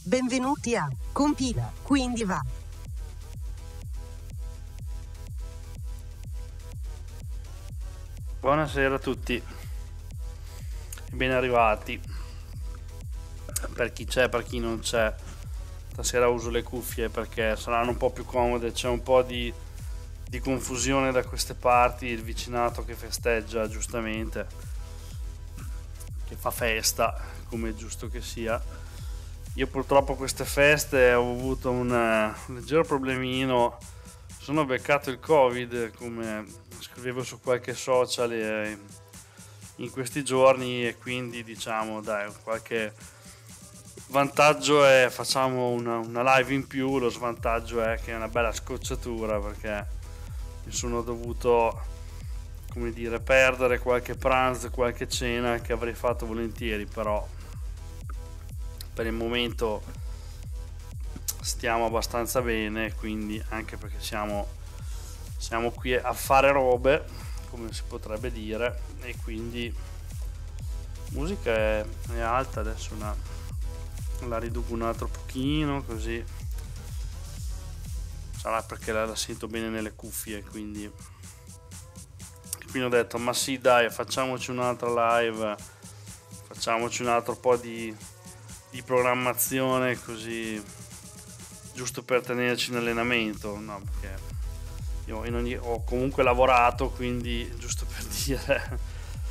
Benvenuti a Compila, quindi va. Buonasera a tutti, ben arrivati. Per chi c'è, per chi non c'è, stasera uso le cuffie perché saranno un po' più comode. C'è un po' di confusione da queste parti, il vicinato che festeggia giustamente, che fa festa come è giusto che sia. Io purtroppo queste feste ho avuto un leggero problemino, sono beccato il Covid come scrivevo su qualche social in questi giorni, e quindi diciamo dai, qualche vantaggio è facciamo una live in più, lo svantaggio è che è una bella scocciatura perché mi sono dovuto, come dire, perdere qualche pranzo, qualche cena che avrei fatto volentieri, però per il momento stiamo abbastanza bene, quindi anche perché siamo qui a fare robe, come si potrebbe dire, e quindi musica è alta adesso, la riduco un altro pochino così, sarà perché la sento bene nelle cuffie, quindi ho detto ma sì dai, facciamoci un'altra live, facciamoci un altro po' di programmazione così, giusto per tenerci in allenamento, no, perché io ho comunque lavorato, quindi giusto per dire,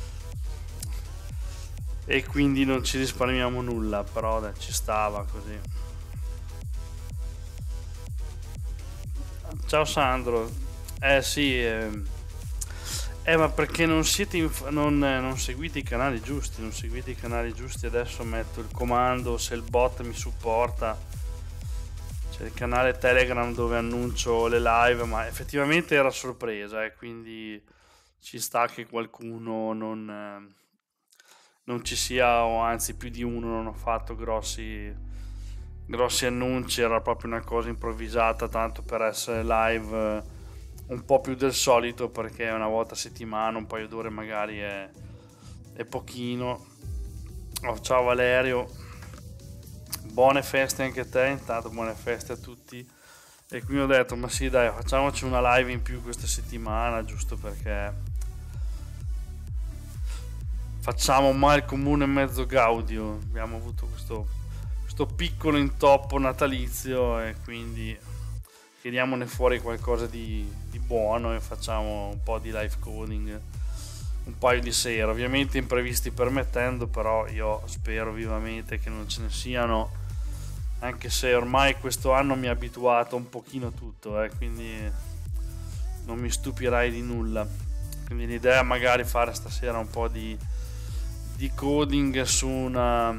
e quindi non ci risparmiamo nulla, però dai, ci stava così. Ciao Sandro, sì, ma perché non siete non seguite i canali giusti, adesso metto il comando se il bot mi supporta. C'è il canale Telegram dove annuncio le live, ma effettivamente era sorpresa, quindi ci sta che qualcuno non ci sia, o anzi più di uno non ho fatto grossi annunci, era proprio una cosa improvvisata, tanto per essere live un po' più del solito, perché una volta a settimana, un paio d'ore magari è pochino. Ciao Valerio, buone feste anche a te, intanto buone feste a tutti. E quindi ho detto ma sì dai, facciamoci una live in più questa settimana, giusto perché facciamo mal comune in mezzo gaudio. Abbiamo avuto questo piccolo intoppo natalizio e quindi tiriamone fuori qualcosa di buono e facciamo un po' di live coding un paio di sera, ovviamente imprevisti permettendo, però io spero vivamente che non ce ne siano, anche se ormai questo anno mi ha abituato un pochino a tutto, quindi non mi stupirai di nulla. Quindi l'idea è magari fare stasera un po' di coding su una,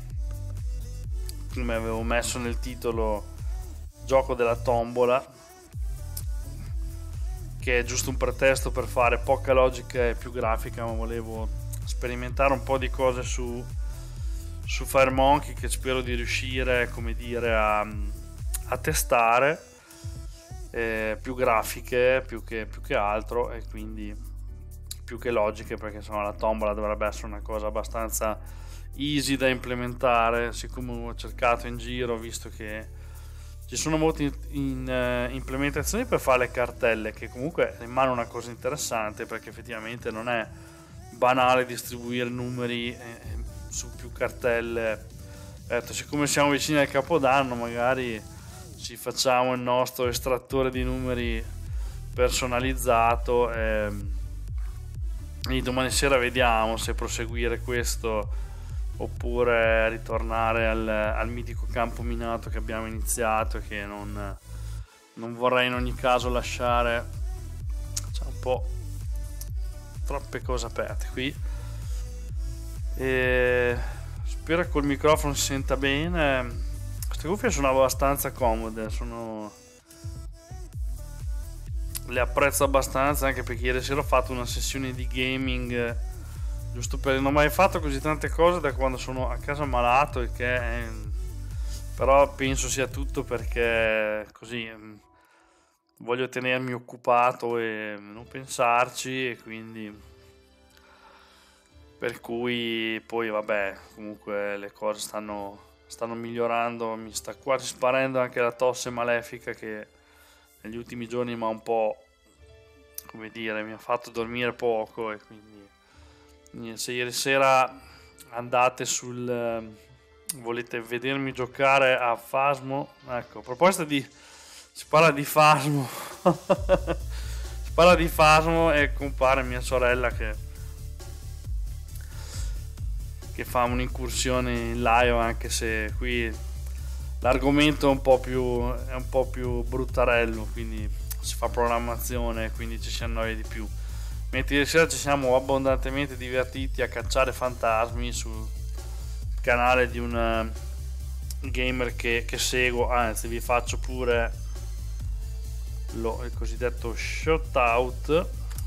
come avevo messo nel titolo, gioco della tombola, che è giusto un pretesto per fare poca logica e più grafica, ma volevo sperimentare un po' di cose su FireMonkey, che spero di riuscire, come dire, a testare, più grafiche più che altro, e quindi più che logiche, perché insomma la tombola dovrebbe essere una cosa abbastanza easy da implementare. Siccome ho cercato in giro, visto che ci sono molte implementazioni per fare le cartelle, che comunque rimane una cosa interessante, perché effettivamente non è banale distribuire numeri su più cartelle. Siccome siamo vicini al Capodanno, magari ci facciamo il nostro estrattore di numeri personalizzato, e domani sera vediamo se proseguire questo oppure ritornare al mitico campo minato che abbiamo iniziato, e che non vorrei in ogni caso lasciare. C'è un po' troppe cose aperte qui, e spero che col microfono si senta bene. Queste cuffie sono abbastanza comode, le apprezzo abbastanza, anche perché ieri sera ho fatto una sessione di gaming, giusto per non ho mai fatto così tante cose da quando sono a casa malato, e che però penso sia tutto perché così voglio tenermi occupato e non pensarci, e quindi per cui poi vabbè, comunque le cose stanno stanno migliorando, mi sta quasi sparendo anche la tosse malefica che negli ultimi giorni mi ha un po', come dire, mi ha fatto dormire poco, e quindi se ieri sera andate volete vedermi giocare a Phasmo, ecco, a proposito si parla di Phasmo si parla di Phasmo e compare mia sorella che fa un'incursione in live, anche se qui l'argomento è un po' più bruttarello, quindi si fa programmazione, quindi ci si annoia di più. Mentre ieri sera ci siamo abbondantemente divertiti a cacciare fantasmi sul canale di un gamer che seguo, anzi vi faccio pure il cosiddetto shoutout,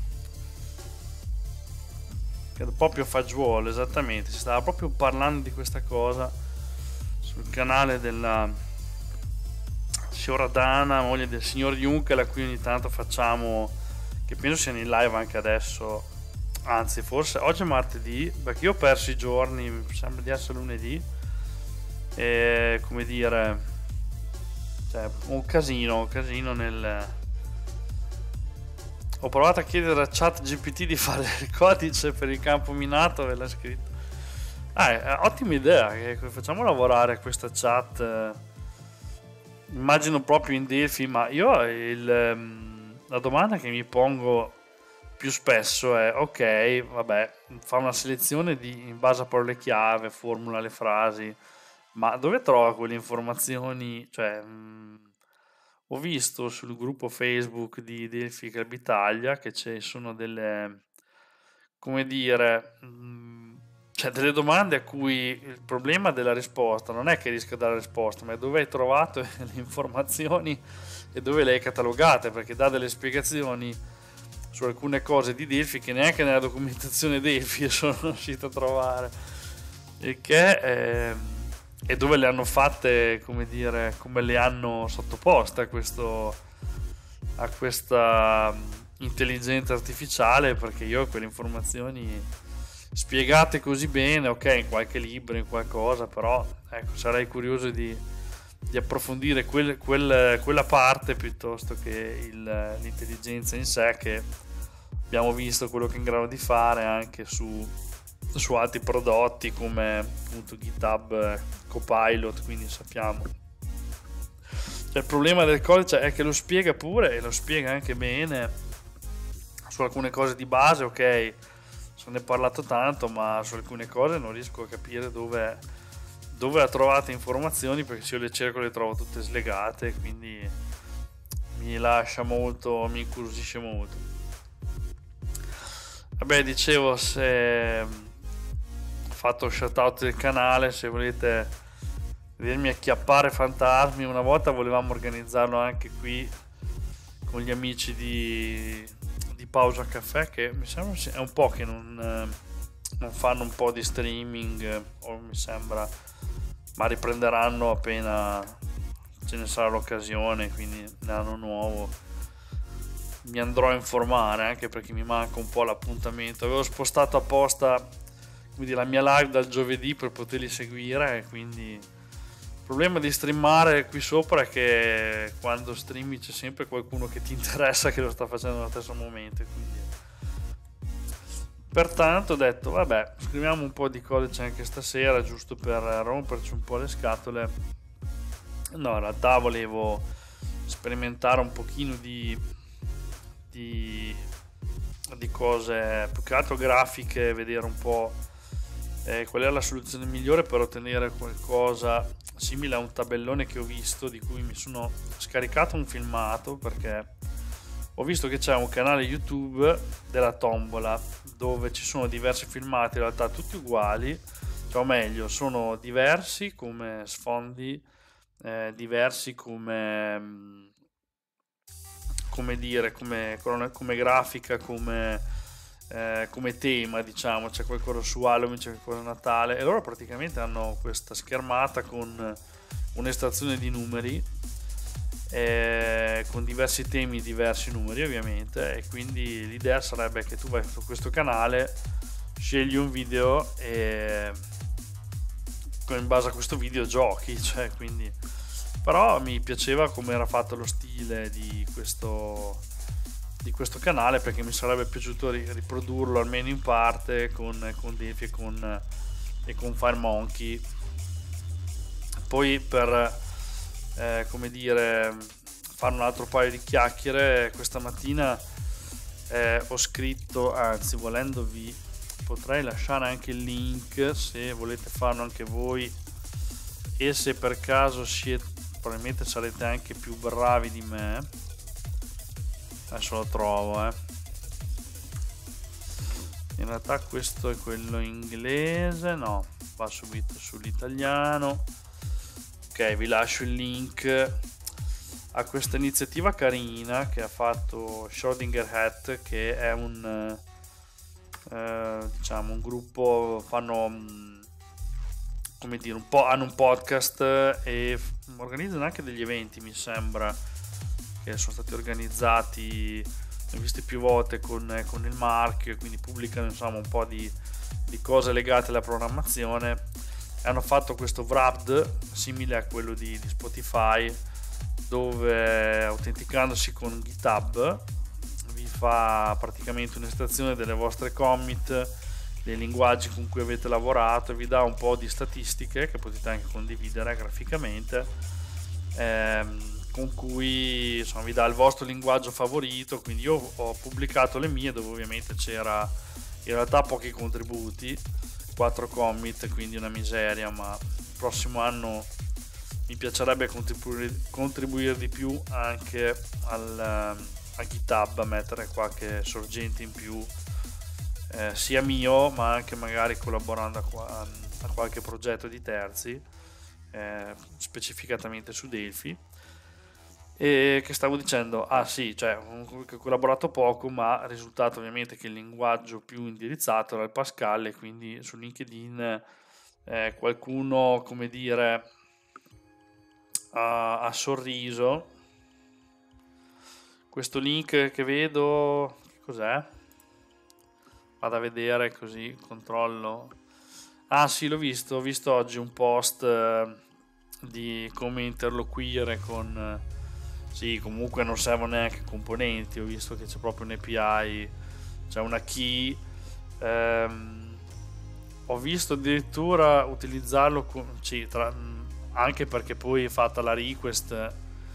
che è proprio fagiolo, esattamente, si stava proprio parlando di questa cosa sul canale della signora Dana, moglie del signor Juncker, a cui ogni tanto facciamo, che penso siano in live anche adesso, anzi forse oggi è martedì, perché io ho perso i giorni, mi sembra di essere lunedì, e come dire, cioè un casino nel... Ho provato a chiedere a ChatGPT di fare il codice per il campo minato e l'ha scritto. Ottima idea, che facciamo lavorare questa chat. Immagino proprio in Delphi, ma io la domanda che mi pongo più spesso è: ok, vabbè, fa una selezione in base a parole chiave, formula le frasi, ma dove trova quelle informazioni? Cioè, ho visto sul gruppo Facebook di Delphi Club Italia che ci sono delle, come dire, cioè delle domande a cui il problema della risposta non è che riesca a dare la risposta, ma è dove hai trovato le informazioni e dove le hai catalogate, perché dà delle spiegazioni su alcune cose di Delphi che neanche nella documentazione Delphi sono riuscito a trovare, e dove le hanno fatte, come dire, come le hanno sottoposte a questa intelligenza artificiale, perché io quelle informazioni spiegate così bene, ok, in qualche libro, in qualcosa, però ecco, sarei curioso di approfondire quella parte piuttosto che l'intelligenza in sé, che abbiamo visto quello che è in grado di fare anche su altri prodotti come appunto GitHub Copilot, quindi sappiamo. Cioè, il problema del codice è che lo spiega pure, e lo spiega anche bene su alcune cose di base, ok, se ne è parlato tanto, ma su alcune cose non riesco a capire dove ha trovato informazioni, perché se io le cerco le trovo tutte slegate, quindi mi lascia molto, mi incuriosisce molto. Vabbè, dicevo, se fatto shout out del canale, se volete vedermi acchiappare fantasmi, una volta volevamo organizzarlo anche qui con gli amici di Pausa Caffè, che mi sembra è un po' che non fanno un po' di streaming, o mi sembra, ma riprenderanno appena ce ne sarà l'occasione, quindi l'anno nuovo mi andrò a informare, anche perché mi manca un po' l'appuntamento. Avevo spostato apposta, quindi, la mia live dal giovedì per poterli seguire, e quindi il problema di streamare qui sopra è che quando streami c'è sempre qualcuno che ti interessa, che lo sta facendo allo stesso momento, quindi pertanto ho detto vabbè, scriviamo un po' di codice anche stasera, giusto per romperci un po' le scatole. No, in realtà volevo sperimentare un pochino di cose, più che altro grafiche, vedere un po' qual è la soluzione migliore per ottenere qualcosa simile a un tabellone che ho visto, di cui mi sono scaricato un filmato, perché ho visto che c'è un canale YouTube della tombola dove ci sono diversi filmati, in realtà tutti uguali, cioè, o meglio, sono diversi come sfondi, diversi come dire, come grafica, come tema, diciamo. C'è qualcosa su Halloween, c'è qualcosa su Natale, e loro praticamente hanno questa schermata con un'estrazione di numeri, con diversi temi, diversi numeri ovviamente, e quindi l'idea sarebbe che tu vai su questo canale, scegli un video e in base a questo video giochi, cioè, quindi però mi piaceva come era fatto lo stile di questo canale, perché mi sarebbe piaciuto riprodurlo almeno in parte con Delphi e con FireMonkey. Poi per come dire, fare un altro paio di chiacchiere, questa mattina ho scritto, anzi volendo vi potrei lasciare anche il link se volete farlo anche voi, e se per caso probabilmente sarete anche più bravi di me. Adesso lo trovo, in realtà questo è quello inglese, no, va subito sull'italiano. Ok, vi lascio il link a questa iniziativa carina che ha fatto Schrödinger Hat, che è un diciamo un gruppo, fanno come dire hanno un podcast e organizzano anche degli eventi, mi sembra, che sono stati organizzati, ne ho visti più volte con il marchio, quindi pubblicano insomma un po' di cose legate alla programmazione. Hanno fatto questo Wrapped simile a quello di Spotify, dove autenticandosi con GitHub vi fa praticamente un'estrazione delle vostre commit, dei linguaggi con cui avete lavorato, e vi dà un po' di statistiche che potete anche condividere graficamente, con cui insomma vi dà il vostro linguaggio favorito. Quindi io ho pubblicato le mie, dove ovviamente c'era in realtà pochi contributi, 4 commit, quindi una miseria, ma il prossimo anno mi piacerebbe contribuire di più anche a GitHub, a mettere qualche sorgente in più, sia mio ma anche magari collaborando a qualche progetto di terzi, specificatamente su Delphi. E che stavo dicendo, sì, cioè ho collaborato poco, ma il risultato ovviamente che il linguaggio più indirizzato era il Pascal, e quindi su LinkedIn qualcuno, come dire, ha sorriso. Questo link che vedo, che cos'è? Vado a vedere così controllo. Sì, ho visto oggi un post di come interloquire con sì, comunque non servono neanche componenti, ho visto che c'è proprio un API, c'è una key, ho visto addirittura utilizzarlo sì, anche perché poi fatta la request,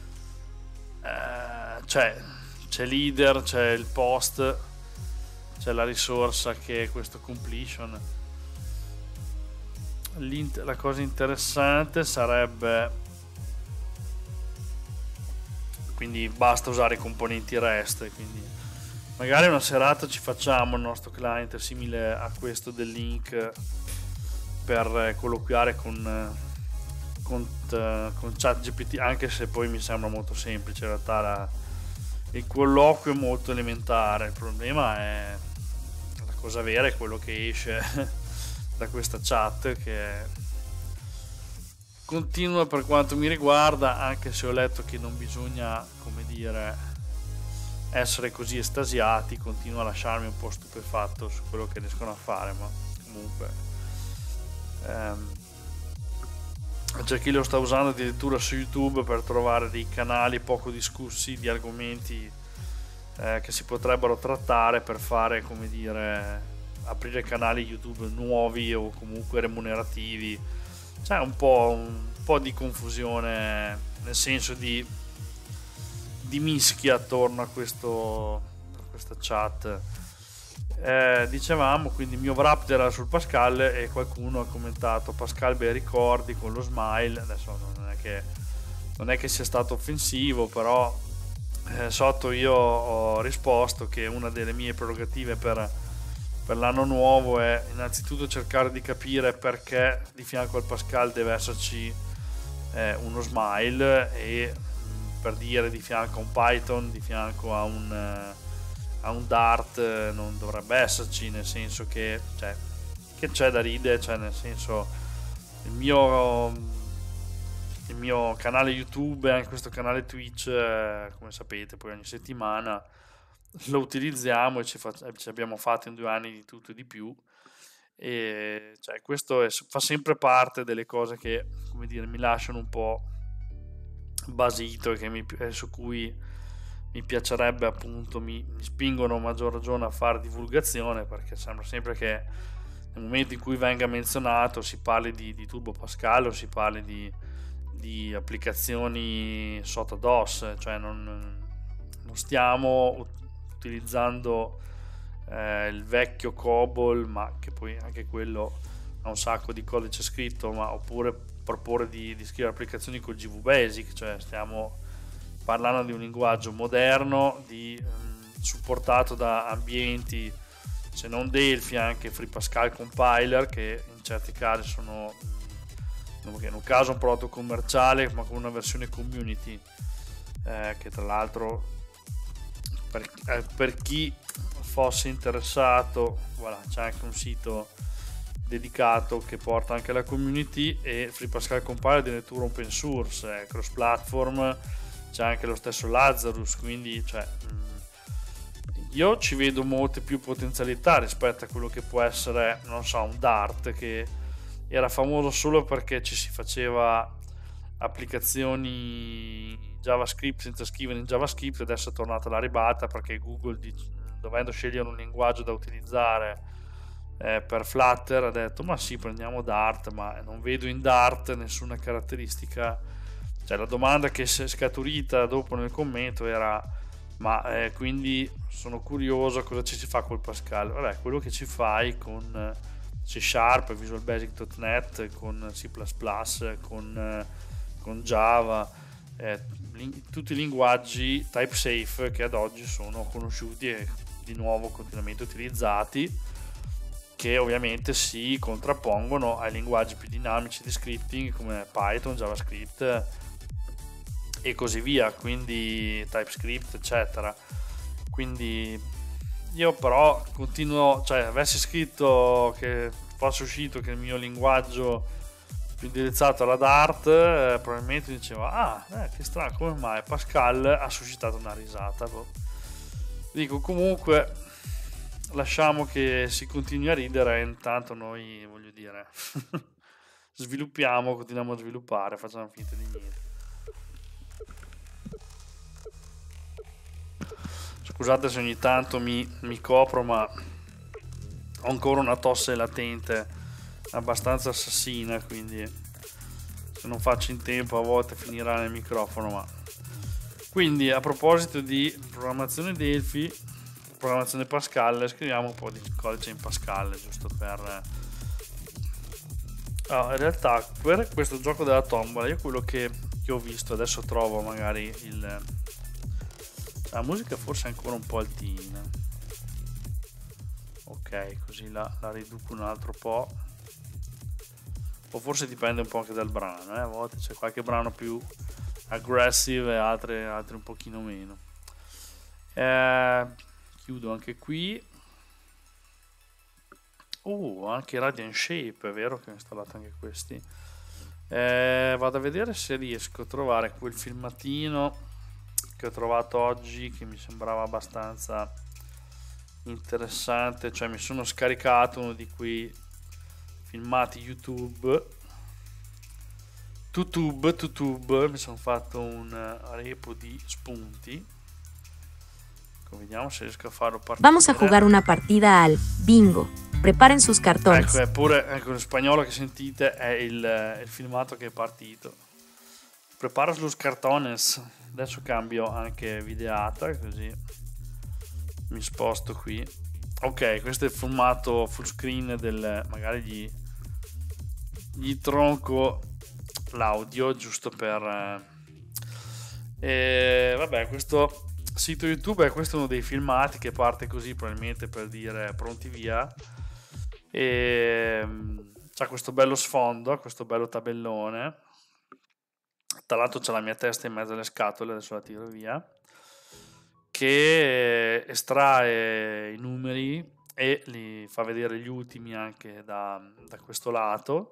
c'è l'header, c'è il post, c'è la risorsa che è questo completion. La cosa interessante sarebbe, quindi basta usare i componenti REST, quindi magari una serata ci facciamo il nostro client simile a questo del link per colloquiare con ChatGPT, anche se poi mi sembra molto semplice in realtà, il colloquio è molto elementare. Il problema è la cosa vera, è quello che esce da questa chat, che continua, per quanto mi riguarda, anche se ho letto che non bisogna, come dire, essere così estasiati, continua a lasciarmi un po' stupefatto su quello che riescono a fare, ma comunque c'è chi lo sta usando addirittura su YouTube per trovare dei canali poco discussi di argomenti che si potrebbero trattare, per fare, come dire, aprire canali YouTube nuovi o comunque remunerativi. C'è un po' di confusione, nel senso di mischia attorno a questa chat. Dicevamo, quindi il mio wrap era sul Pascal, e qualcuno ha commentato Pascal bei ricordi con lo smile. Adesso non è che sia stato offensivo, però sotto io ho risposto che una delle mie prerogative per l'anno nuovo è innanzitutto cercare di capire perché di fianco al Pascal deve esserci uno smile, e per dire di fianco a un Python, di fianco a un Dart non dovrebbe esserci, nel senso che c'è da ridere, cioè nel senso il mio canale YouTube e anche questo canale Twitch, come sapete, poi ogni settimana lo utilizziamo e ci abbiamo fatto in 2 anni di tutto e di più, e cioè, questo fa sempre parte delle cose che, come dire, mi lasciano un po' basito e su cui mi piacerebbe, appunto, mi spingono a maggior ragione a fare divulgazione, perché sembra sempre che nel momento in cui venga menzionato si parli di Turbo Pascal o si parli di applicazioni sotto DOS, cioè non stiamo utilizzando il vecchio COBOL, ma che poi anche quello ha un sacco di codice scritto, oppure proporre di scrivere applicazioni col GV Basic, cioè stiamo parlando di un linguaggio moderno, supportato da ambienti, se non Delphi, anche Free Pascal Compiler, che in certi casi sono, in un caso un prodotto commerciale, ma con una versione community, che tra l'altro per chi fosse interessato, voilà, c'è anche un sito dedicato che porta anche la community, e Free Pascal Compiler è addirittura open source, è cross platform, c'è anche lo stesso Lazarus, quindi cioè, io ci vedo molte più potenzialità rispetto a quello che può essere, non so, un Dart, che era famoso solo perché ci si faceva applicazioni JavaScript senza scrivere in JavaScript, adesso è tornata la ribalta perché Google, dovendo scegliere un linguaggio da utilizzare per Flutter, ha detto ma sì, prendiamo Dart, ma non vedo in Dart nessuna caratteristica. Cioè, la domanda che si è scaturita dopo nel commento era quindi sono curioso cosa ci si fa col Pascal. Vabbè, quello che ci fai con C Sharp, Visual Basic.net, con C++, con Java, tutti i linguaggi type safe che ad oggi sono conosciuti e di nuovo continuamente utilizzati, che ovviamente si contrappongono ai linguaggi più dinamici di scripting come Python, JavaScript e così via, quindi TypeScript eccetera. Quindi io però continuo, cioè avessi scritto che fosse uscito che il mio linguaggio più indirizzato alla Dart, probabilmente diceva che strano, come mai Pascal ha suscitato una risata. Dico, comunque lasciamo che si continui a ridere, intanto noi, voglio dire, continuiamo a sviluppare, facciamo finta di niente. Scusate se ogni tanto mi copro, ma ho ancora una tosse latente abbastanza assassina, quindi se non faccio in tempo a volte finirà nel microfono. Ma quindi, a proposito di programmazione Delphi, programmazione Pascal, scriviamo un po' di codice in Pascal, giusto per in realtà per questo gioco della tombola, io quello che ho visto, adesso trovo magari la musica forse è ancora un po' altina, ok, così la riduco un altro po', o forse dipende un po' anche dal brano, a volte c'è qualche brano più aggressive e altri un pochino meno. Chiudo anche qui. Anche Radiant Shape, è vero che ho installato anche questi. Vado a vedere se riesco a trovare quel filmatino che ho trovato oggi, che mi sembrava abbastanza interessante. Cioè, mi sono scaricato uno di quei filmati YouTube, mi sono fatto un repo di spunti. Vediamo se riesco a farlo partire. Vamos a jugar una partida al bingo. Preparen sus cartones. Ecco, pure lo spagnolo che sentite è il filmato che è partito. Prepara los cartones. Adesso cambio anche videata, così mi sposto qui. Ok, questo è il formato full screen magari gli tronco l'audio giusto per vabbè, questo sito YouTube questo è uno dei filmati che parte così, probabilmente per dire pronti via, e c'ha questo bello sfondo, questo bello tabellone, tra l'altro c'è la mia testa in mezzo alle scatole, adesso la tiro via, che estrae i numeri e li fa vedere gli ultimi anche da questo lato.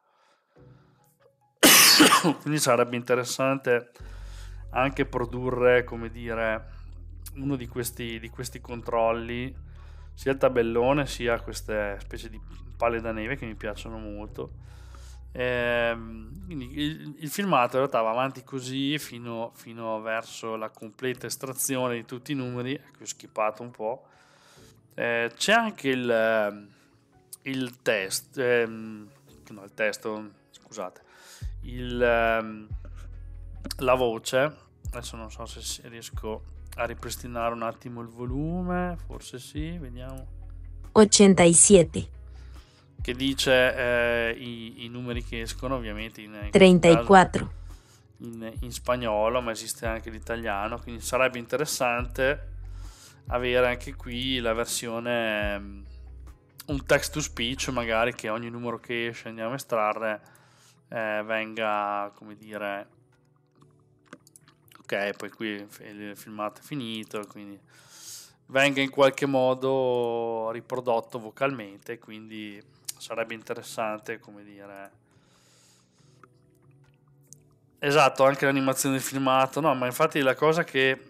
Quindi sarebbe interessante anche produrre, come dire, uno di questi controlli, sia il tabellone sia queste specie di palle da neve che mi piacciono molto. Quindi il filmato in realtà va avanti così fino verso la completa estrazione di tutti i numeri. Ecco, ho skippato un po'. C'è anche il test, no, il testo, scusate, la voce. Adesso non so se riesco a ripristinare un attimo il volume, forse sì, vediamo. 87, Che dice i numeri che escono, ovviamente in 34, in spagnolo, ma esiste anche l'italiano, quindi sarebbe interessante avere anche qui la versione, un text to speech, magari, che ogni numero che esce andiamo a estrarre venga, come dire, ok, poi qui il filmato è finito, quindi venga in qualche modo riprodotto vocalmente, quindi sarebbe interessante, come dire. Esatto, anche l'animazione del filmato, no, ma infatti la cosa che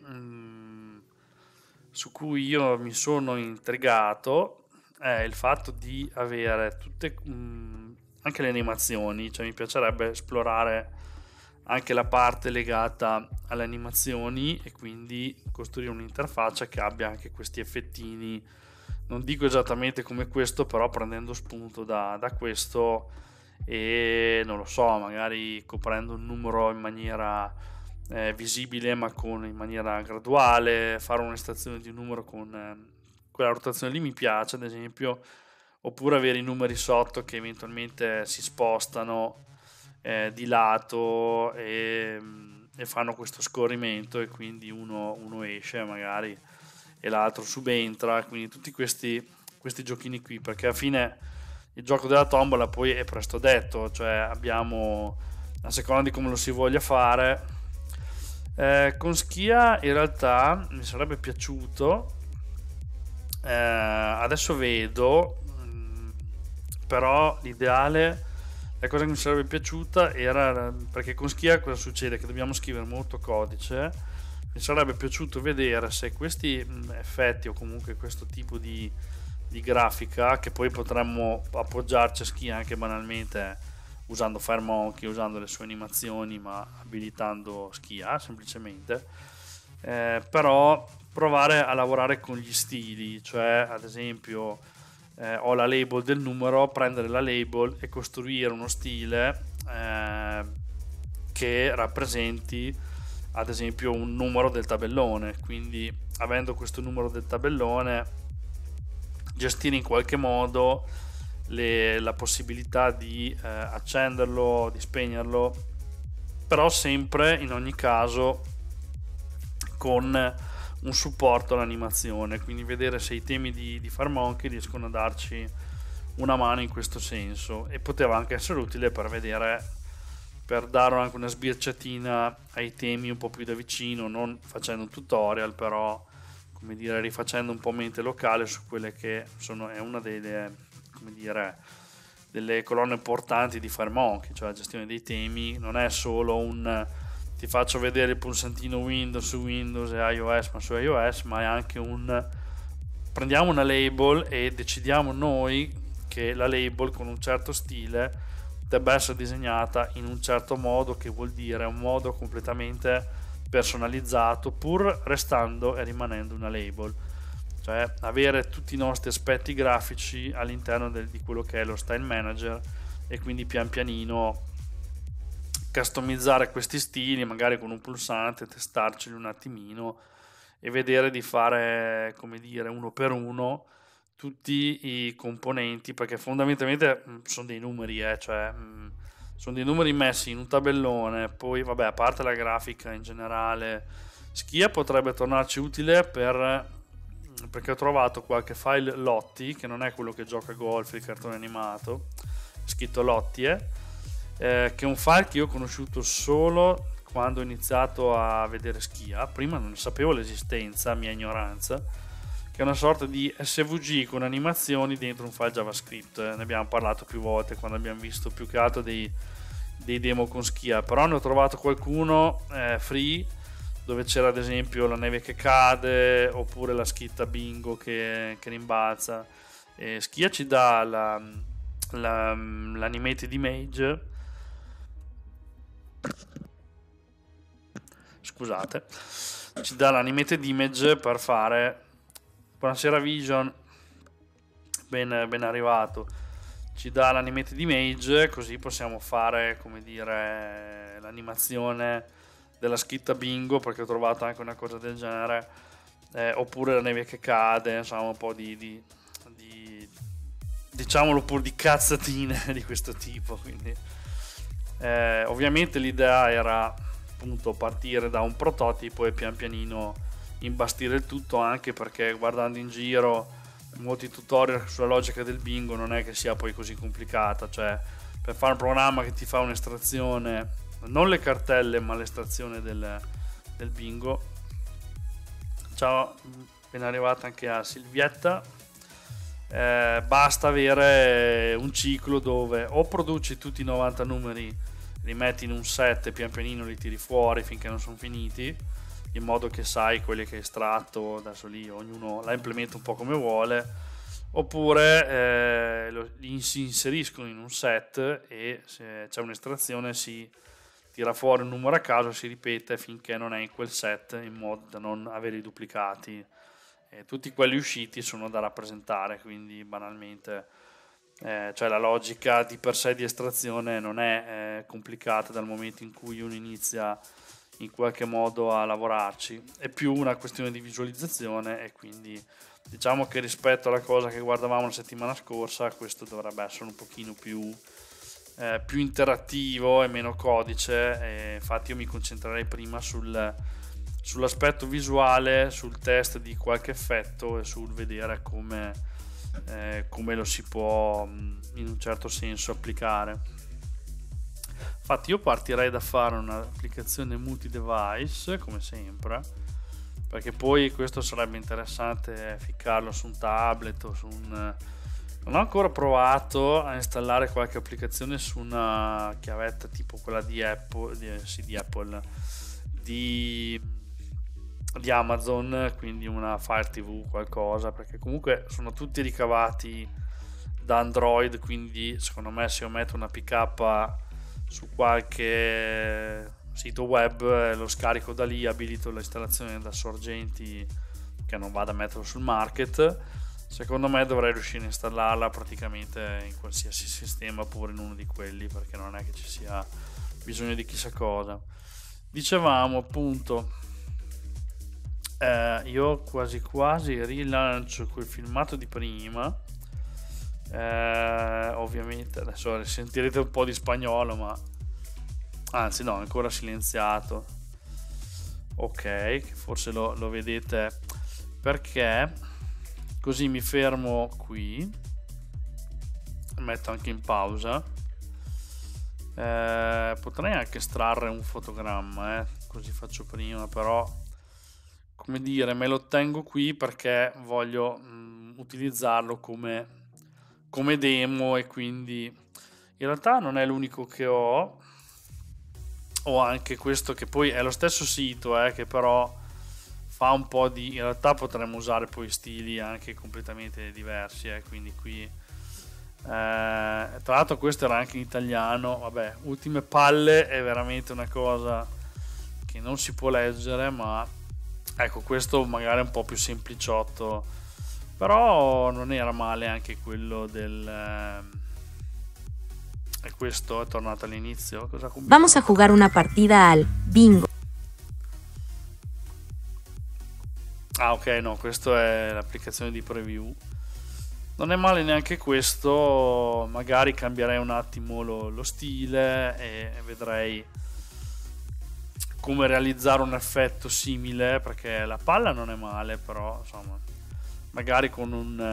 su cui io mi sono intrigato è il fatto di avere tutte, anche le animazioni, cioè mi piacerebbe esplorare anche la parte legata alle animazioni e quindi costruire un'interfaccia che abbia anche questi effettini, non dico esattamente come questo, però prendendo spunto da questo, e non lo so, magari coprendo un numero in maniera visibile ma in maniera graduale, fare un'estrazione di un numero con quella rotazione lì mi piace, ad esempio, oppure avere i numeri sotto che eventualmente si spostano di lato e fanno questo scorrimento, e quindi uno esce magari e l'altro subentra, quindi tutti questi giochini qui, perché alla fine il gioco della tombola poi è presto detto, cioè abbiamo, a seconda di come lo si voglia fare. Con Schia in realtà mi sarebbe piaciuto, adesso vedo, però l'ideale, la cosa che mi sarebbe piaciuta era, perché con Schia cosa succede? Che dobbiamo scrivere molto codice. Mi sarebbe piaciuto vedere se questi effetti o comunque questo tipo di grafica, che poi potremmo appoggiarci a Schia anche banalmente usando FireMonkey, usando le sue animazioni, ma abilitando Schia semplicemente, però provare a lavorare con gli stili, cioè ad esempio ho la label del numero, prendere la label e costruire uno stile che rappresenti ad esempio un numero del tabellone, quindi avendo questo numero del tabellone gestire in qualche modo la possibilità di accenderlo, di spegnerlo, però sempre in ogni caso con un supporto all'animazione, quindi vedere se i temi di FireMonkey riescono a darci una mano in questo senso, e poteva anche essere utile per vedere, per dare anche una sbirciatina ai temi un po' più da vicino, non facendo un tutorial, però come dire rifacendo un po' mente locale su quelle che sono, è una delle, come dire, delle colonne portanti di FireMonkey, cioè la gestione dei temi. Non è solo un ti faccio vedere il pulsantino Windows su Windows e iOS, ma su iOS, ma è anche un prendiamo una label e decidiamo noi che la label con un certo stile debba essere disegnata in un certo modo, che vuol dire un modo completamente personalizzato, pur restando e rimanendo una label, cioè avere tutti i nostri aspetti grafici all'interno di quello che è lo style manager, e quindi pian pianino customizzare questi stili magari con un pulsante, testarceli un attimino e vedere di fare, come dire, uno per uno tutti i componenti, perché fondamentalmente sono dei numeri, cioè sono dei numeri messi in un tabellone. Poi vabbè, a parte la grafica in generale, Schia potrebbe tornarci utile perché ho trovato qualche file Lotti, che non è quello che gioca golf, il cartone animato, scritto Lottie, che è un file che io ho conosciuto solo quando ho iniziato a vedere Schia. Prima non ne sapevo l'esistenza, mia ignoranza, che è una sorta di SVG con animazioni dentro un file JavaScript. Ne abbiamo parlato più volte quando abbiamo visto più che altro dei demo con Schia, però ne ho trovato qualcuno free, dove c'era ad esempio la neve che cade, oppure la scritta bingo che rimbalza. Schia ci dà l'animated image, scusate, ci dà l'animated image per fare buonasera Vision, ben arrivato, ci dà l'animated image, così possiamo fare, come dire, l'animazione della scritta bingo, perché ho trovato anche una cosa del genere, oppure la neve che cade, insomma un po' di diciamolo pure di cazzatine di questo tipo. Quindi ovviamente l'idea era appunto partire da un prototipo e pian pianino imbastire il tutto, anche perché guardando in giro molti tutorial sulla logica del bingo non è che sia poi così complicata, cioè per fare un programma che ti fa un'estrazione, non le cartelle ma l'estrazione del bingo. Ciao, ben arrivata anche a Silvietta. Basta avere un ciclo dove o produci tutti i 90 numeri, li metti in un set e pian pianino li tiri fuori finché non sono finiti, in modo che sai quelli che hai estratto, adesso lì ognuno la implementa un po' come vuole, oppure li si inseriscono in un set e se c'è un'estrazione si tira fuori un numero a caso e si ripete finché non è in quel set, in modo da non avere i duplicati. Tutti quelli usciti sono da rappresentare, quindi banalmente cioè la logica di per sé di estrazione non è complicata dal momento in cui uno inizia in qualche modo a lavorarci, è più una questione di visualizzazione, e quindi diciamo che rispetto alla cosa che guardavamo la settimana scorsa questo dovrebbe essere un pochino più interattivo e meno codice, e infatti io mi concentrerei prima sull'aspetto visuale, sul test di qualche effetto e sul vedere come lo si può in un certo senso applicare. Infatti io partirei da fare un'applicazione multi-device come sempre, perché poi questo sarebbe interessante ficcarlo su un tablet o su un... Non ho ancora provato a installare qualche applicazione su una chiavetta tipo quella di Apple, di Amazon, quindi una Fire TV qualcosa, perché comunque sono tutti ricavati da Android, quindi secondo me se io metto una PK su qualche sito web lo scarico da lì, abilito l'installazione da sorgenti che non vado a metterlo sul market, secondo me dovrei riuscire a installarla praticamente in qualsiasi sistema, pure in uno di quelli, perché non è che ci sia bisogno di chissà cosa. Dicevamo appunto, io quasi quasi rilancio quel filmato di prima, ovviamente adesso sentirete un po' di spagnolo, ma anzi no, è ancora silenziato, ok, che forse lo vedete, perché così mi fermo qui, metto anche in pausa, potrei anche estrarre un fotogramma, così faccio prima, però come dire, me lo tengo qui perché voglio utilizzarlo come demo, e quindi in realtà non è l'unico che ho anche questo che poi è lo stesso sito, che però fa un po' di... in realtà potremmo usare poi stili anche completamente diversi, quindi qui tra l'altro questo era anche in italiano, vabbè, Ultime Palle è veramente una cosa che non si può leggere, ma ecco, questo magari è un po' più sempliciotto, però non era male anche quello del... e questo è tornato all'inizio. Cosa Vamos a jugar una partida al bingo. Ah, ok, no, questo è l'applicazione di preview. Non è male neanche questo, magari cambierei un attimo lo stile e vedrei come realizzare un effetto simile, perché la palla non è male, però insomma magari con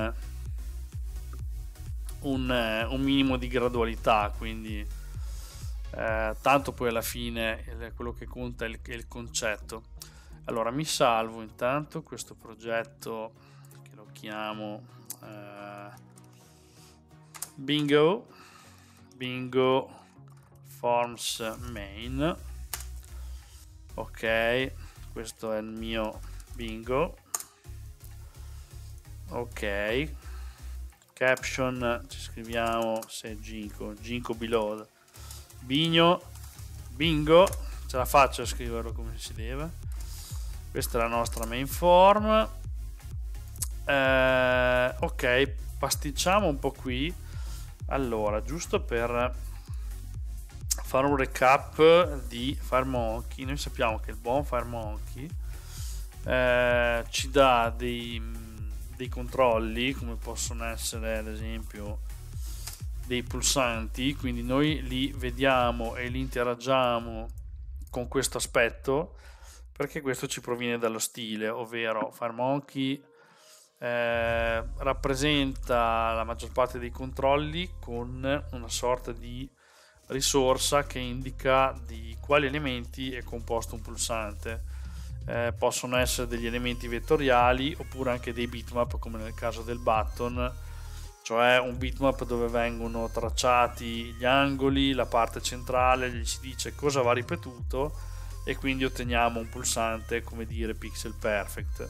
un minimo di gradualità, quindi tanto poi alla fine quello che conta è il concetto. Allora mi salvo intanto questo progetto che lo chiamo bingo forms main. Ok, questo è il mio bingo. Ok, caption ci scriviamo se Ginko Below Bigno Bingo, ce la faccio a scriverlo come si deve. Questa è la nostra main form. Ok, pasticciamo un po' qui. Allora, giusto per fare un recap di FireMonkey, noi sappiamo che il buon FireMonkey ci dà dei controlli, come possono essere ad esempio dei pulsanti, quindi noi li vediamo e li interagiamo con questo aspetto, perché questo ci proviene dallo stile, ovvero FireMonkey rappresenta la maggior parte dei controlli con una sorta di risorsa che indica di quali elementi è composto un pulsante. Possono essere degli elementi vettoriali oppure anche dei bitmap, come nel caso del button, cioè un bitmap dove vengono tracciati gli angoli, la parte centrale, gli si dice cosa va ripetuto e quindi otteniamo un pulsante, come dire, pixel perfect.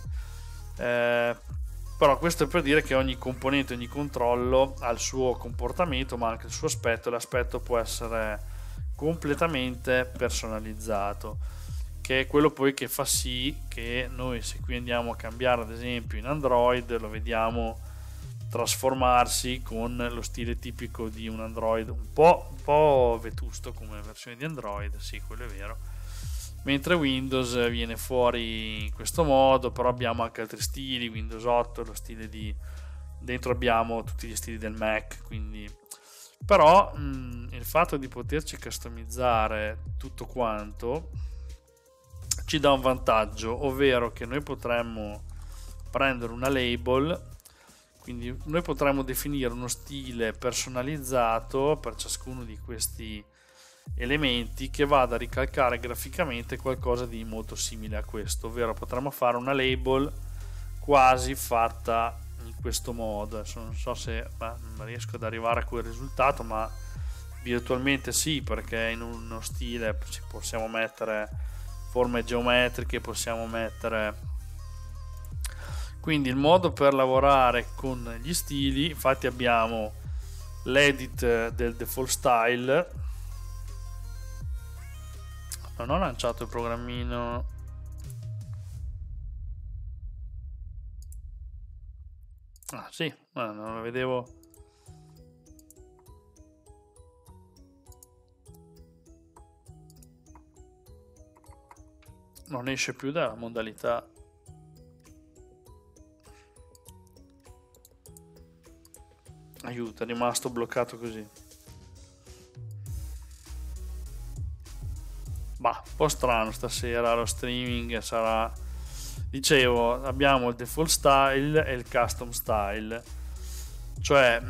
Però questo è per dire che ogni componente, ogni controllo ha il suo comportamento ma anche il suo aspetto, e l'aspetto può essere completamente personalizzato, che è quello poi che fa sì che noi, se qui andiamo a cambiare ad esempio in Android, lo vediamo trasformarsi con lo stile tipico di un Android un po' vetusto come versione di Android, sì, quello è vero, mentre Windows viene fuori in questo modo. Però abbiamo anche altri stili, Windows 8, lo stile di dentro abbiamo tutti gli stili del Mac, quindi però il fatto di poterci customizzare tutto quanto ci dà un vantaggio, ovvero che noi potremmo prendere una label, quindi noi potremmo definire uno stile personalizzato per ciascuno di questi elementi che vada a ricalcare graficamente qualcosa di molto simile a questo, ovvero potremmo fare una label quasi fatta in questo modo. Adesso non so se riesco ad arrivare a quel risultato, ma virtualmente sì, perché in uno stile ci possiamo mettere forme geometriche, possiamo mettere, quindi il modo per lavorare con gli stili. Infatti abbiamo l'edit del default style. Non ho lanciato il programmino. Ah sì, non lo vedevo. Non esce più dalla modalità. Aiuto, è rimasto bloccato così. Bah, un po' strano stasera lo streaming sarà. Dicevo, abbiamo il default style e il custom style, cioè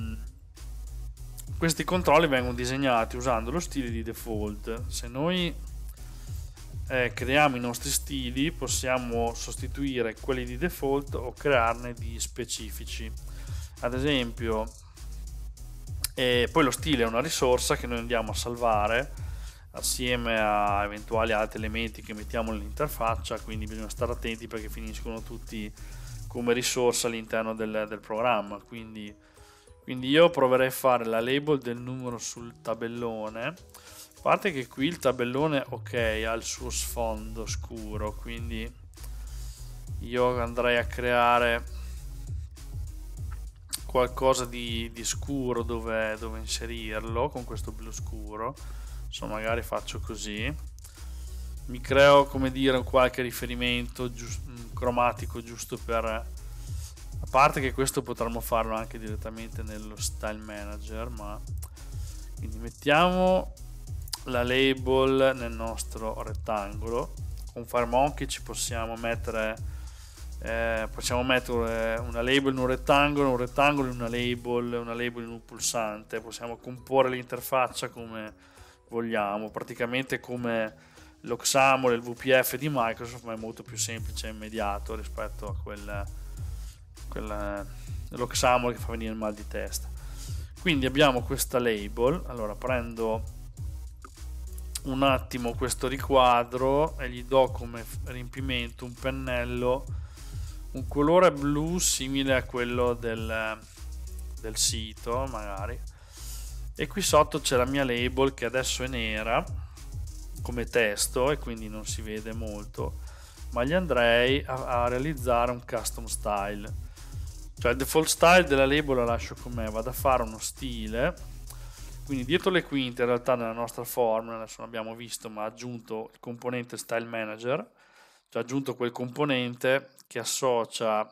questi controlli vengono disegnati usando lo stile di default. Se noi creiamo i nostri stili, possiamo sostituire quelli di default o crearne di specifici, ad esempio. E poi lo stile è una risorsa che noi andiamo a salvare assieme a eventuali altri elementi che mettiamo nell'interfaccia, quindi bisogna stare attenti perché finiscono tutti come risorsa all'interno del programma. Quindi io proverei a fare la label del numero sul tabellone, a parte che qui il tabellone, ok, ha il suo sfondo scuro, quindi io andrei a creare qualcosa di scuro dove inserirlo con questo blu scuro. Insomma, magari faccio così, mi creo, come dire, qualche riferimento cromatico giusto per, a parte che questo potremmo farlo anche direttamente nello style manager, ma quindi mettiamo la label nel nostro rettangolo. Con FireMonkey ci possiamo mettere una label in un rettangolo in una label in un pulsante. Possiamo comporre l'interfaccia come vogliamo, praticamente come l'Oxaml e il VPF di Microsoft, ma è molto più semplice e immediato rispetto a l'Oxaml che fa venire il mal di testa. Quindi abbiamo questa label. Allora prendo un attimo questo riquadro e gli do come riempimento un pennello, un colore blu simile a quello del sito magari, e qui sotto c'è la mia label che adesso è nera come testo e quindi non si vede molto, ma gli andrei a realizzare un custom style, cioè il default style della label la lascio com'è, vado a fare uno stile. Quindi dietro le quinte in realtà nella nostra formula, adesso non abbiamo visto, ma ha aggiunto il componente style manager, cioè ha aggiunto quel componente che associa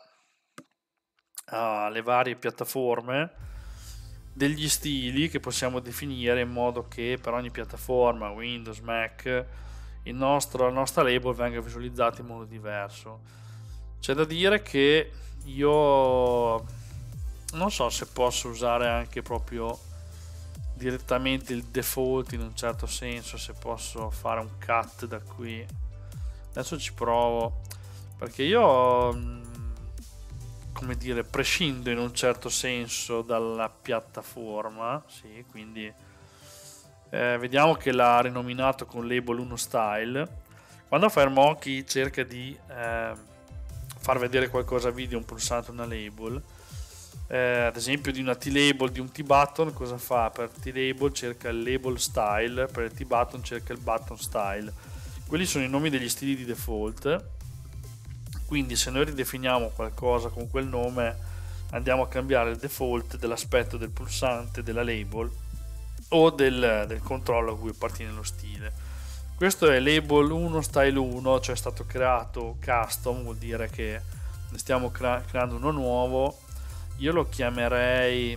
alle varie piattaforme degli stili che possiamo definire in modo che per ogni piattaforma, Windows, Mac, la nostra label venga visualizzata in modo diverso. C'è da dire che io non so se posso usare anche proprio direttamente il default in un certo senso, se posso fare un cut da qui. Adesso ci provo, perché io come dire prescindo in un certo senso dalla piattaforma, sì, quindi vediamo che l'ha rinominato con label 1 style. Quando FireMonkey cerca di far vedere qualcosa video, un pulsante, una label, ad esempio di una T-label, di un T-button, cosa fa? Per T-label cerca il label style, per il T-button cerca il button style. Quelli sono i nomi degli stili di default, quindi se noi ridefiniamo qualcosa con quel nome andiamo a cambiare il default dell'aspetto del pulsante, della label o del controllo a cui appartiene lo stile. Questo è label 1 style 1, cioè è stato creato custom, vuol dire che ne stiamo creando uno nuovo. Io lo chiamerei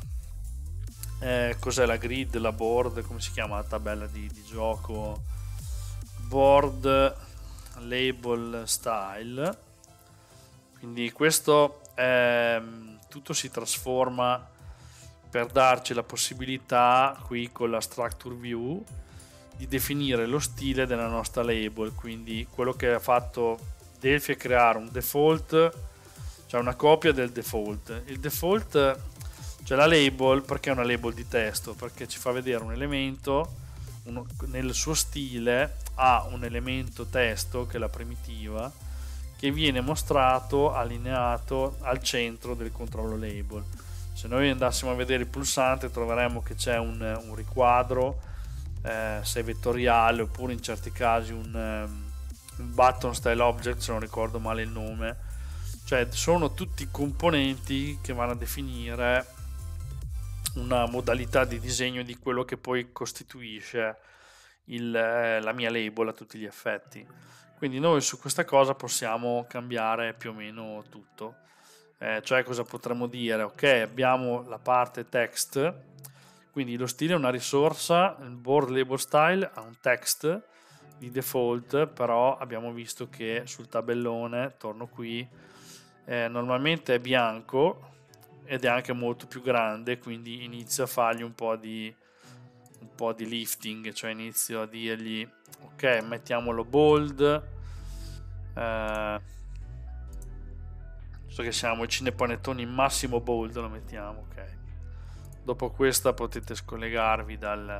cos'è la grid, la board, come si chiama la tabella di gioco, board label style. Quindi questo tutto si trasforma per darci la possibilità qui con la structure view di definire lo stile della nostra label. Quindi quello che ha fatto Delphi è creare un default, cioè una copia del default. Il default, cioè la label, perché è una label di testo? Perché ci fa vedere un elemento, nel suo stile ha un elemento testo che è la primitiva, che viene mostrato allineato al centro del controllo label. Se noi andassimo a vedere il pulsante troveremmo che c'è un riquadro, se vettoriale, oppure in certi casi un button style object, se non ricordo male il nome. Cioè sono tutti componenti che vanno a definire una modalità di disegno di quello che poi costituisce la mia label a tutti gli effetti. Quindi noi su questa cosa possiamo cambiare più o meno tutto. Cioè cosa potremmo dire? Ok, abbiamo la parte text, quindi lo stile è una risorsa, il board label style ha un text di default, però abbiamo visto che sul tabellone, torno qui, normalmente è bianco ed è anche molto più grande, quindi inizio a fargli un po' di lifting, cioè inizio a dirgli ok, mettiamolo bold, so che siamo i cinepanettoni in massimo bold, lo mettiamo, ok. Dopo questa potete scollegarvi dal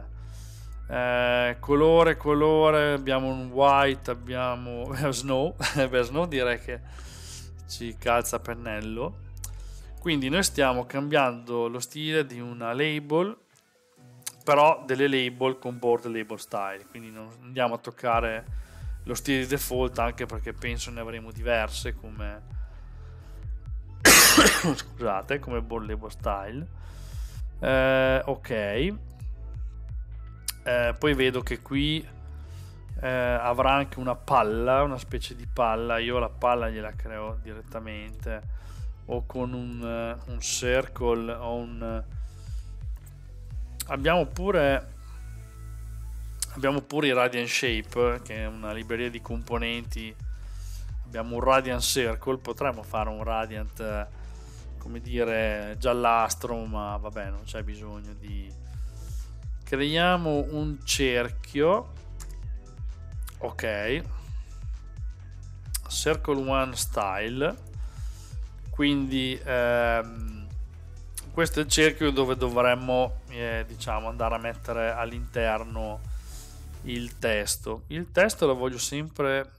colore, abbiamo un white, abbiamo snow. Beh, snow direi che ci calza a pennello. Quindi noi stiamo cambiando lo stile di una label, però delle label con board label style, quindi non andiamo a toccare lo stile di default, anche perché penso ne avremo diverse come scusate, come board label style. Ok, poi vedo che qui avrà anche una palla, una specie di palla. Io la palla gliela creo direttamente, o con un circle o un abbiamo pure i Radiant Shape, che è una libreria di componenti. Abbiamo un Radiant Circle, potremmo fare un Radiant come dire giallastro, ma vabbè, non c'è bisogno di. Creiamo un cerchio, ok, circle one style, quindi questo è il cerchio dove dovremmo diciamo andare a mettere all'interno il testo. Il testo lo voglio sempre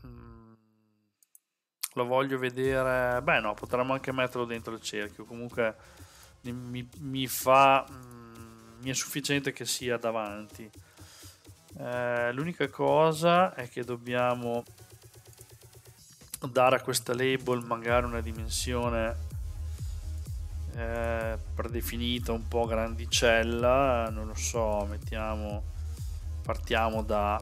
lo voglio vedere, beh no, potremmo anche metterlo dentro il cerchio. Comunque mi è sufficiente che sia davanti. L'unica cosa è che dobbiamo dare a questa label magari una dimensione predefinita, un po' grandicella, non lo so, partiamo da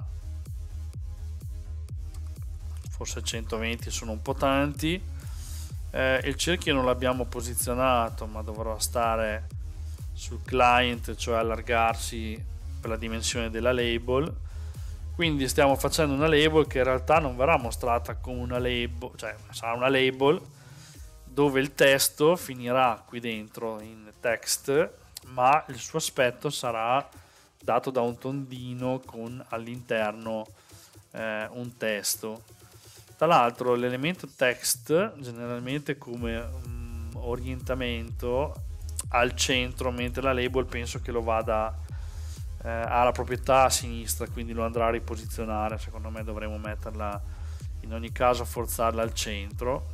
forse 120, sono un po' tanti. Il cerchio non l'abbiamo posizionato, ma dovrà stare sul client, cioè allargarsi per la dimensione della label. Quindi stiamo facendo una label che in realtà non verrà mostrata come una label, cioè sarà una label dove il testo finirà qui dentro in text, ma il suo aspetto sarà dato da un tondino con all'interno un testo. Tra l'altro l'elemento text generalmente come orientamento al centro, mentre la label penso che lo vada ha la proprietà a sinistra, quindi lo andrà a riposizionare. Secondo me dovremo metterla in ogni caso, forzarla al centro,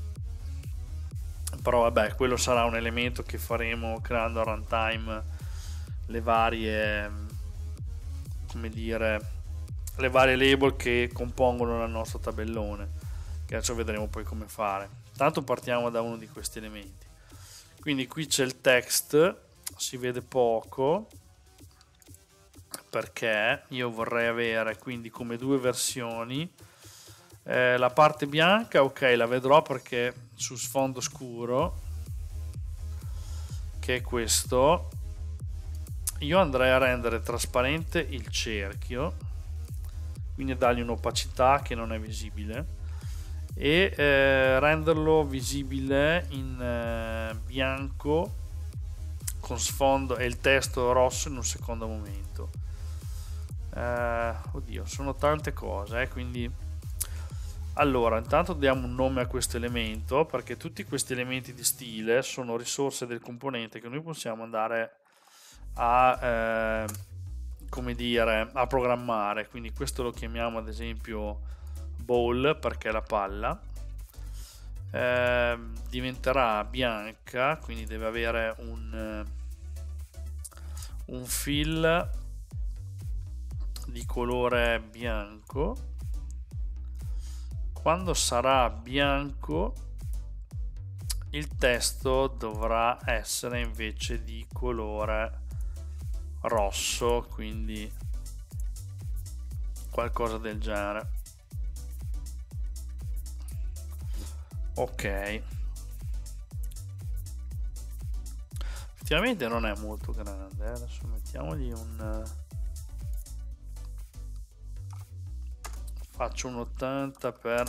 però vabbè, quello sarà un elemento che faremo creando a runtime le varie, come dire, le varie label che compongono il nostro tabellone, che adesso vedremo poi come fare. Tanto partiamo da uno di questi elementi. Quindi qui c'è il text, si vede poco perché io vorrei avere quindi come due versioni. La parte bianca, ok, la vedrò perché su sfondo scuro, che è questo, io andrei a rendere trasparente il cerchio, quindi a dargli un'opacità che non è visibile, e renderlo visibile in bianco con sfondo e il testo rosso in un secondo momento. Oddio, sono tante cose, quindi allora intanto diamo un nome a questo elemento, perché tutti questi elementi di stile sono risorse del componente che noi possiamo andare a come dire, a programmare. Quindi questo lo chiamiamo ad esempio ball perché è la palla. Diventerà bianca, quindi deve avere un fill di colore bianco. Quando sarà bianco il testo dovrà essere invece di colore rosso, quindi qualcosa del genere. Ok, effettivamente non è molto grande, adesso mettiamogli faccio un 80 per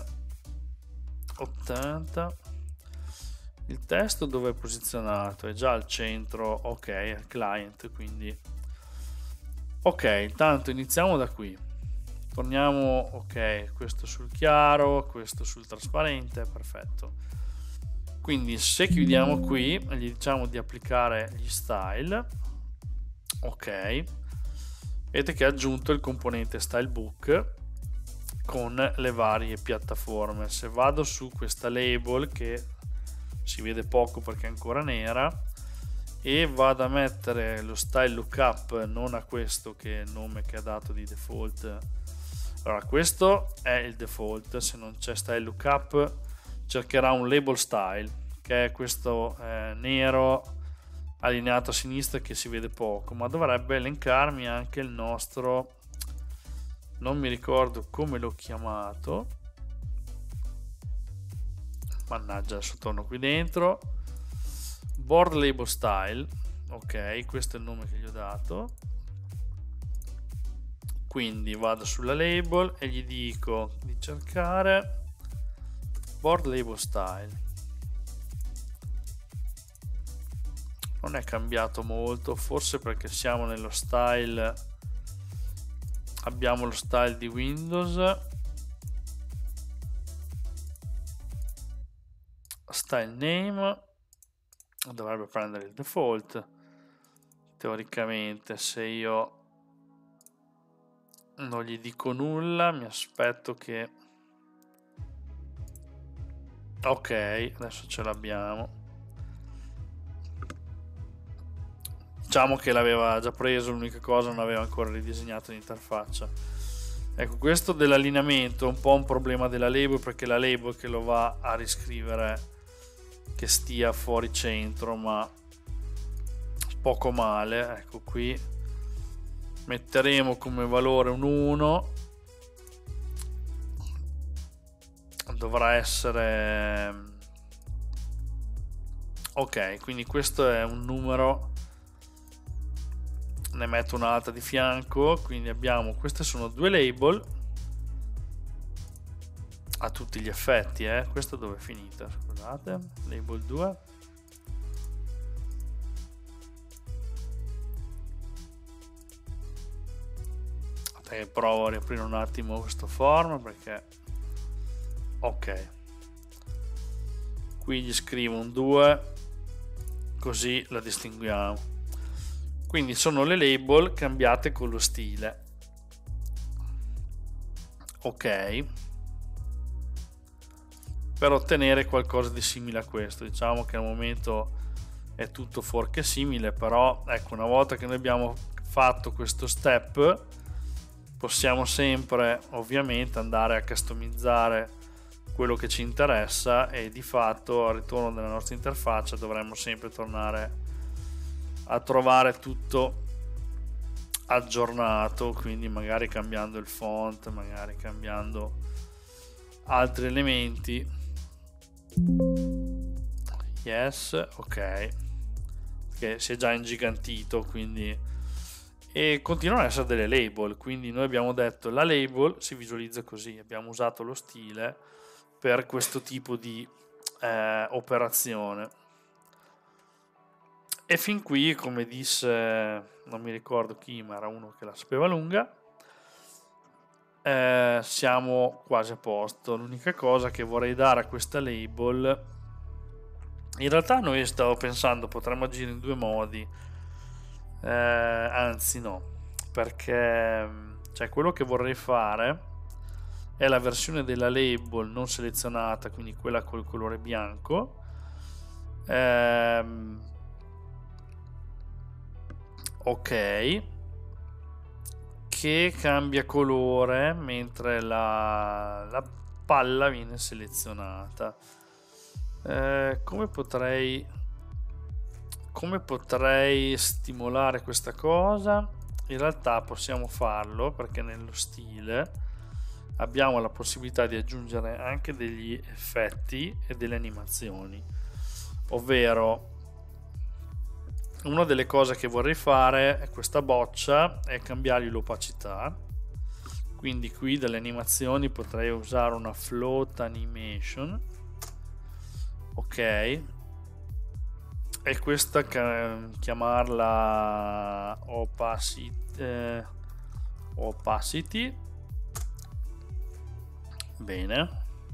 80. Il testo dove è posizionato? È già al centro, ok, al client, quindi ok. Intanto iniziamo da qui, torniamo, ok, questo sul chiaro, questo sul trasparente, perfetto. Quindi se chiudiamo qui, gli diciamo di applicare gli style, ok, vedete che ha aggiunto il componente stylebook con le varie piattaforme. Se vado su questa label, che si vede poco perché è ancora nera, e vado a mettere lo style lookup non a questo che è il nome che ha dato di default. Allora questo è il default, se non c'è style lookup cercherà un label style, che è questo nero allineato a sinistra che si vede poco, ma dovrebbe elencarmi anche il nostro, non mi ricordo come l'ho chiamato, mannaggia, adesso torno qui dentro, board label style, ok, questo è il nome che gli ho dato. Quindi vado sulla label e gli dico di cercare board label style. Non è cambiato molto, forse perché siamo nello style, abbiamo lo style di Windows, style name dovrebbe prendere il default teoricamente. Se io non gli dico nulla mi aspetto che, ok, adesso ce l'abbiamo. diciamo che l'aveva già preso, l'unica cosa non aveva ancora ridisegnato l'interfaccia. Ecco, questo dell'allineamento è un po' un problema della label, perché la label che lo va a riscrivere che stia fuori centro, ma poco male. Ecco, qui metteremo come valore un 1, dovrà essere ok, quindi questo è un numero, ne metto un'altra di fianco, quindi abbiamo, queste sono due label a tutti gli effetti, questa dove è finita, scusate, label 2, provo a riaprire un attimo questo form, perché ok, qui gli scrivo un 2 così la distinguiamo. Quindi sono le label cambiate con lo stile. Ok, per ottenere qualcosa di simile a questo. Diciamo che al momento è tutto fuorché simile, però ecco, una volta che noi abbiamo fatto questo step possiamo sempre ovviamente andare a customizzare quello che ci interessa, e di fatto al ritorno della nostra interfaccia dovremmo sempre tornare a trovare tutto aggiornato, quindi magari cambiando il font, magari cambiando altri elementi. Yes, ok, che si è già ingigantito, quindi, e continuano ad essere delle label, quindi noi abbiamo detto la label si visualizza così, abbiamo usato lo stile per questo tipo di operazione. E fin qui, come disse, non mi ricordo chi, ma era uno che la sapeva lunga, siamo quasi a posto. L'unica cosa che vorrei dare a questa label, in realtà noi stavo pensando potremmo agire in due modi, anzi no, perché cioè, quello che vorrei fare è la versione della label non selezionata, quindi quella col colore bianco, ok, che cambia colore mentre la palla viene selezionata. Come potrei stimolare questa cosa? In realtà possiamo farlo, perché nello stile abbiamo la possibilità di aggiungere anche degli effetti e delle animazioni, ovvero una delle cose che vorrei fare è questa boccia e cambiargli l'opacità. Quindi qui delle animazioni potrei usare una float animation, ok, e questa chiamarla opacity. Bene,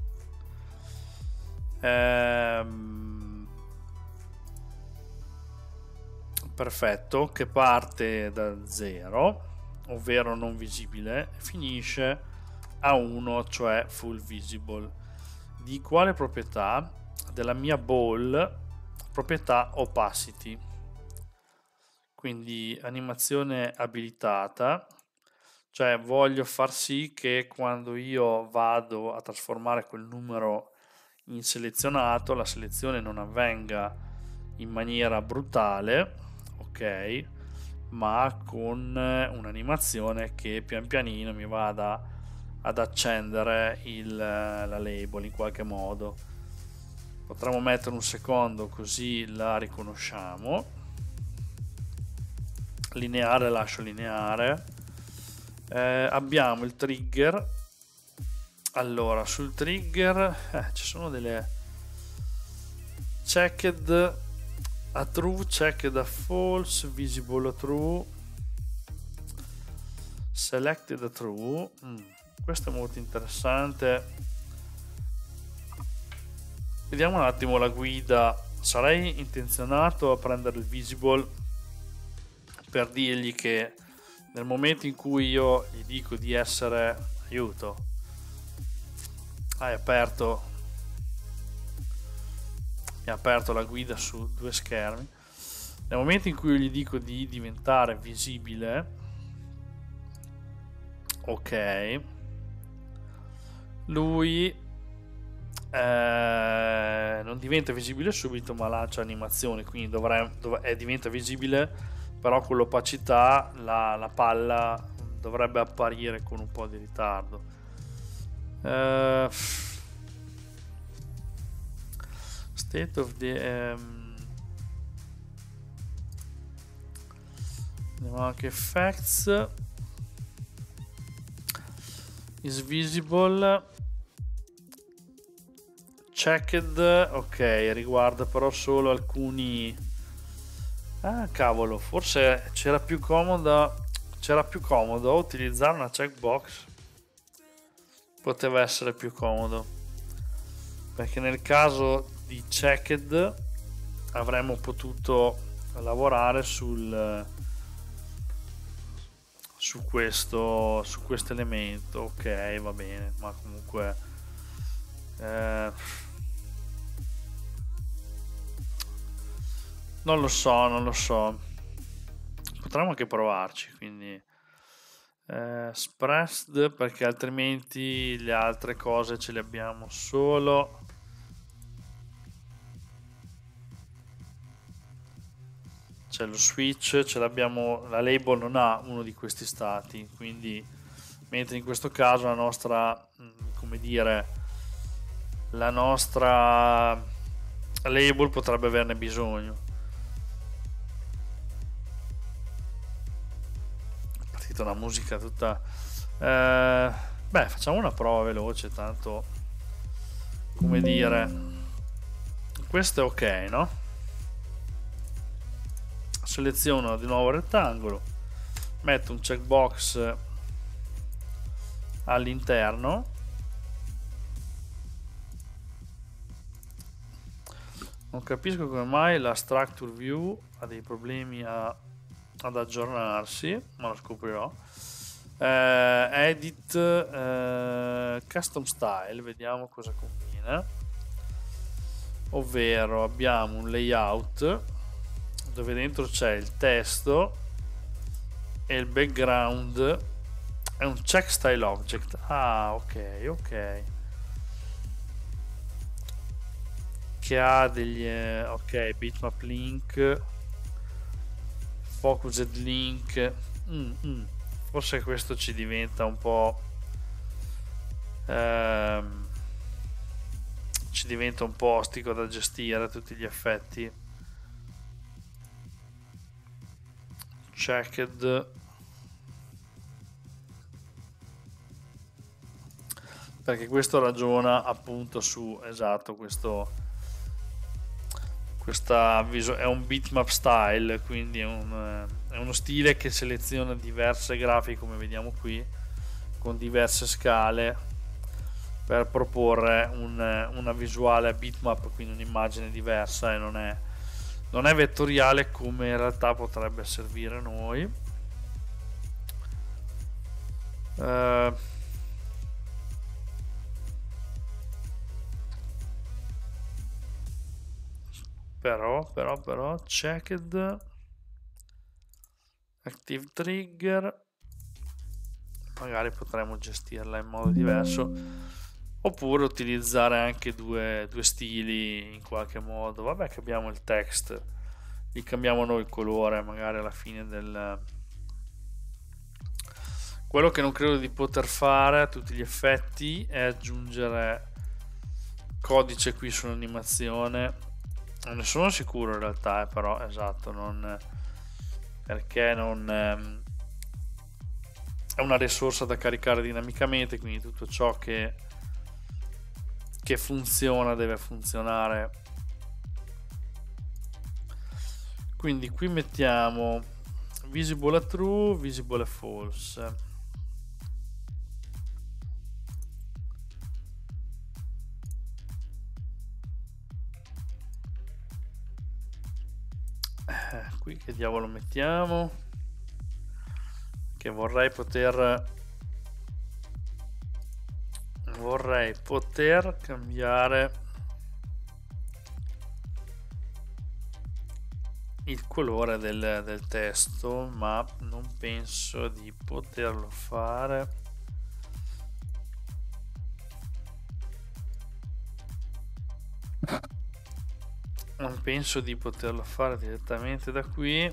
perfetto, che parte da 0, ovvero non visibile, e finisce a 1, cioè full visible. Di quale proprietà? Della mia ball, proprietà opacity, quindi animazione abilitata, cioè voglio far sì che quando io vado a trasformare quel numero in selezionato, la selezione non avvenga in maniera brutale, ok, ma con un'animazione che pian pianino mi vada ad accendere la label in qualche modo. Potremmo mettere un secondo così la riconosciamo. Lineare, lascio lineare. Abbiamo il trigger. Allora, sul trigger ci sono delle checked a true, checked a false, visible a true, selected a true. Questo è molto interessante. Vediamo un attimo la guida. Sarei intenzionato a prendere il visible per dirgli che nel momento in cui io gli dico di essere, aiuto, mi ha aperto la guida su due schermi, nel momento in cui io gli dico di diventare visibile, ok, lui non diventa visibile subito, ma lancia animazione, quindi diventa visibile, però con l'opacità la palla dovrebbe apparire con un po' di ritardo. State of the andiamo anche effects, is visible checked, ok, riguarda però solo alcuni. Ah cavolo, forse c'era più comodo utilizzare una checkbox, poteva essere più comodo, perché nel caso di checked avremmo potuto lavorare su questo elemento. Ok, va bene, ma comunque non lo so, potremmo anche provarci, quindi expressed, perché altrimenti le altre cose ce le abbiamo solo. C'è lo switch, ce l'abbiamo, la label non ha uno di questi stati, quindi mentre in questo caso la nostra, come dire, la nostra label potrebbe averne bisogno. È partita una musica tutta beh, facciamo una prova veloce, tanto, come dire, questo è ok, no? Seleziono di nuovo il rettangolo, metto un checkbox all'interno, non capisco come mai la structure view ha dei problemi ad aggiornarsi, ma lo scoprirò. Edit custom style, vediamo cosa combina, ovvero abbiamo un layout dove dentro c'è il testo e il background è un check style object. Ah, ok, che ha degli ok, bitmap link, focused link. Forse questo ci diventa un po' ostico da gestire a tutti gli effetti. Checked, perché questo ragiona appunto su, esatto, è un bitmap style, quindi è uno stile che seleziona diverse grafiche, come vediamo qui, con diverse scale, per proporre una visuale bitmap, quindi un'immagine diversa, e non è vettoriale come in realtà potrebbe servire a noi. Però checked active trigger, magari potremmo gestirla in modo diverso, oppure utilizzare anche due stili in qualche modo. Vabbè, che abbiamo il text, gli cambiamo noi il colore magari alla fine quello che non credo di poter fare a tutti gli effetti è aggiungere codice qui sull'animazione. Non ne sono sicuro in realtà, però esatto, perché non è una risorsa da caricare dinamicamente, quindi tutto ciò che funziona deve funzionare. Quindi qui mettiamo visible a true, visible a false. Qui che diavolo mettiamo? Che vorrei poter cambiare il colore del testo, ma non penso di poterlo fare. Non penso di poterlo fare direttamente da qui.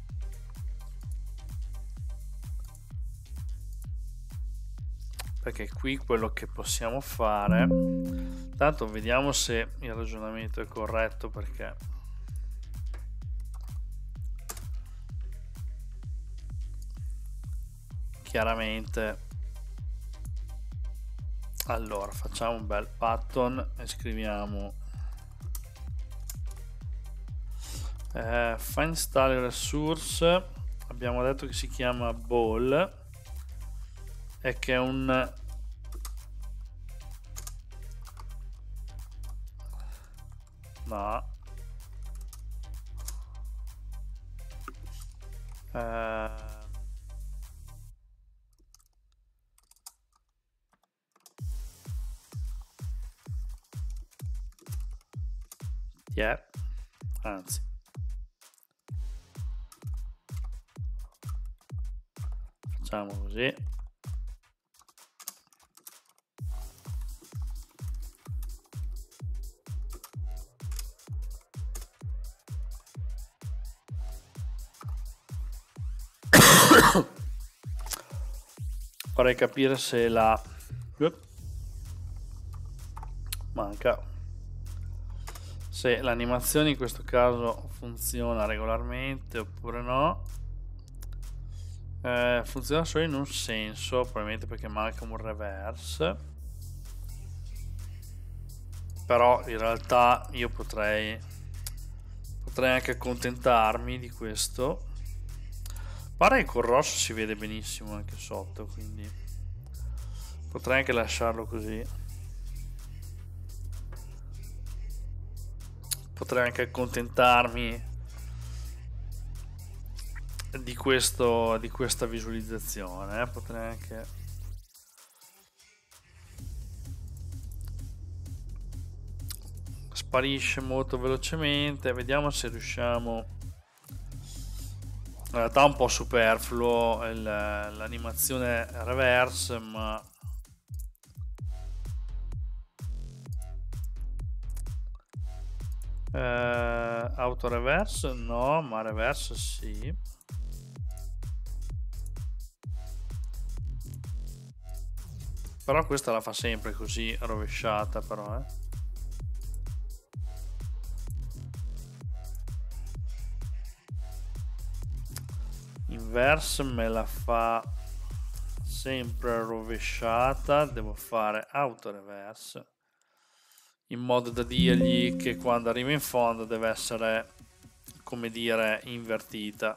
Perché qui quello che possiamo fare, tanto vediamo se il ragionamento è corretto, perché chiaramente, allora facciamo un bel pattern e scriviamo find style resource, abbiamo detto che si chiama ball e che è un no yeah, anzi facciamo così. Vorrei capire se la manca, se l'animazione in questo caso funziona regolarmente oppure no. Funziona solo in un senso, probabilmente perché manca un reverse, però in realtà io potrei anche accontentarmi di questo. Pare che col rosso si vede benissimo anche sotto, quindi potrei anche lasciarlo così. Potrei anche accontentarmi di questa visualizzazione, potrei anche sparisce molto velocemente. Vediamo se riusciamo. In realtà è un po' superfluo l'animazione reverse, ma auto reverse no, ma reverse sì. Però questa la fa sempre così rovesciata, però inverse me la fa sempre rovesciata, devo fare auto reverse in modo da dirgli che quando arriva in fondo deve essere, come dire, invertita.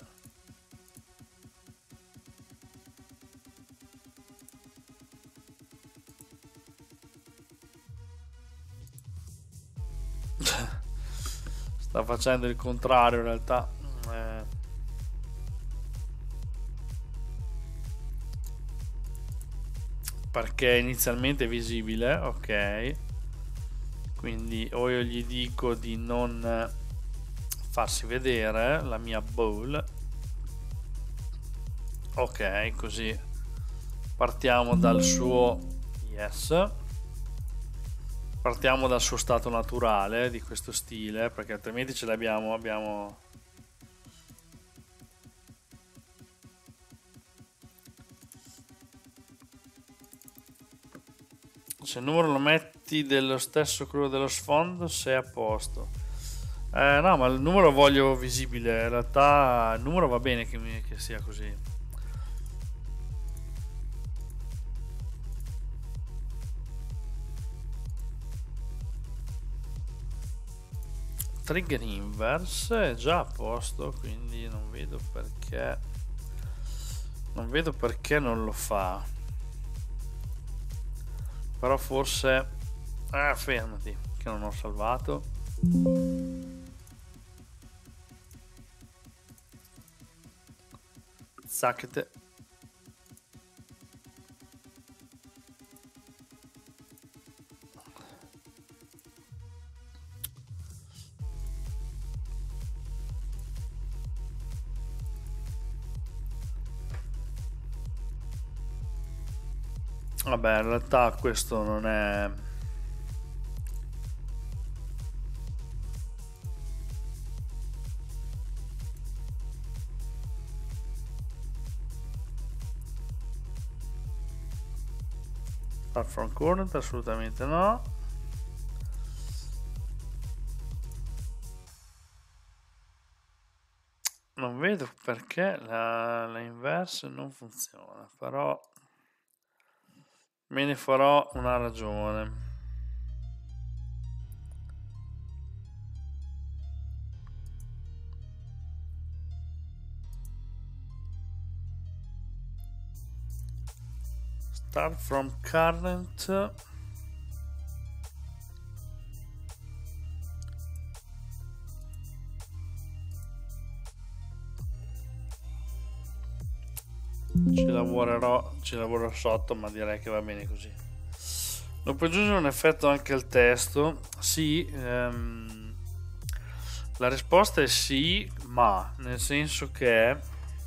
Sta facendo il contrario in realtà. Perché inizialmente è visibile, ok, quindi o io gli dico di non farsi vedere la mia ball, ok, così partiamo dal suo partiamo dal suo stato naturale di questo stile, perché altrimenti ce l'abbiamo se il numero lo metti dello stesso colore dello sfondo sei a posto. No, ma il numero voglio visibile, in realtà il numero va bene che sia così. Trigger inverse è già a posto, quindi non vedo perché non lo fa. Però forse fermati che non ho salvato. Zacchete. Vabbè, in realtà questo non è... Start from current, assolutamente no. Non vedo perché la inverse non funziona, però me ne farò una ragione. Start from current. Ci lavorerò sotto, ma direi che va bene così. Non puoi aggiungere un effetto anche al testo? Sì, la risposta è sì, ma nel senso che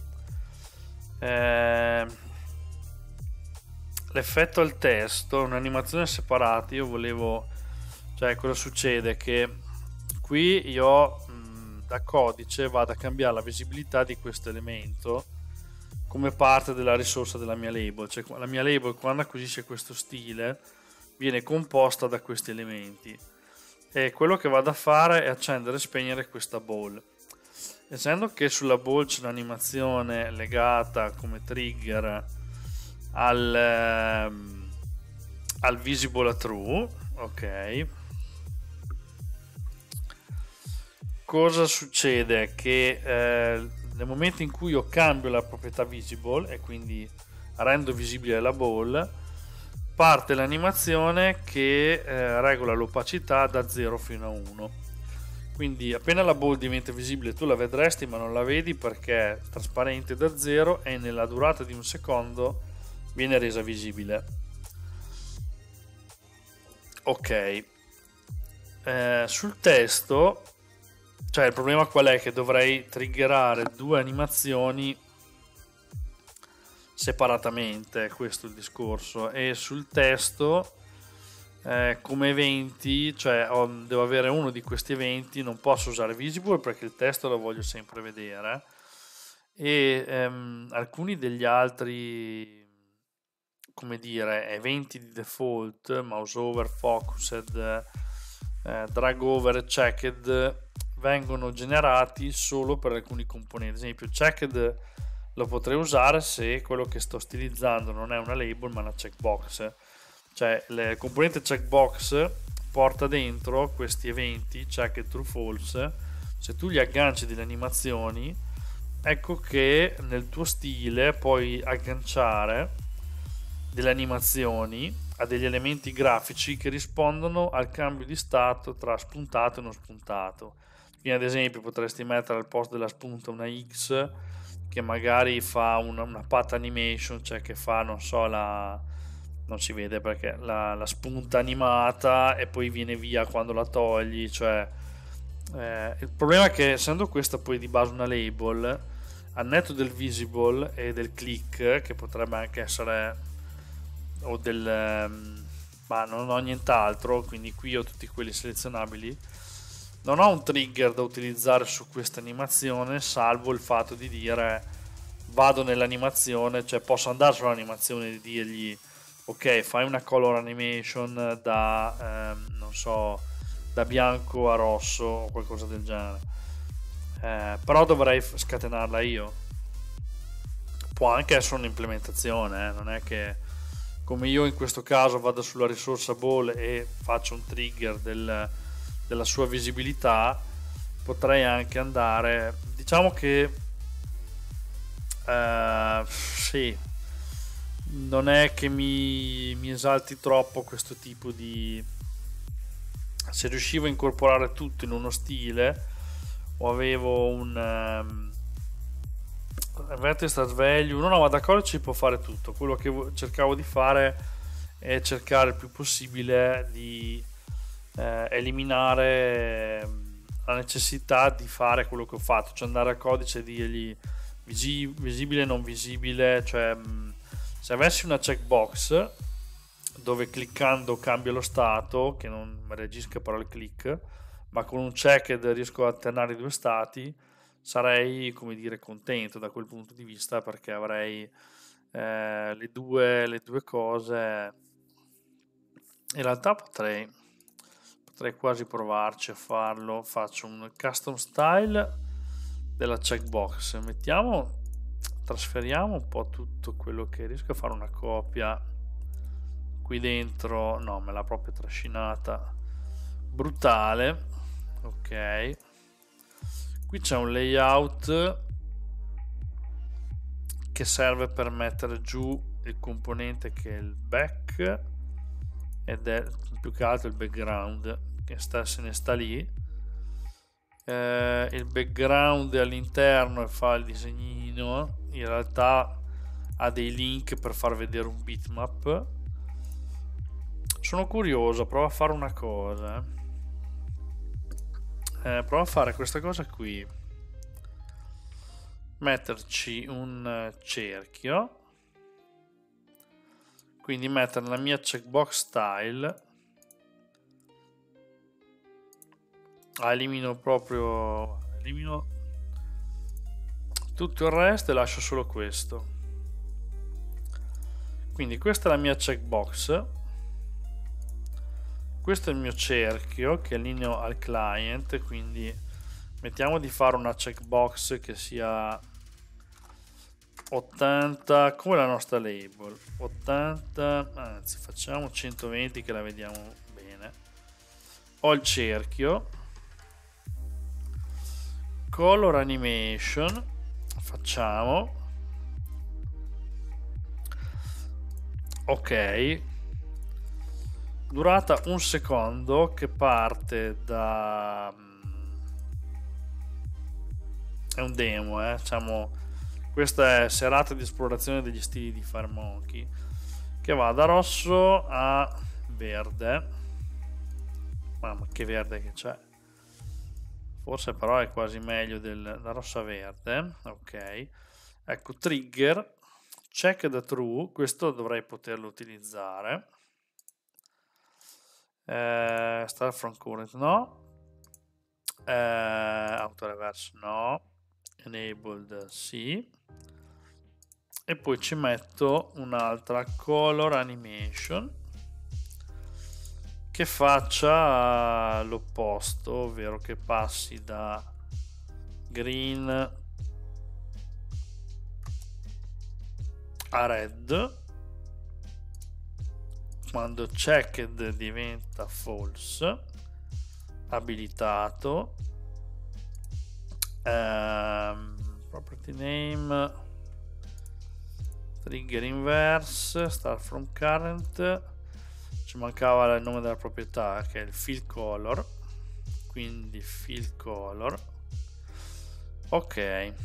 l'effetto al testo è un'animazione separata. Io volevo, cioè cosa succede? Che qui io da codice vado a cambiare la visibilità di questo elemento come parte della risorsa della mia label, cioè la mia label quando acquisisce questo stile viene composta da questi elementi e quello che vado a fare è accendere e spegnere questa ball. Essendo che sulla ball c'è un'animazione legata come trigger al visible a true, ok, cosa succede? Che nel momento in cui io cambio la proprietà visible e quindi rendo visibile la ball, parte l'animazione che regola l'opacità da 0 fino a 1. Quindi appena la ball diventa visibile tu la vedresti, ma non la vedi perché è trasparente da 0 e nella durata di un secondo viene resa visibile. Ok, sul testo, cioè il problema qual è? Che dovrei triggerare due animazioni separatamente, questo è il discorso. E sul testo come eventi, cioè devo avere uno di questi eventi, non posso usare visible perché il testo lo voglio sempre vedere, e alcuni degli altri, come dire, eventi di default, mouse over, focused, drag over e checked, vengono generati solo per alcuni componenti. Ad esempio checked lo potrei usare se quello che sto stilizzando non è una label ma una checkbox, cioè il componente checkbox porta dentro questi eventi checked, true, false. Se tu gli agganci delle animazioni, ecco che nel tuo stile puoi agganciare delle animazioni a degli elementi grafici che rispondono al cambio di stato tra spuntato e non spuntato. Quindi ad esempio potresti mettere al posto della spunta una X che magari fa una path animation, cioè che fa, non so, non si vede perché la spunta animata e poi viene via quando la togli, cioè il problema è che essendo questa poi di base una label, al netto del visible e del click, che potrebbe anche essere, o ma non ho nient'altro, quindi qui ho tutti quelli selezionabili, non ho un trigger da utilizzare su questa animazione, salvo il fatto di dire vado nell'animazione, cioè posso andare sull'animazione e dirgli ok, fai una color animation da non so, da bianco a rosso o qualcosa del genere, però dovrei scatenarla io. Può anche essere un'implementazione, non è che come io in questo caso vado sulla risorsa ball e faccio un trigger della sua visibilità, potrei anche andare, diciamo che sì, non è che mi esalti troppo questo tipo di, se riuscivo a incorporare tutto in uno stile o avevo un vertex start value, no, ma d'accordo, ci può fare tutto. Quello che cercavo di fare è cercare il più possibile di eliminare la necessità di fare quello che ho fatto, cioè andare al codice e dirgli visibile, non visibile, cioè se avessi una checkbox dove cliccando cambia lo stato, che non reagisca però al click, ma con un checked riesco a alternare i due stati, sarei, come dire, contento da quel punto di vista, perché avrei le due cose. In realtà potrei quasi provarci a farlo. Faccio un custom style della checkbox, trasferiamo un po' tutto quello che riesco a fare, una copia qui dentro. No, me l'ha proprio trascinata, brutale. Ok, qui c'è un layout che serve per mettere giù il componente che è il back, ed è più che altro il background che se ne sta lì. Il background è all'interno e fa il disegnino, in realtà ha dei link per far vedere un bitmap. Sono curioso, provo a fare una cosa, provo a fare questa cosa qui, metterci un cerchio, quindi mettere la mia checkbox style, elimino tutto il resto e lascio solo questo. Quindi questa è la mia checkbox, questo è il mio cerchio che allineo al client, quindi mettiamo di fare una checkbox che sia 80 come la nostra label, 80, anzi facciamo 120 che la vediamo bene. Ho il cerchio, color animation, facciamo ok, durata 1 secondo, che parte da, è un demo, diciamo. Questa è serata di esplorazione degli stili di FireMonkey, che va da rosso a verde. Mamma che verde che c'è, forse però è quasi meglio da rosso a verde. Ok, ecco, trigger check the true, questo dovrei poterlo utilizzare. Start from current no, auto reverse no, enabled sì, e poi ci metto un'altra color animation che faccia l'opposto, ovvero che passi da green a red quando checked diventa false, abilitato. Property name, trigger inverse, start from current, ci mancava il nome della proprietà che è il fill color, quindi fill color. Ok,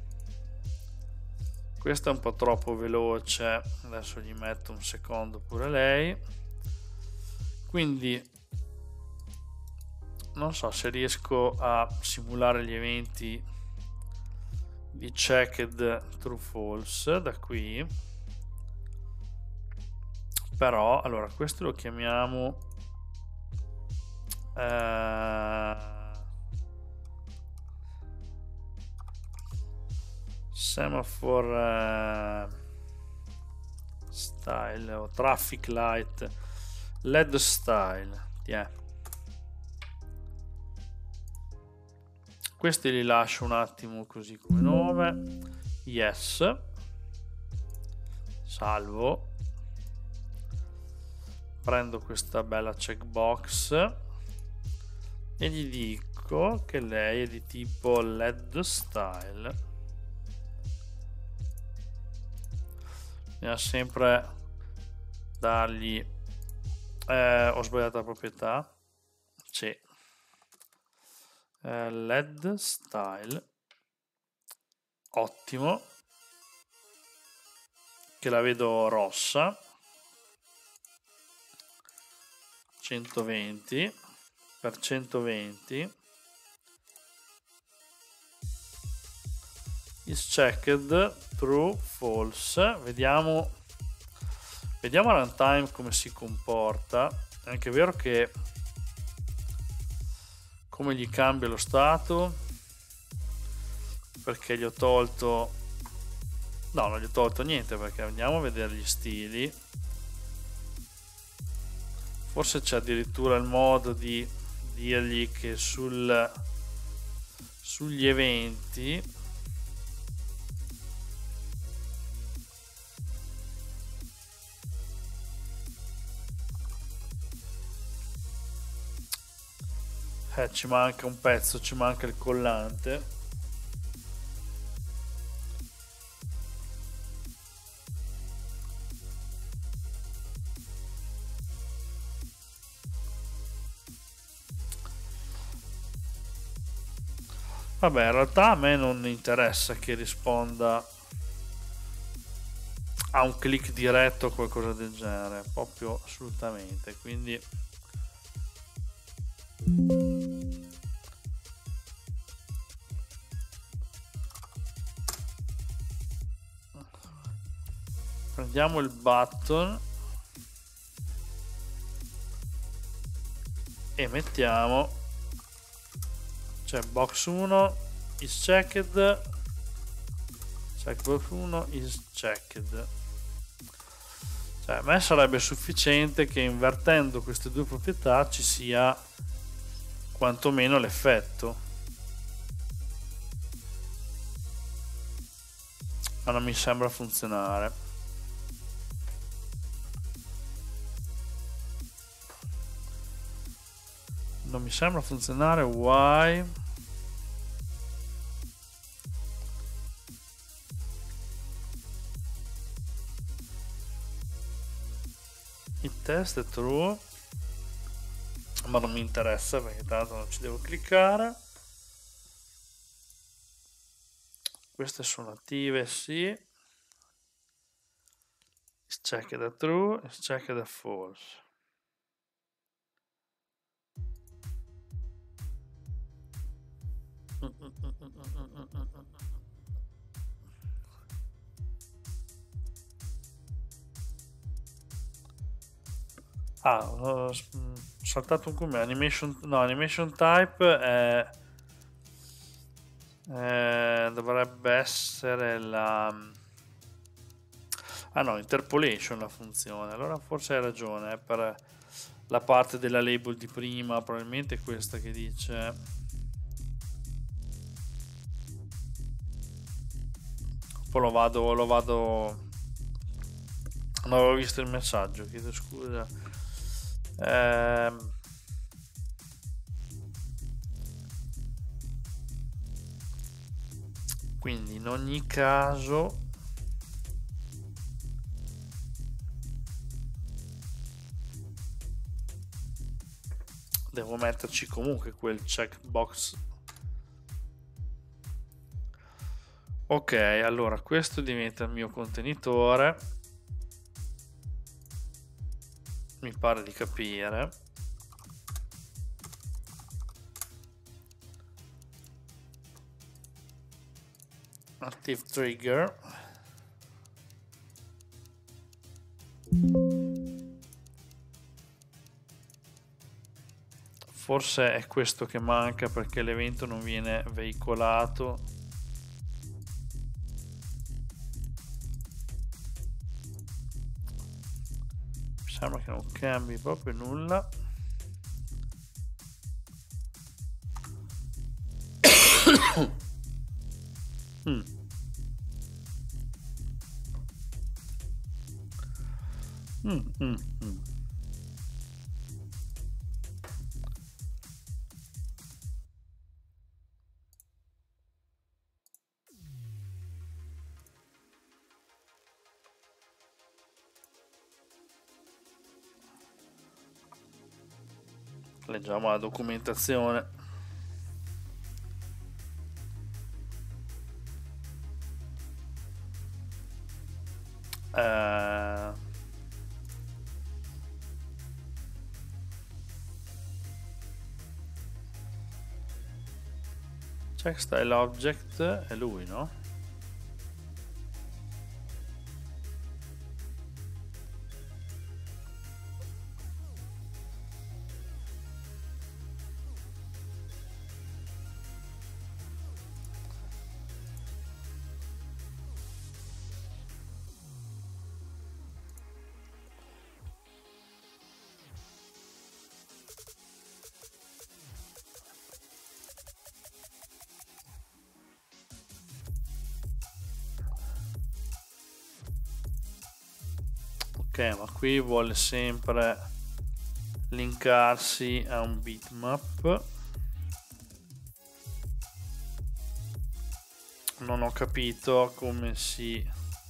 questo è un po' troppo veloce, adesso gli metto un secondo pure lei. Quindi non so se riesco a simulare gli eventi di checked true false da qui, però allora questo lo chiamiamo semaphore style o traffic light LED style. Questi li lascio un attimo così come nome. Yes, salvo, prendo questa bella checkbox e gli dico che lei è di tipo LED style. Bisogna sempre dargli ho sbagliato la proprietà, sì, LED style, ottimo, che la vedo rossa, 120 per 120 is checked true false. Vediamo Vediamo a runtime come si comporta. È anche vero che come gli cambia lo stato, perché gli ho tolto, no, non gli ho tolto niente, perché andiamo a vedere gli stili. Forse c'è addirittura il modo di dirgli che sugli eventi ci manca un pezzo, ci manca il collante. Vabbè, in realtà a me non interessa che risponda a un click diretto o qualcosa del genere, proprio assolutamente. Quindi prendiamo il button e mettiamo, cioè box 1 is checked, checkbox 1 is checked. Cioè, a me sarebbe sufficiente che invertendo queste due proprietà ci sia quantomeno l'effetto, ma non mi sembra funzionare. Non mi sembra funzionare. Why? Il test è true, ma non mi interessa perché tanto non ci devo cliccare. Queste sono attive, sì. Is checked da true, is checked da false. Ho saltato un commento. Animation type dovrebbe essere la interpolation la funzione. Allora forse hai ragione, per la parte della label di prima, probabilmente è questa che dice. Poi lo vado. Non avevo visto il messaggio, chiedo scusa. Quindi in ogni caso devo metterci comunque quel checkbox. Ok, allora questo diventa il mio contenitore, mi pare di capire. Active trigger. Forse è questo che manca perché l'evento non viene veicolato. Mi sembra che non cambi proprio nulla. Leggiamo la documentazione. Check style object è lui, no? Ok, ma qui vuole sempre linkarsi a un bitmap. Non ho capito come si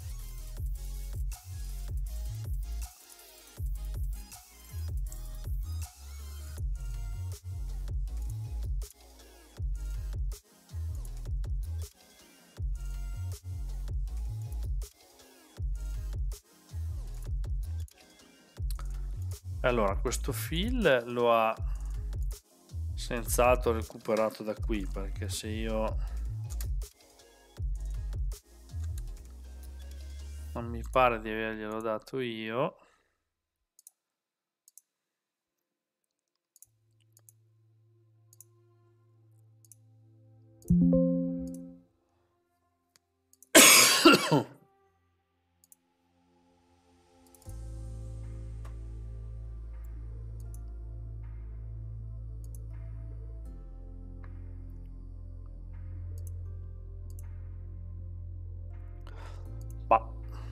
allora questo fill lo ha senz'altro recuperato da qui, perché se io non mi pare di averglielo dato io. Ma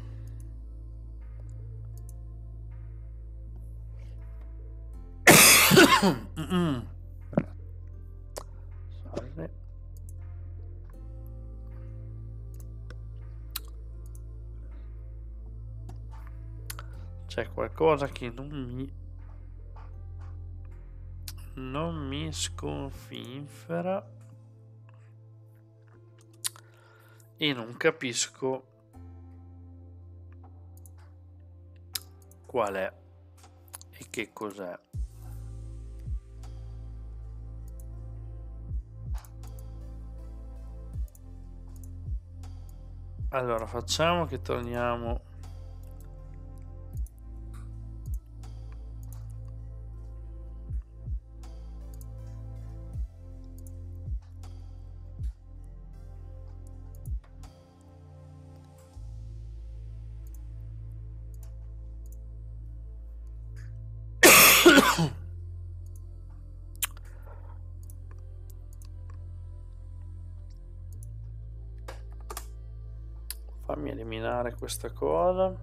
c'è qualcosa che non mi sconfinfera e non capisco qual è e che cos'è. Allora facciamo che torniamo fammi eliminare questa cosa.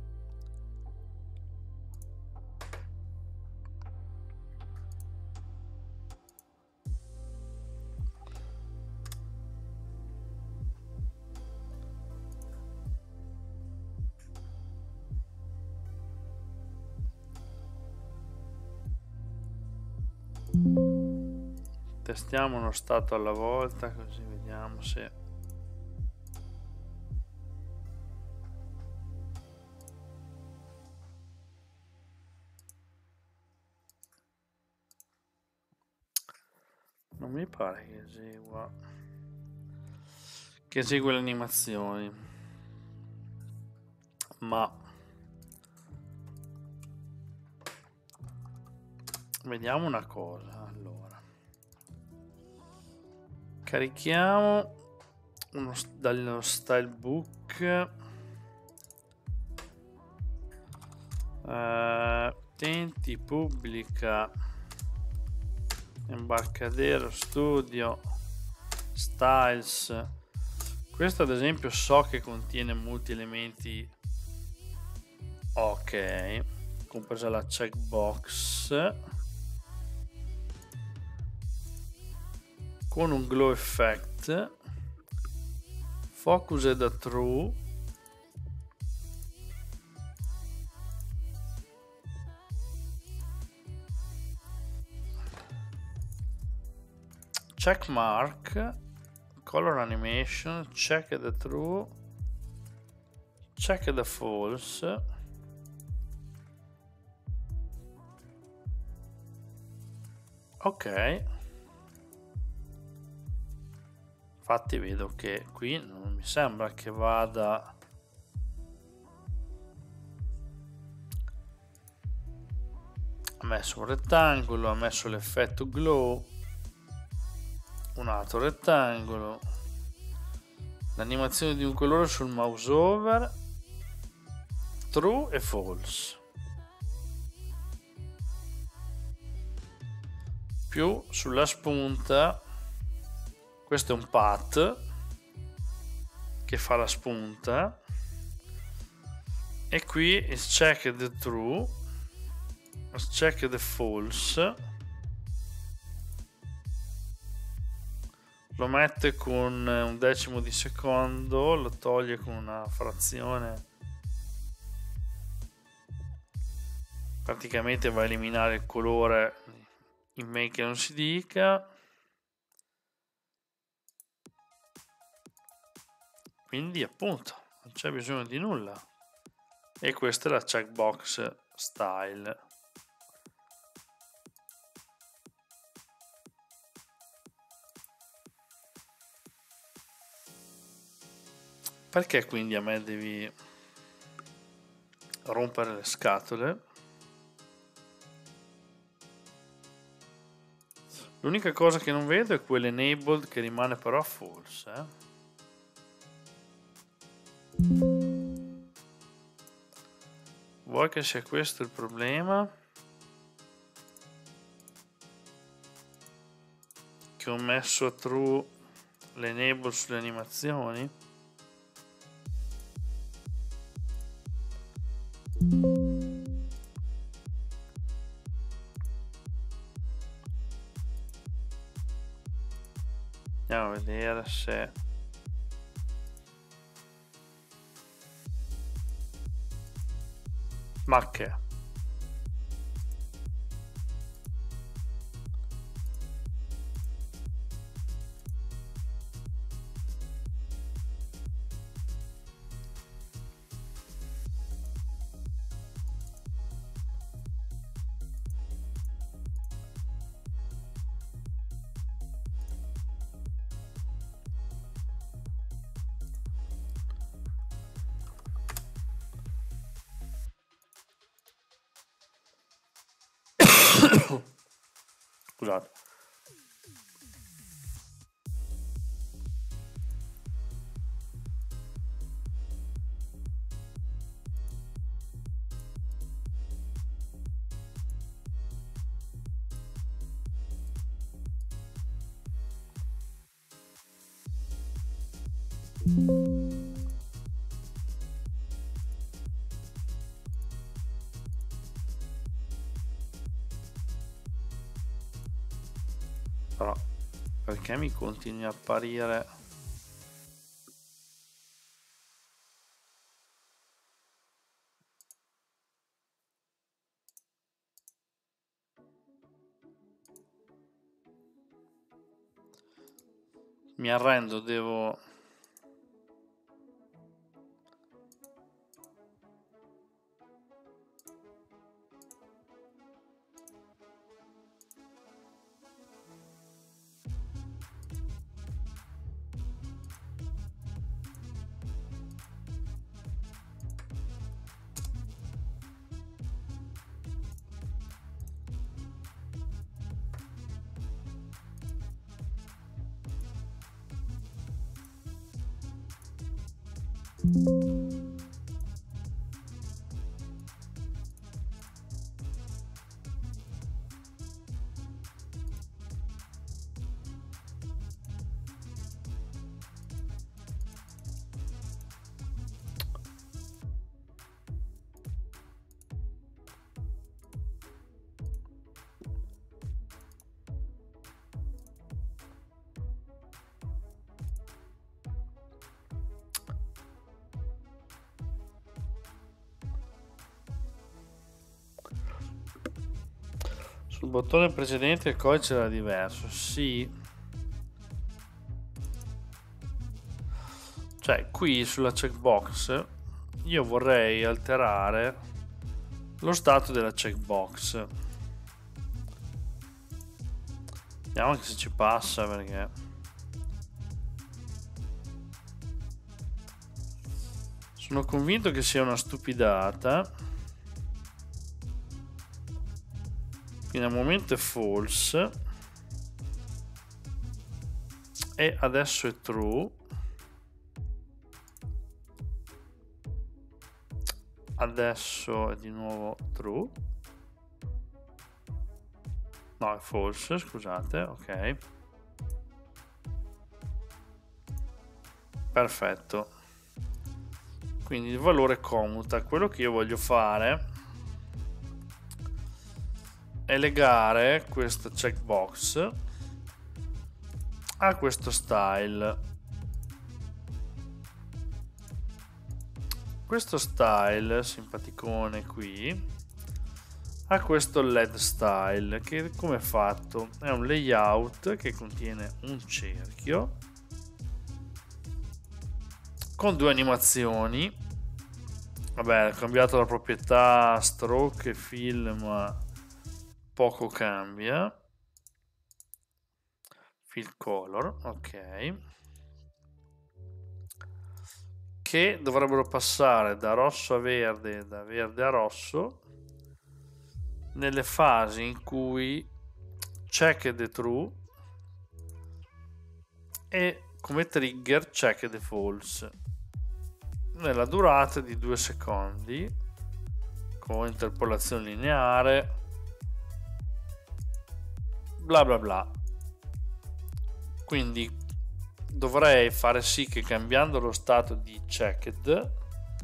Testiamo uno stato alla volta, così vediamo se non mi pare che esegua le animazioni, ma vediamo una cosa. Allora carichiamo dallo stylebook utenti pubblica Embarcadero Studio Styles. Questo ad esempio so che contiene molti elementi, ok, compresa la checkbox con un glow effect, focus da true, check mark, color animation, check the true, check the false, ok. Infatti vedo che qui non mi sembra che vada ha messo un rettangolo, ha messo l'effetto glow, un altro rettangolo, l'animazione di un colore sul mouse over, true e false, più sulla spunta. Questo è un path che fa la spunta e qui is check the true, is check the false, lo mette con un decimo di secondo, lo toglie con una frazione, praticamente va a eliminare il colore in men che non si dica. Quindi appunto non c'è bisogno di nulla, e questa è la checkbox style. Perché quindi a me devi rompere le scatole? L'unica cosa che non vedo è quell'enabled che rimane però false, Vuoi che sia questo il problema? Che ho messo true l'enable sulle animazioni? Andiamo a vedere se... Ma che? Scusate. Però perché mi continui a apparire? Mi arrendo, devo... Sul bottone precedente il codice era diverso, sì. Cioè, qui sulla checkbox io vorrei alterare lo stato della checkbox. Vediamo anche se ci passa, perché sono convinto che sia una stupidata. Quindi al momento è false e adesso è true. Adesso è di nuovo true. No, è false, scusate, ok. Perfetto. quindi il valore commuta. Quello che io voglio fare è legare questo checkbox a questo style. Questo style simpaticone qui a questo LED style, che come è fatto? È un layout che contiene un cerchio con due animazioni. Vabbè, ho cambiato la proprietà stroke e fill, ma poco cambia. Fill color, ok, che dovrebbero passare da rosso a verde, da verde a rosso, nelle fasi in cui check the true e come trigger check the false, nella durata di 2 secondi con interpolazione lineare, bla bla bla. Quindi dovrei fare sì che, cambiando lo stato di checked,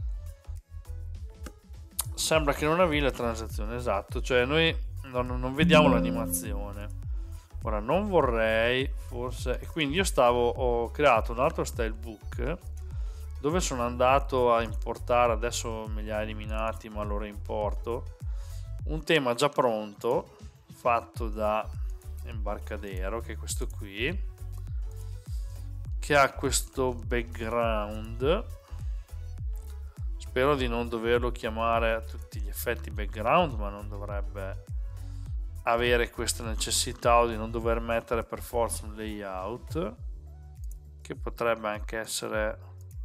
sembra che non avvii la transazione, esatto, cioè noi non vediamo l'animazione. Ora non vorrei, forse, e quindi io ho creato un altro style book dove sono andato a importare, adesso me li ha eliminati ma lo reimporto, un tema già pronto fatto da Embarcadero, che è questo qui, che ha questo background. Spero di non doverlo chiamare a tutti gli effetti background, ma non dovrebbe avere questa necessità, o di non dover mettere per forza un layout, che potrebbe anche essere,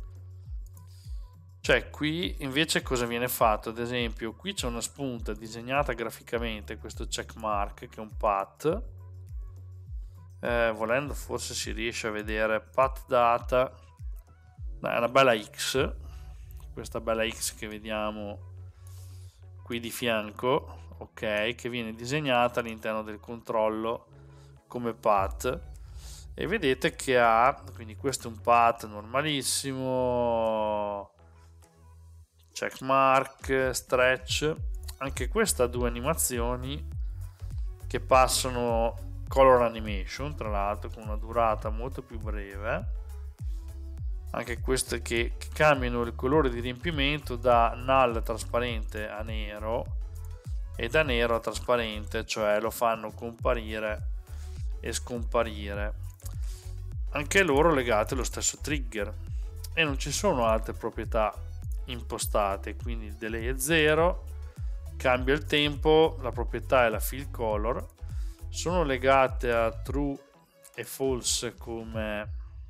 cioè qui invece cosa viene fatto? Ad esempio qui c'è una spunta disegnata graficamente, questo check mark che è un path, volendo forse si riesce a vedere path data, è una bella X, questa bella X che vediamo qui di fianco, ok, che viene disegnata all'interno del controllo come path, e vedete che ha, quindi questo è un path normalissimo, check mark, stretch, anche questa ha due animazioni che passano color animation, tra l'altro con una durata molto più breve, anche queste che cambiano il colore di riempimento da null trasparente a nero e da nero a trasparente, cioè lo fanno comparire e scomparire, anche loro legate allo stesso trigger, e non ci sono altre proprietà impostate, quindi il delay è 0, cambia il tempo, la proprietà è la fill color, sono legate a true e false come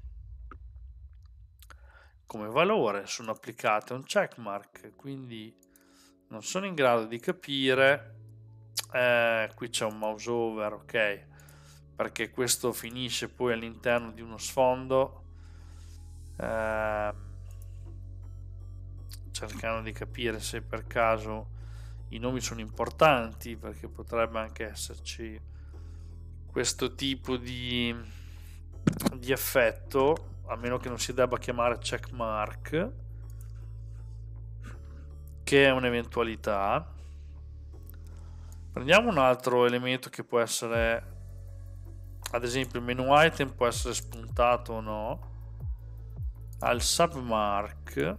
valore, sono applicate a un checkmark, quindi non sono in grado di capire. Qui c'è un mouse over, ok, perché questo finisce poi all'interno di uno sfondo, cercando di capire se per caso i nomi sono importanti, perché potrebbe anche esserci questo tipo di effetto, a meno che non si debba chiamare checkmark, che è un'eventualità. Prendiamo un altro elemento che può essere, ad esempio il menu item può essere spuntato o no, al submark,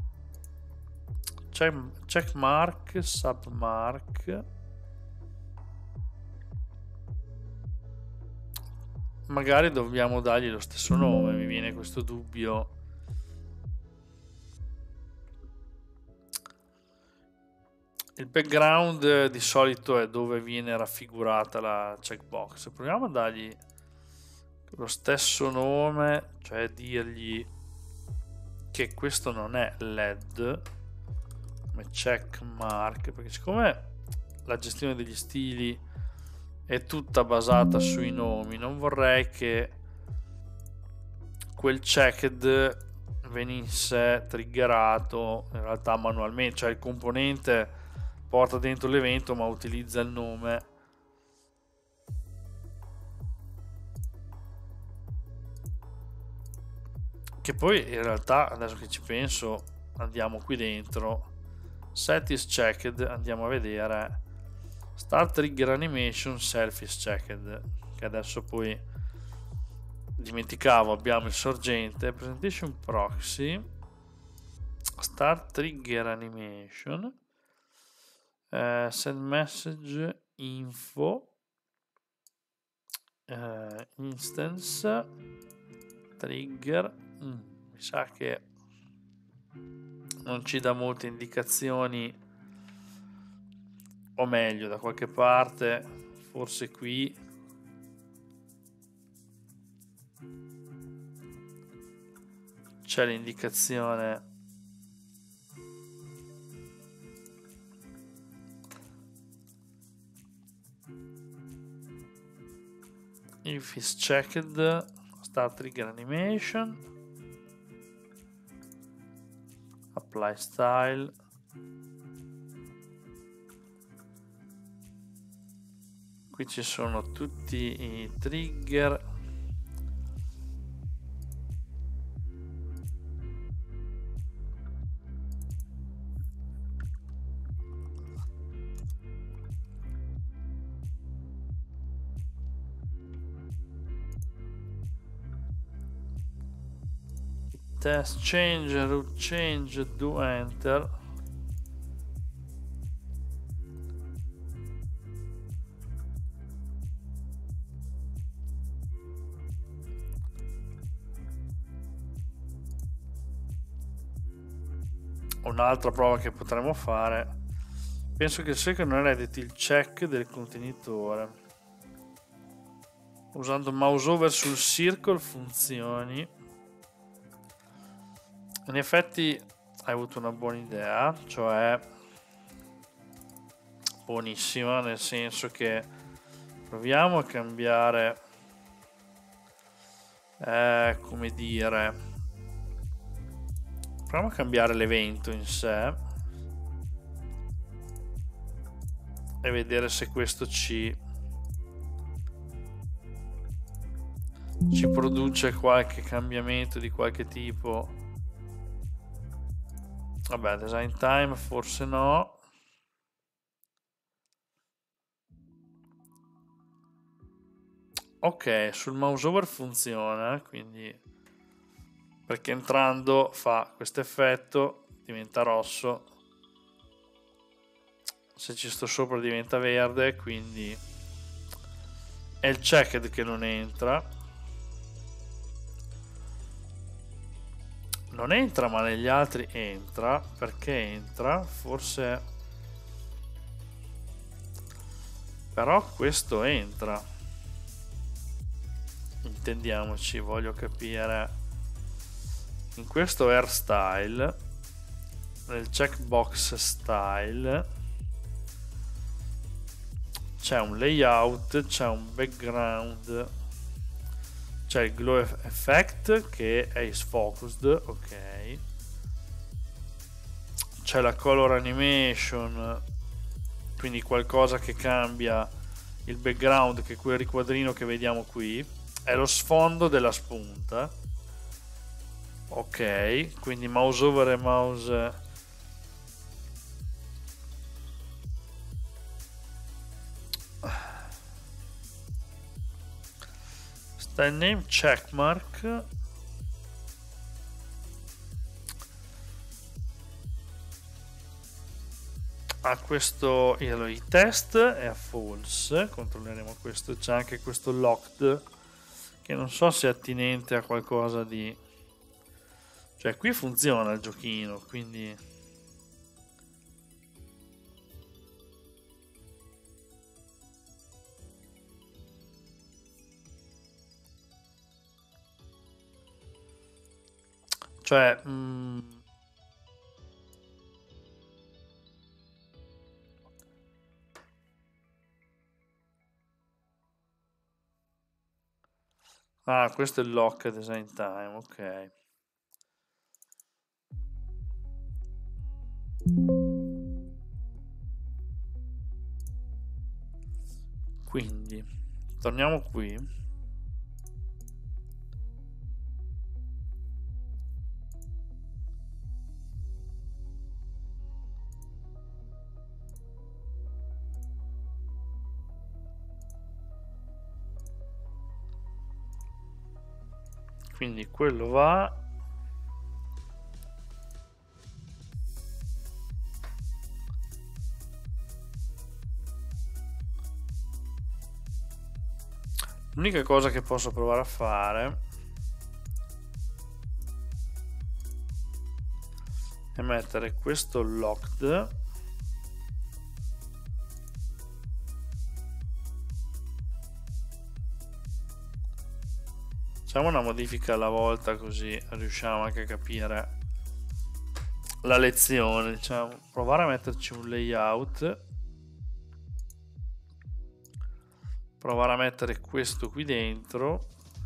checkmark, submark, magari dobbiamo dargli lo stesso nome, mi viene questo dubbio. Il background di solito è dove viene raffigurata la checkbox, proviamo a dargli lo stesso nome, cioè dirgli che questo non è LED come checkmark, perché siccome la gestione degli stili è tutta basata sui nomi, non vorrei che quel checked venisse triggerato in realtà manualmente, cioè il componente porta dentro l'evento ma utilizza il nome. Che poi in realtà, adesso che ci penso, andiamo qui dentro, set is checked, andiamo a vedere start trigger animation, self is checked, che adesso poi dimenticavo, abbiamo il sorgente, presentation proxy, start trigger animation, send message info, instance trigger, mi sa che non ci dà molte indicazioni, o meglio da qualche parte, forse qui c'è l'indicazione if is checked, start trigger animation, apply style, qui ci sono tutti i trigger, test change, route change, do enter. Un'altra prova che potremmo fare, penso che sia che non erediti il check del contenitore usando mouse over sul circle funzioni. In effetti hai avuto una buona idea, cioè buonissima, nel senso che proviamo a cambiare, come dire, proviamo a cambiare l'evento in sé e vedere se questo ci produce qualche cambiamento di qualche tipo. Vabbè, design time forse no. Ok, sul mouse over funziona, quindi perché entrando fa questo effetto, diventa rosso, se ci sto sopra diventa verde, quindi è il checked che non entra. Non entra, ma negli altri entra. Perché entra? Forse... Però questo entra. Intendiamoci, voglio capire. In questo hairstyle, nel checkbox style, c'è un layout, c'è un background, c'è il glow effect che è is focused, ok, c'è la color animation, quindi qualcosa che cambia il background, che è quel riquadrino che vediamo qui, è lo sfondo della spunta, ok, quindi mouse over e mouse style name checkmark, a questo i test è a false, controlleremo questo, c'è anche questo locked che non so se è attinente a qualcosa di, cioè qui funziona il giochino, quindi cioè ah, questo è il lock design time, ok. Quindi torniamo qui. quindi quello va. L'unica cosa che posso provare a fare è mettere questo locked facciamo una modifica alla volta così riusciamo anche a capire la lezione, diciamo. Provare a metterci un layout, provare a mettere questo qui dentro,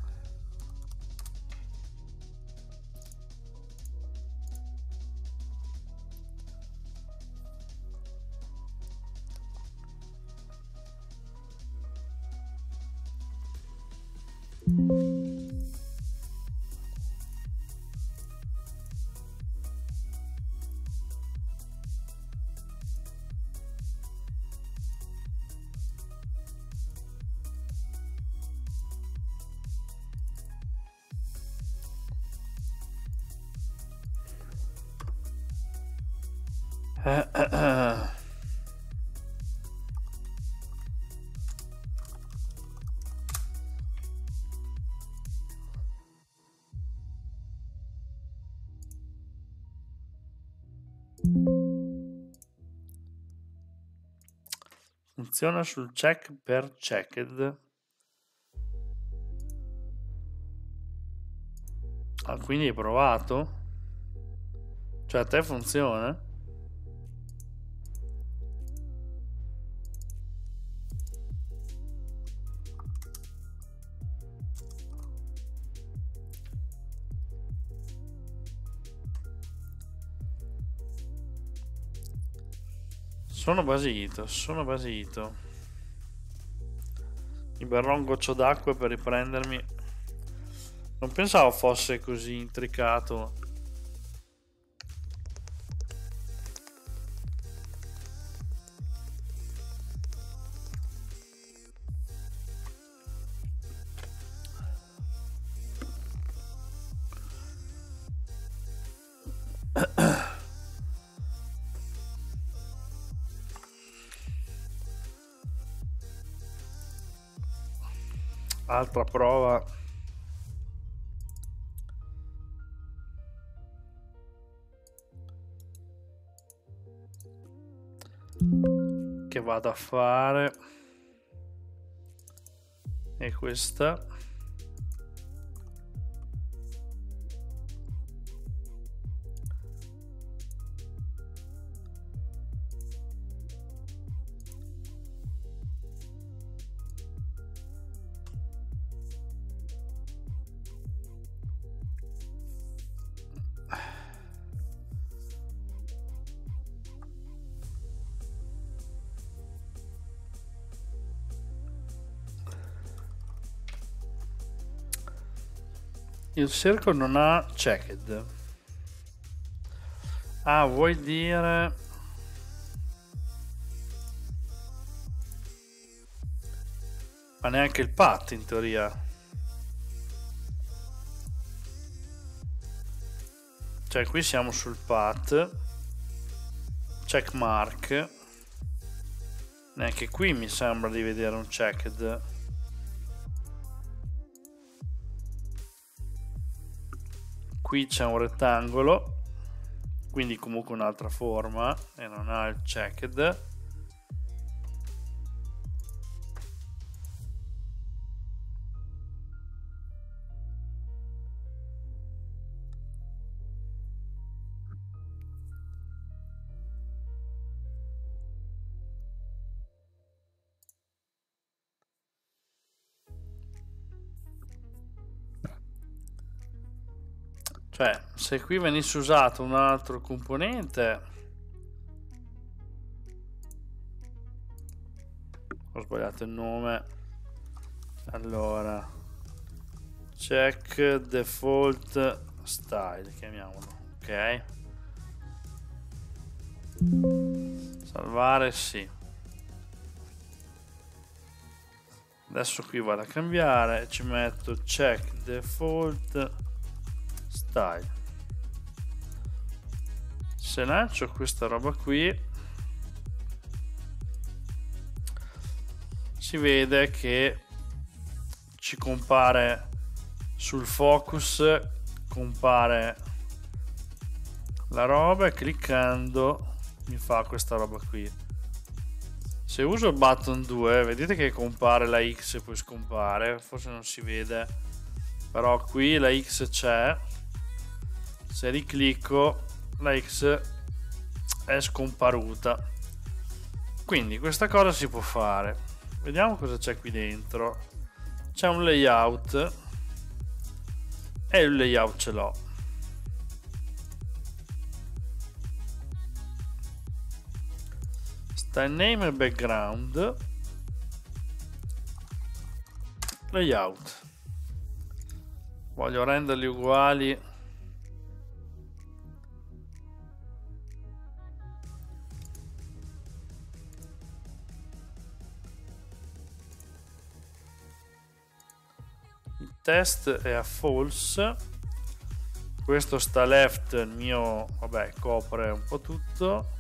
funziona sul check per checked. Ah, quindi hai provato? Cioè a te funziona? Sono basito, sono basito. Mi berrò un goccio d'acqua per riprendermi. Non pensavo fosse così intricato. Altra prova. Che vado a fare. E questa. Il circle non ha checked. Ah, vuoi dire... Ma neanche il path in teoria. Cioè qui siamo sul path. Check mark. Neanche qui mi sembra di vedere un checked. Qui c'è un rettangolo, quindi comunque un'altra forma e non ha il checked. Cioè, se qui venisse usato un altro componente, ho sbagliato il nome, allora check default style, chiamiamolo, ok, salvare, sì, Adesso qui vado a cambiare, ci metto check default style. Se lancio questa roba qui si vede che ci compare sul focus, compare la roba e cliccando mi fa questa roba qui. Se uso il button 2 vedete che compare la X e poi scompare, forse non si vede, però qui la X c'è. Se riclicco la X è scomparuta, quindi questa cosa si può fare. Vediamo cosa c'è qui dentro. C'è un layout e il layout ce l'ho. Style name e background, layout, voglio renderli uguali. Il test è a false, questo sta left, il mio vabbè copre un po' tutto.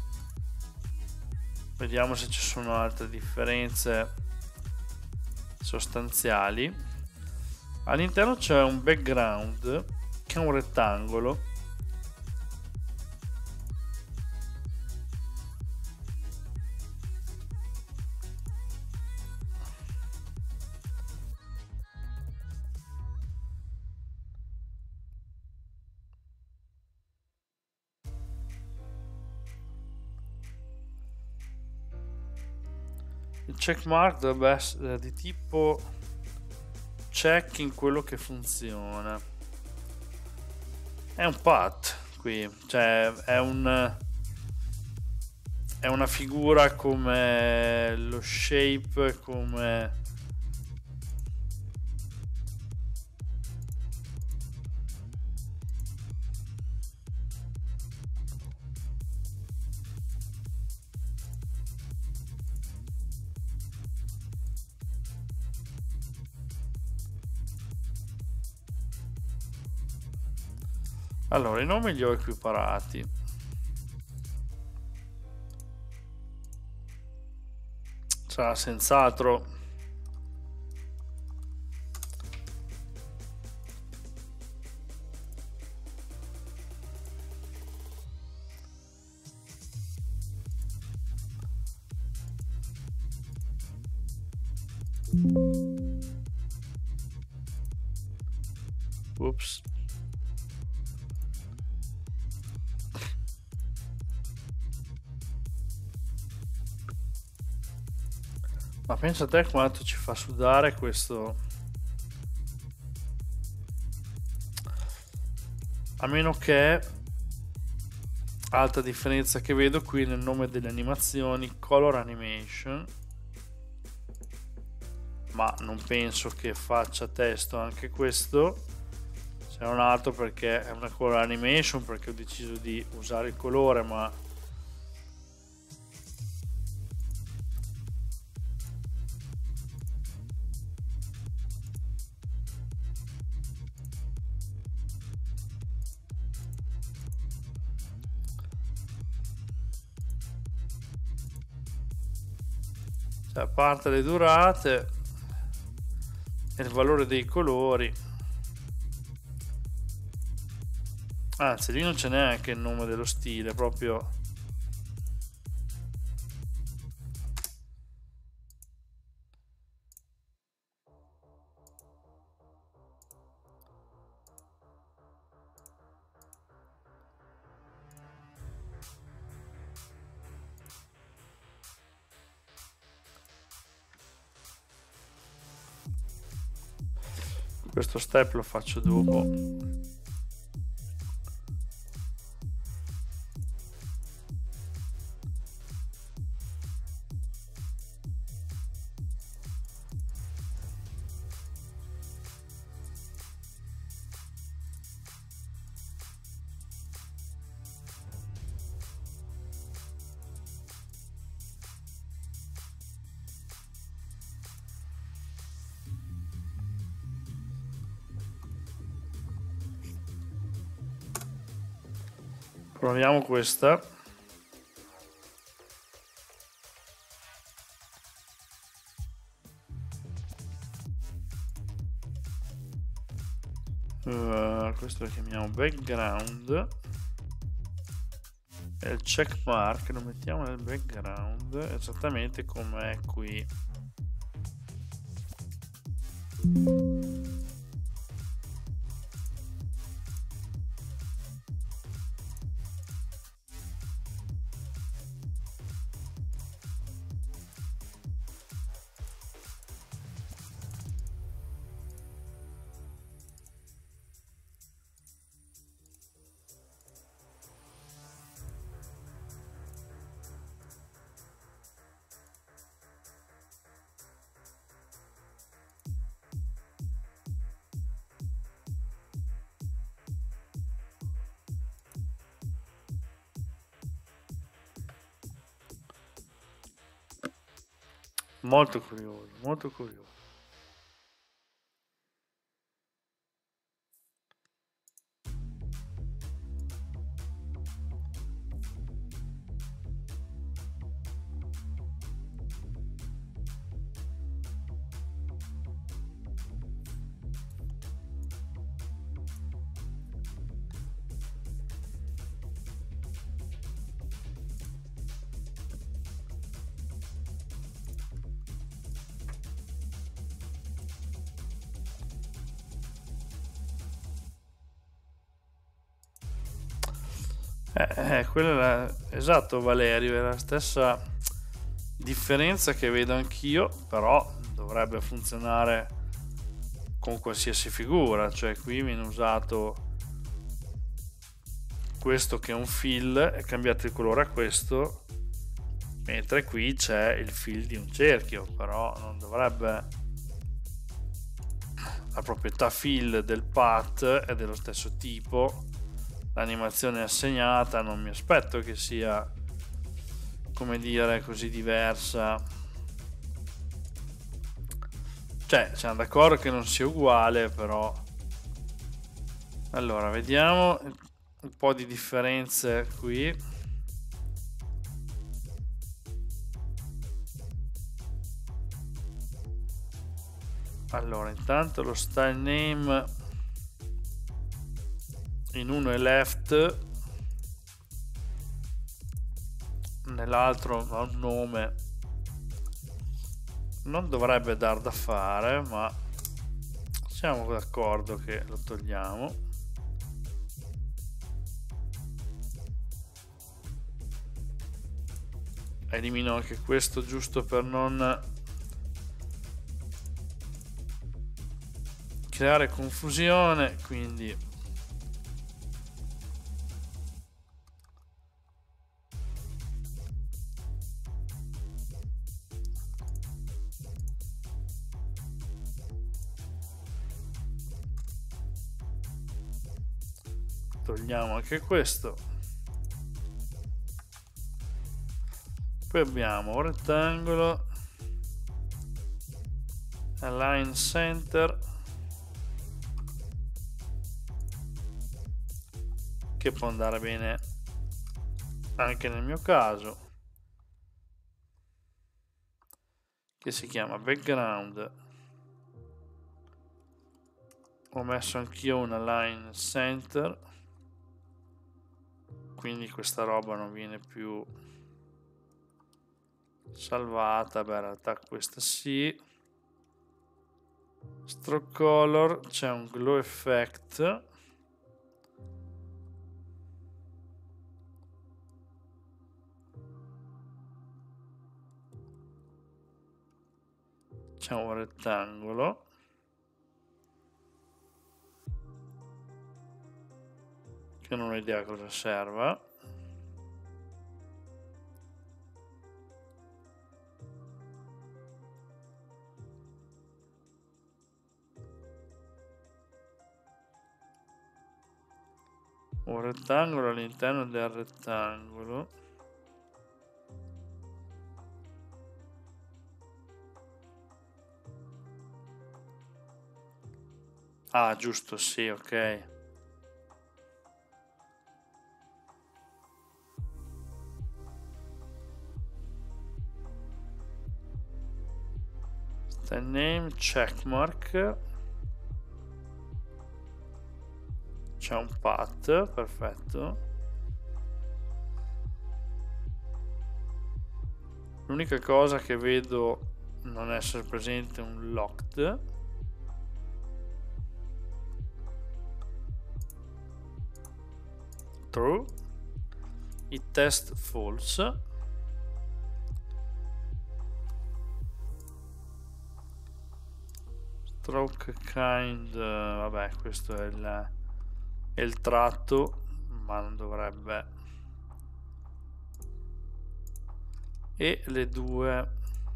Vediamo se ci sono altre differenze sostanziali. All'interno c'è un background che è un rettangolo. Il checkmark dovrebbe essere di tipo check in quello che funziona. È un path qui, cioè è una figura come lo shape, come allora i nomi li ho equiparati. Sarà senz'altro ups. Ma pensa a te quanto ci fa sudare questo. A meno che altra differenza che vedo qui nel nome delle animazioni, color animation, ma non penso che faccia testo anche questo, se non altro perché è una color animation, perché ho deciso di usare il colore, ma a parte le durate e il valore dei colori, anzi lì non c'è neanche il nome dello stile, proprio questo step lo faccio dopo. Proviamo questa. Questo lo chiamiamo background e il check mark lo mettiamo nel background esattamente come è qui. Molto curioso, molto curioso. Quella esatto Valerio, è la stessa differenza che vedo anch'io, però dovrebbe funzionare con qualsiasi figura, cioè qui viene usato questo che è un fill e cambiate il colore a questo, mentre qui c'è il fill di un cerchio, però non dovrebbe, la proprietà fill del path è dello stesso tipo, l'animazione è assegnata, non mi aspetto che sia, come dire, così diversa. Cioè, siamo d'accordo che non sia uguale, però allora vediamo un po' di differenze qui. Allora, intanto lo style name in uno è left, nell'altro ha un nome, non dovrebbe dar da fare, ma siamo d'accordo che lo togliamo. Elimino anche questo giusto per non creare confusione, quindi togliamo anche questo. Poi abbiamo un rettangolo, align center, che può andare bene anche nel mio caso, che si chiama background. Ho messo anch'io un align center, quindi questa roba non viene più salvata. Beh, in realtà questa sì. Stroke color, c'è un glow effect, c'è un rettangolo, che non ho idea cosa serva. Un rettangolo all'interno del rettangolo. Ah, giusto, sì, ok. Style name, checkmark. C'è un path, perfetto. L'unica cosa che vedo non essere presente è un locked. True. I test false. Stroke kind, vabbè, questo è il tratto, ma non dovrebbe. E le due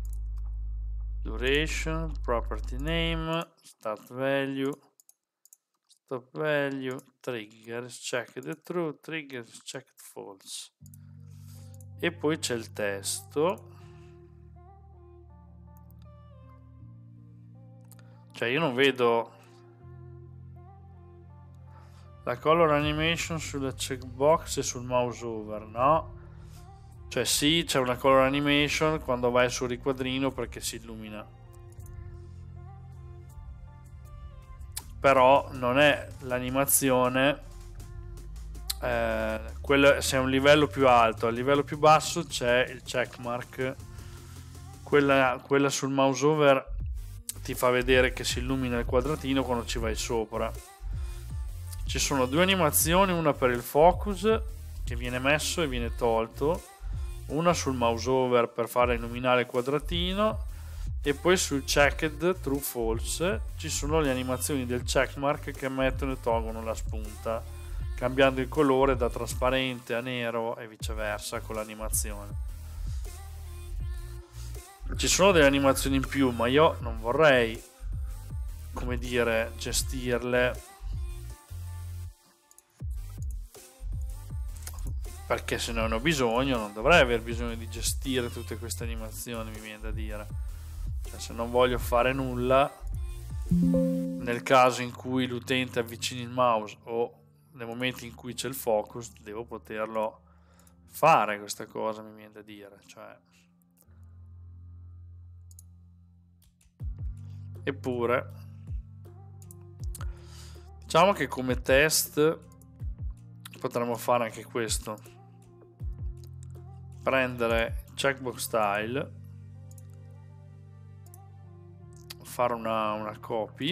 duration, property name, start value, stop value, triggers, checked true, triggers, checked false. E poi c'è il testo. Cioè io non vedo la color animation sulla checkbox e sul mouse over, no? Cioè sì, c'è una color animation quando vai sul riquadrino perché si illumina. Però non è l'animazione, se è un livello più alto. A livello più basso c'è il checkmark. Quella sul mouse over ti fa vedere che si illumina il quadratino quando ci vai sopra. Ci sono due animazioni, una per il focus che viene messo e viene tolto, una sul mouse over per fare illuminare il quadratino, e poi sul checked true false ci sono le animazioni del checkmark che mettono e tolgono la spunta, cambiando il colore da trasparente a nero e viceversa con l'animazione. Ci sono delle animazioni in più, ma io non vorrei, come dire, gestirle, perché se non ho bisogno, non dovrei aver bisogno di gestire tutte queste animazioni, mi viene da dire. Cioè, se non voglio fare nulla, nel caso in cui l'utente avvicini il mouse o nel momento in cui c'è il focus, devo poterlo fare questa cosa, mi viene da dire. Cioè, eppure, diciamo che come test potremmo fare anche questo: prendere checkbox style, fare una copy,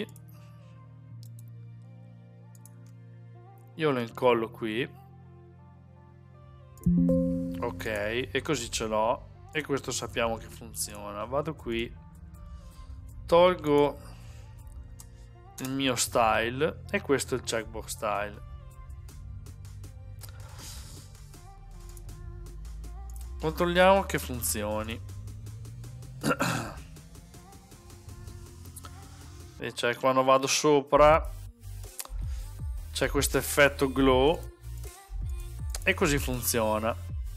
io lo incollo qui, ok, e così ce l'ho, e questo sappiamo che funziona. Vado qui, tolgo il mio style e questo è il checkbox style. Controlliamo che funzioni. E cioè, quando vado sopra c'è questo effetto glow e così funziona.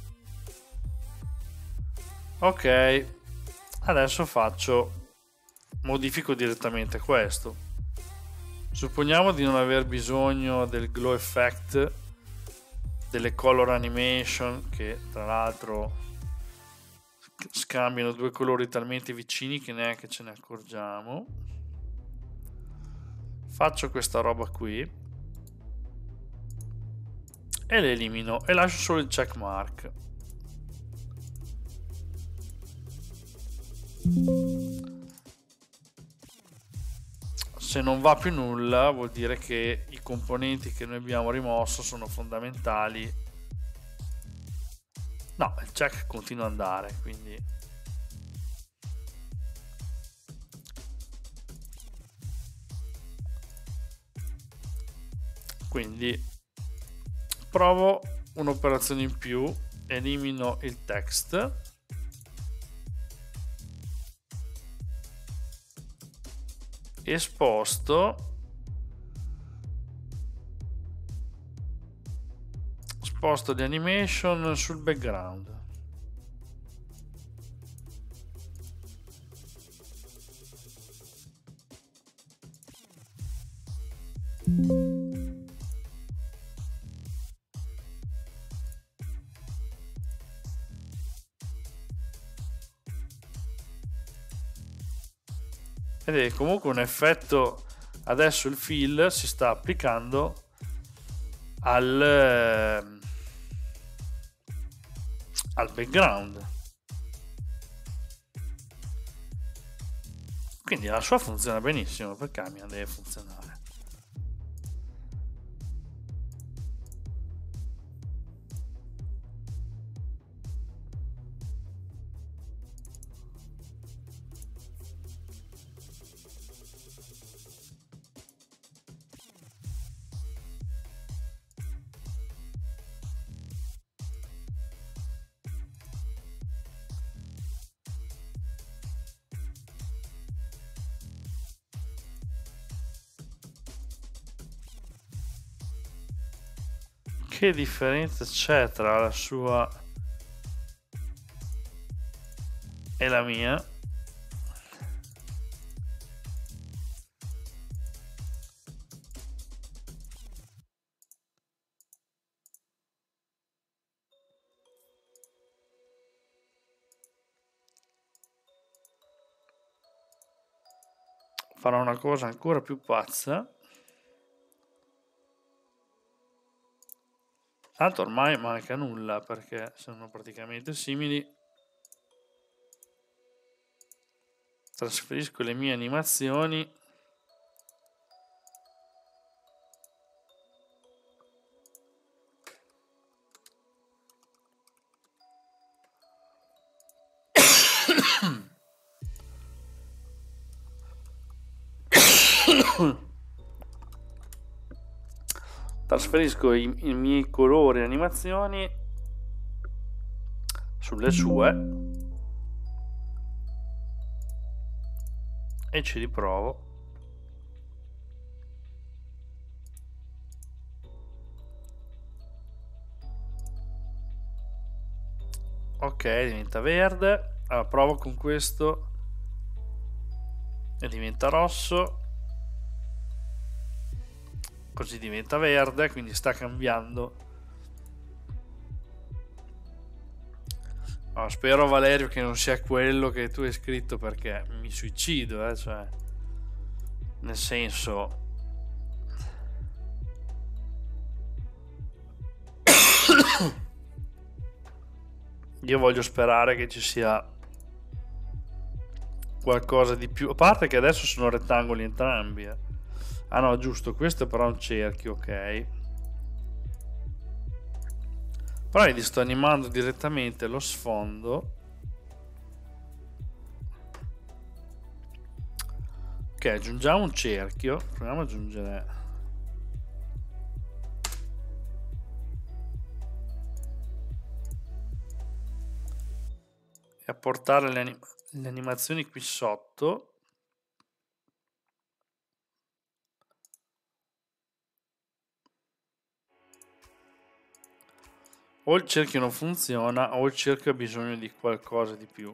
Ok, adesso modifico direttamente questo. Supponiamo di non aver bisogno del glow effect, delle color animation, che tra l'altro scambiano due colori talmente vicini che neanche ce ne accorgiamo. Faccio questa roba qui e le elimino e lascio solo il check mark. Se non va più nulla, vuol dire che i componenti che noi abbiamo rimosso sono fondamentali. No, il check continua ad andare, quindi provo un'operazione in più, elimino il text, e sposto le animation sul background. Ed è comunque un effetto. Adesso il fill si sta applicando al background, quindi la sua funziona benissimo, perché la mia deve funzionare. Che differenza c'è tra la sua e la mia? Farò una cosa ancora più pazza. Tanto ormai manca nulla, perché sono praticamente simili. Trasferisco le mie animazioni. Trasferisco i miei colori e animazioni sulle sue e ci riprovo. Ok, diventa verde. Allora provo con questo e diventa rosso, così diventa verde, quindi sta cambiando. No, spero, Valerio, che non sia quello che tu hai scritto, perché mi suicido, cioè, nel senso, io voglio sperare che ci sia qualcosa di più, a parte che adesso sono rettangoli entrambi. Ah no, giusto, questo è però un cerchio, ok. Però gli sto animando direttamente lo sfondo. Ok, aggiungiamo un cerchio. Proviamo ad aggiungere. E a portare le animazioni qui sotto. O il cerchio non funziona, o il cerchio ha bisogno di qualcosa di più.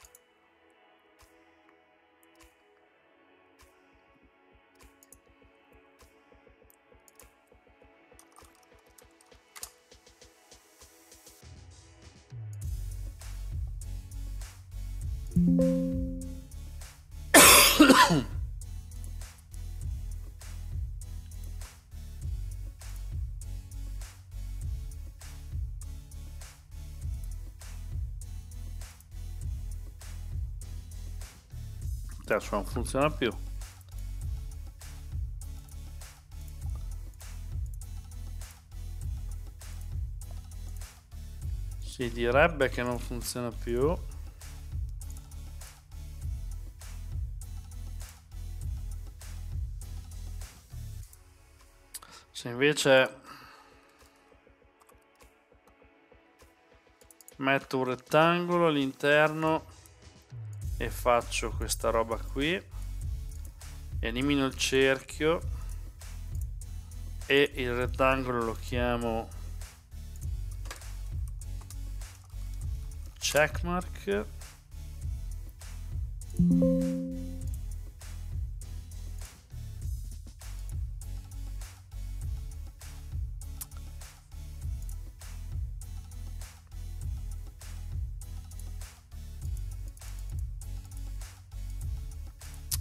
Adesso non funziona più. Si direbbe che non funziona più. Se invece metto un rettangolo all'interno e faccio questa roba qui e elimino il cerchio e il rettangolo lo chiamo checkmark,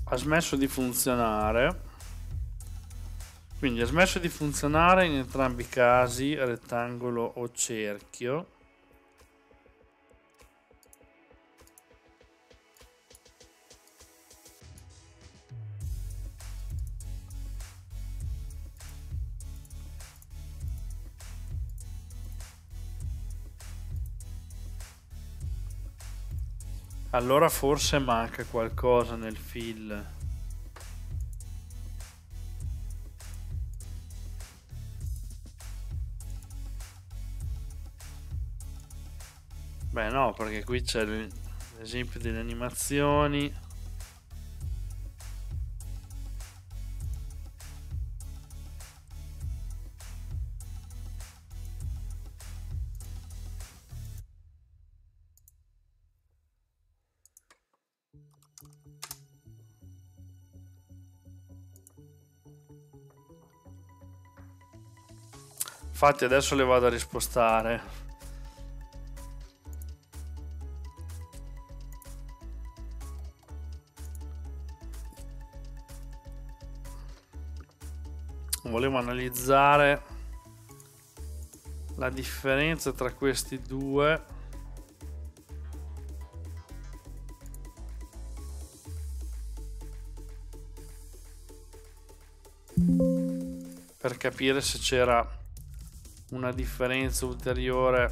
ha smesso di funzionare. Quindi ha smesso di funzionare in entrambi i casi, rettangolo o cerchio. Allora forse manca qualcosa nel fill. Beh no, perché qui c'è l'esempio delle animazioni. Infatti adesso le vado a rispostare. Volevo analizzare la differenza tra questi due. Per capire se c'era una differenza ulteriore.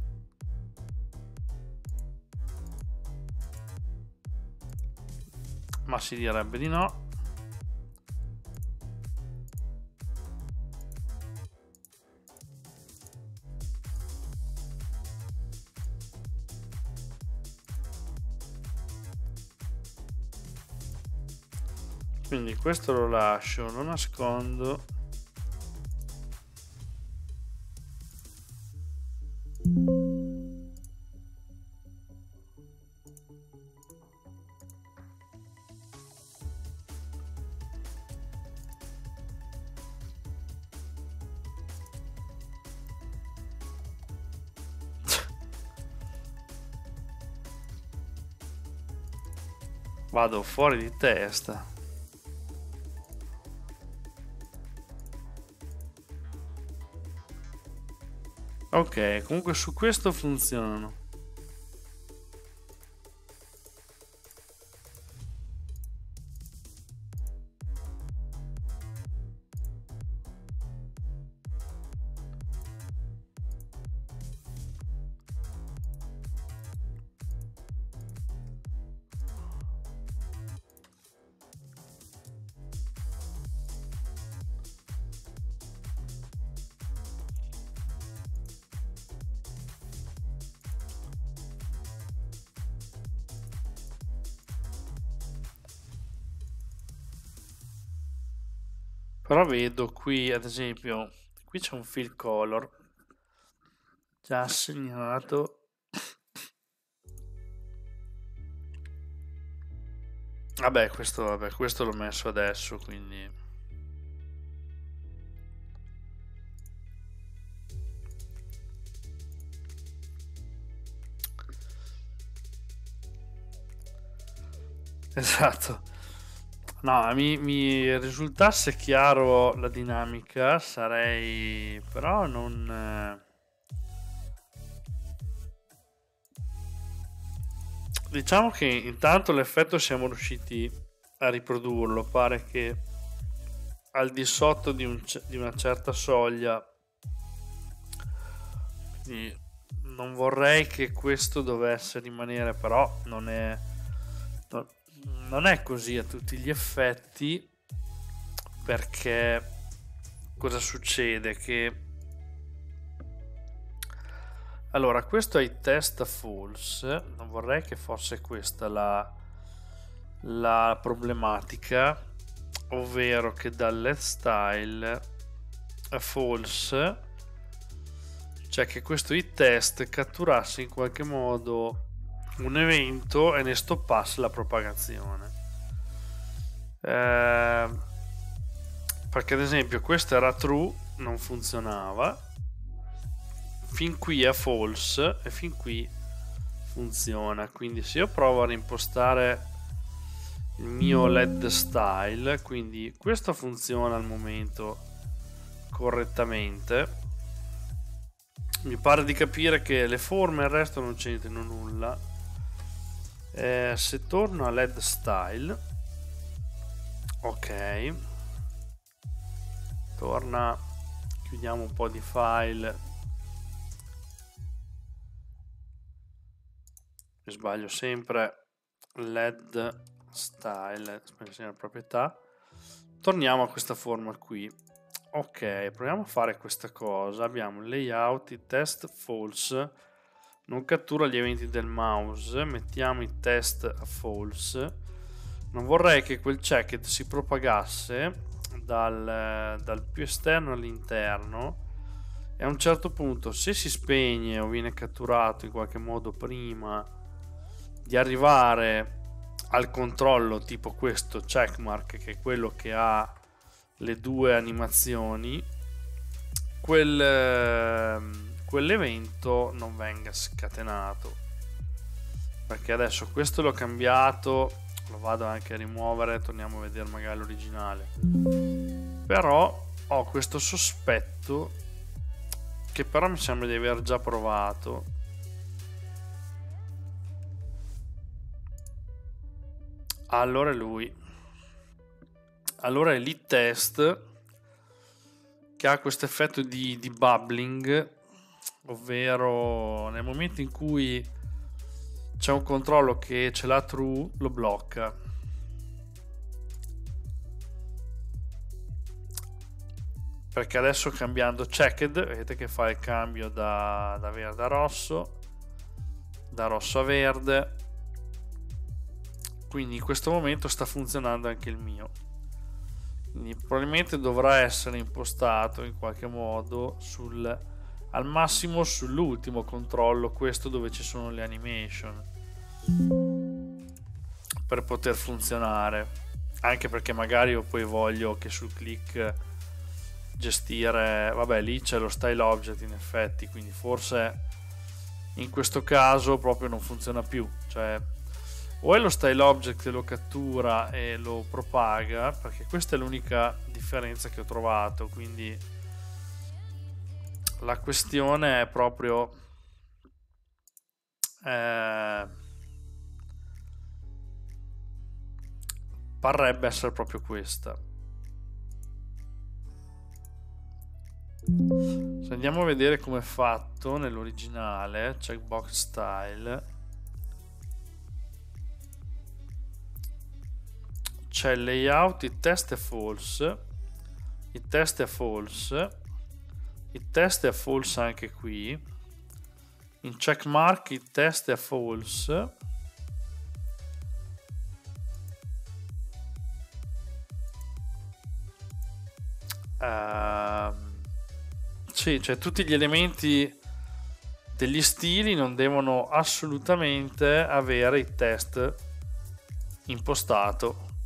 Ma si direbbe di no. Quindi questo lo lascio, lo nascondo. Vado fuori di testa. Ok, comunque su questo funzionano. Però vedo qui, ad esempio, qui c'è un fill color già assegnato. Vabbè, questo l'ho messo adesso, quindi esatto. No, mi risultasse chiaro la dinamica, sarei però non diciamo che intanto l'effetto siamo riusciti a riprodurlo. Pare che al di sotto di una certa soglia, quindi non vorrei che questo dovesse rimanere, però non è così a tutti gli effetti, perché cosa succede? Che allora questo è il test false, non vorrei che fosse questa la problematica, ovvero che dal let style a false, cioè che questo it test catturasse in qualche modo un evento e ne stoppasse la propagazione, perché ad esempio questo era true, non funzionava, fin qui è false e fin qui funziona. Quindi se io provo a reimpostare il mio LED style, quindi questo funziona al momento correttamente. Mi pare di capire che le forme e il resto non c'entrino nulla. Se torno a LED style, ok, torna, chiudiamo un po' di file, mi sbaglio sempre, LED style, espressione della proprietà, torniamo a questa forma qui. Ok, proviamo a fare questa cosa. Abbiamo il layout, il test false, non cattura gli eventi del mouse, mettiamo i test a false. Non vorrei che quel checked si propagasse dal più esterno all'interno, e a un certo punto, se si spegne o viene catturato in qualche modo prima di arrivare al controllo tipo questo checkmark, che è quello che ha le due animazioni, quell'evento non venga scatenato. Perché adesso questo l'ho cambiato, lo vado anche a rimuovere, torniamo a vedere magari l'originale, però ho questo sospetto che però mi sembra di aver già provato. Allora è lui. Allora è l'it test, che ha questo effetto di bubbling, ovvero nel momento in cui c'è un controllo che ce l'ha true, lo blocca. Perché adesso, cambiando checked, vedete che fa il cambio da verde a rosso, da rosso a verde, quindi in questo momento sta funzionando anche il mio. Quindi probabilmente dovrà essere impostato in qualche modo al massimo sull'ultimo controllo, questo dove ci sono le animation, per poter funzionare. Anche perché magari io poi voglio che sul click gestire, vabbè, lì c'è lo style object in effetti, quindi forse in questo caso proprio non funziona più, cioè o è lo style object che lo cattura e lo propaga, perché questa è l'unica differenza che ho trovato. Quindi la questione è proprio parrebbe essere proprio questa. Se andiamo a vedere come è fatto nell'originale, checkbox style, c'è il layout, il test è false, il test è false, il test è false anche qui, in checkmark il test è false, sì, cioè tutti gli elementi degli stili non devono assolutamente avere il test impostato.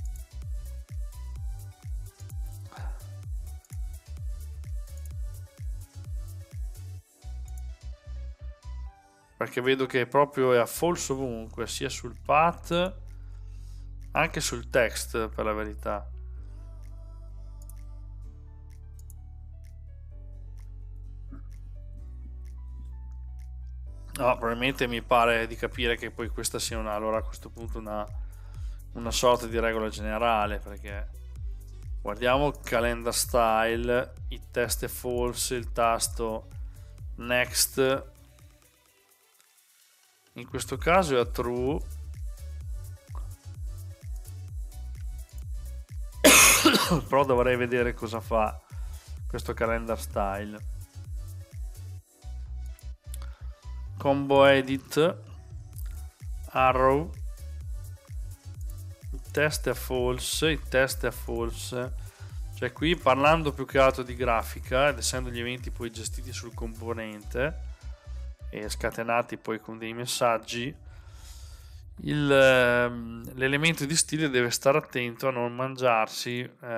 Perché vedo che proprio è a false ovunque, sia sul path anche sul text, per la verità. No, probabilmente mi pare di capire che poi questa sia allora a questo punto una sorta di regola generale, perché guardiamo calendar style, il test è false, il tasto next in questo caso è a true, però dovrei vedere cosa fa questo calendar style. Combo edit, arrow, il test è false, il test è false. Cioè qui, parlando più che altro di grafica, ed essendo gli eventi poi gestiti sul componente e scatenati poi con dei messaggi, l'elemento di stile deve stare attento a non mangiarsi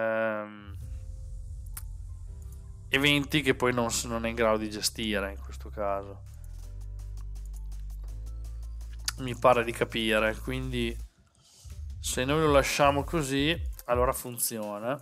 eventi che poi non è in grado di gestire. In questo caso mi pare di capire, quindi Se noi lo lasciamo così, allora funziona.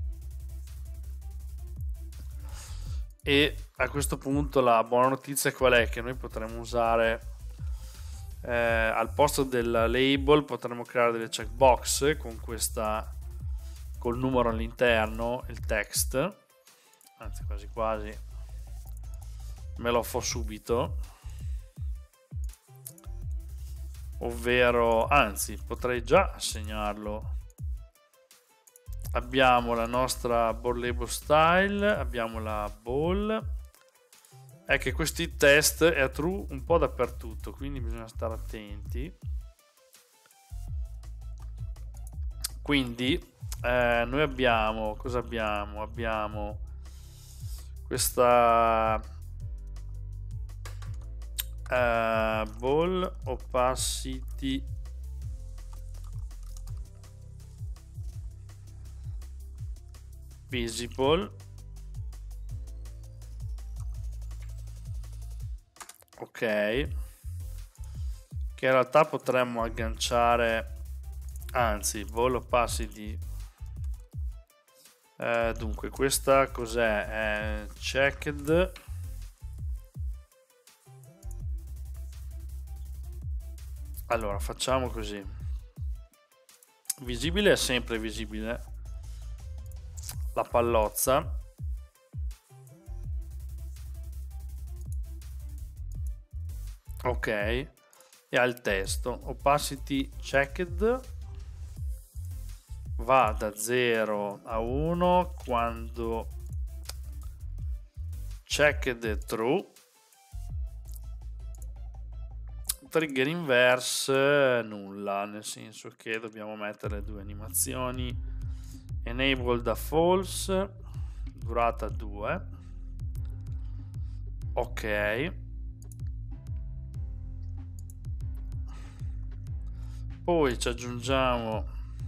E a questo punto la buona notizia qual è? Che noi potremo usare al posto del label, potremo creare delle checkbox con questa, col numero all'interno, il text, anzi quasi quasi me lo fo subito, ovvero, anzi potrei già assegnarlo. Abbiamo la nostra ball label style, abbiamo la ball, è che questi test è true un po' dappertutto, quindi bisogna stare attenti. Quindi noi abbiamo, cosa abbiamo? Abbiamo questa ball opacity visible, ok, che in realtà potremmo agganciare, anzi ball opacity, dunque questa cos'è? È checked, allora facciamo così, visibile è sempre visibile la pallozza, ok, e al testo opacity checked va da 0 a 1 quando checked è true, trigger inverse nulla, nel senso che dobbiamo mettere le due animazioni, enable da false, durata 2, ok, poi ci aggiungiamo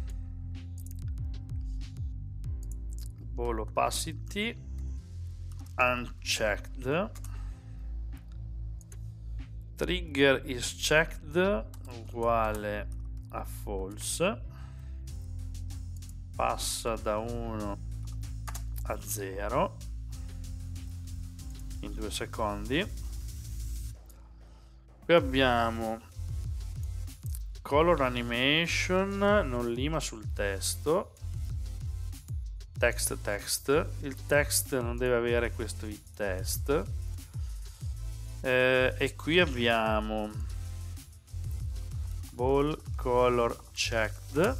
ball opacity unchecked, trigger is checked uguale a false, passa da 1 a 0 in 2 secondi. Qui abbiamo color animation, non lima sul testo, text, il text non deve avere questo it test, e qui abbiamo ball color checked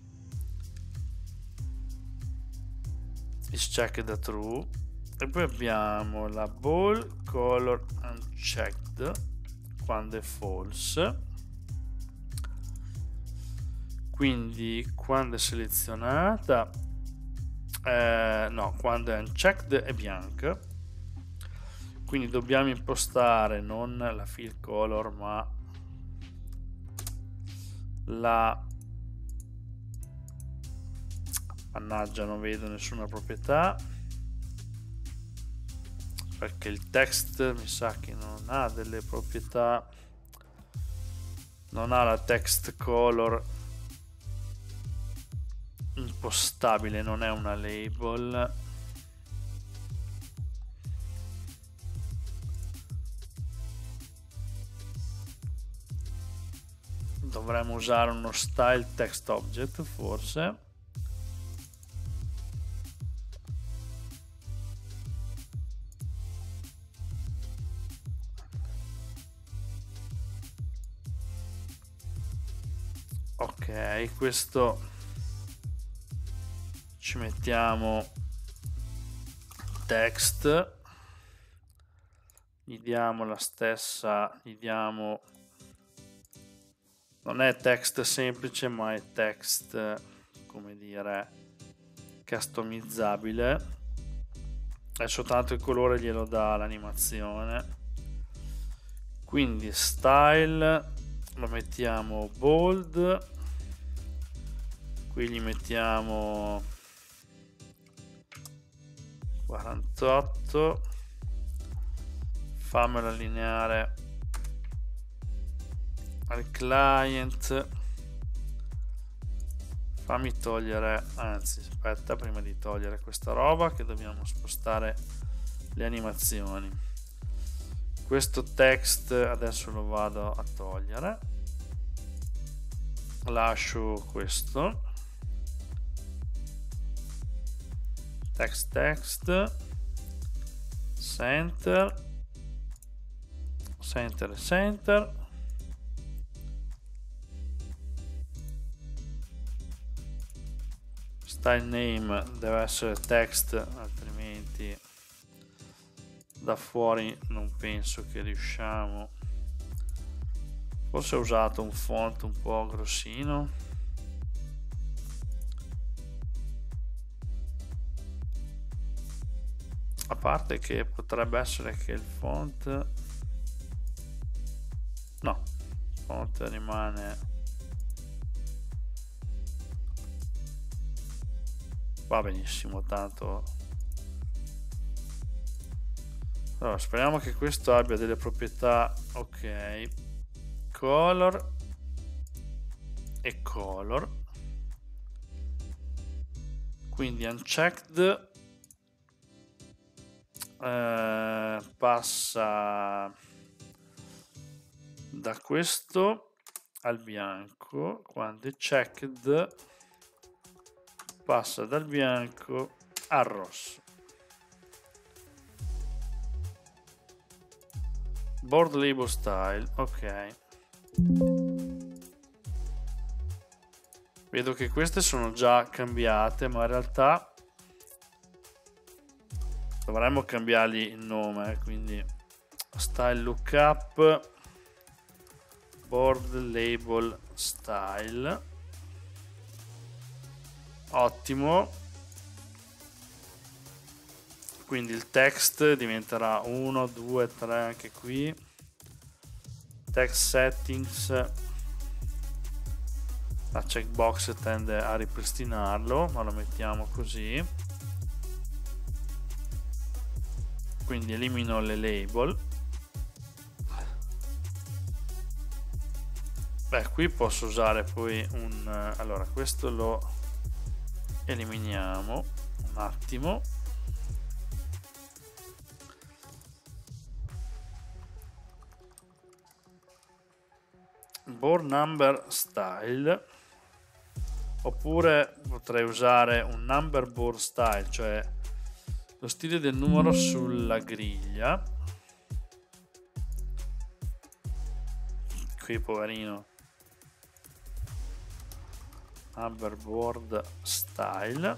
is checked da true, e poi abbiamo la ball color unchecked quando è false, quindi quando è selezionata no, quando è unchecked è bianca, quindi dobbiamo impostare non la fill color ma la, mannaggia non vedo nessuna proprietà perché il text mi sa che non ha delle proprietà, non ha la text color impostabile, non è una label, dovremmo usare uno style text object forse, ok, questo ci mettiamo text, gli diamo la stessa, gli diamo, non è text semplice ma è text, come dire, customizzabile, è soltanto il colore glielo dà l'animazione, quindi style lo mettiamo bold, qui gli mettiamo 48, fammelo allineare al client fammi togliere, anzi aspetta, prima di togliere questa roba che dobbiamo spostare le animazioni. Questo text adesso lo vado a togliere, lascio questo text, center, style name deve essere text, altrimenti da fuori non penso che riusciamo. Forse ho usato un font un po' grossino. A parte che potrebbe essere che il font, no, il font rimane, va benissimo, tanto. Allora, speriamo che questo abbia delle proprietà. Ok, color e color, quindi unchecked passa da questo al bianco, quando è checked passa dal bianco al rosso. Board label style, ok, vedo che queste sono già cambiate, ma in realtà dovremmo cambiargli il nome, quindi style lookup board label style, ottimo. Quindi il text diventerà 1, 2, 3 anche qui. Text settings, la checkbox tende a ripristinarlo, ma lo mettiamo così. Quindi elimino le label. Beh, qui posso usare poi un... allora, questo lo eliminiamo un attimo. Board number style, oppure potrei usare un number board style, cioè lo stile del numero sulla griglia. Qui poverino, number board style,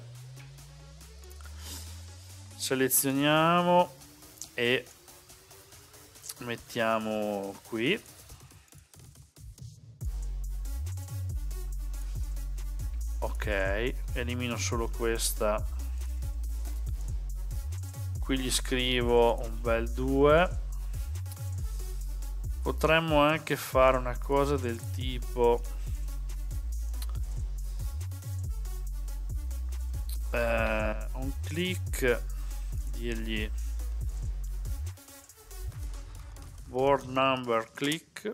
selezioniamo e mettiamo qui. Ok, elimino solo questa, qui gli scrivo un bel 2. Potremmo anche fare una cosa del tipo un click, dirgli board number click,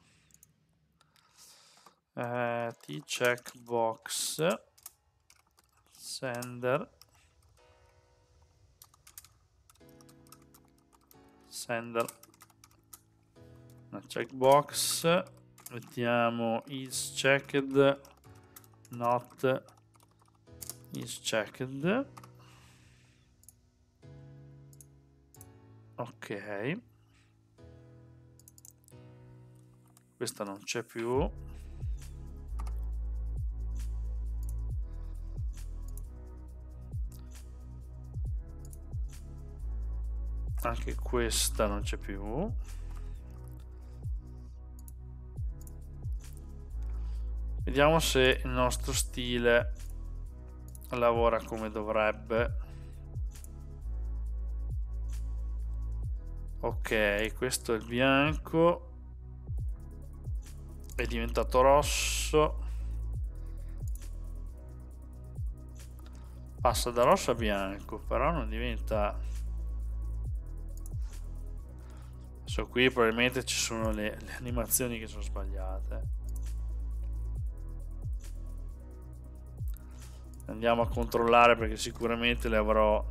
t checkbox sender una checkbox, mettiamo is checked, not is checked. Ok, questa non c'è più. Anche questa non c'è più. Vediamo se il nostro stile lavora come dovrebbe. Ok, questo è il bianco, è diventato rosso, passa da rosso a bianco, però non diventa... Adesso qui probabilmente ci sono le animazioni che sono sbagliate. Andiamo a controllare perché sicuramente le avrò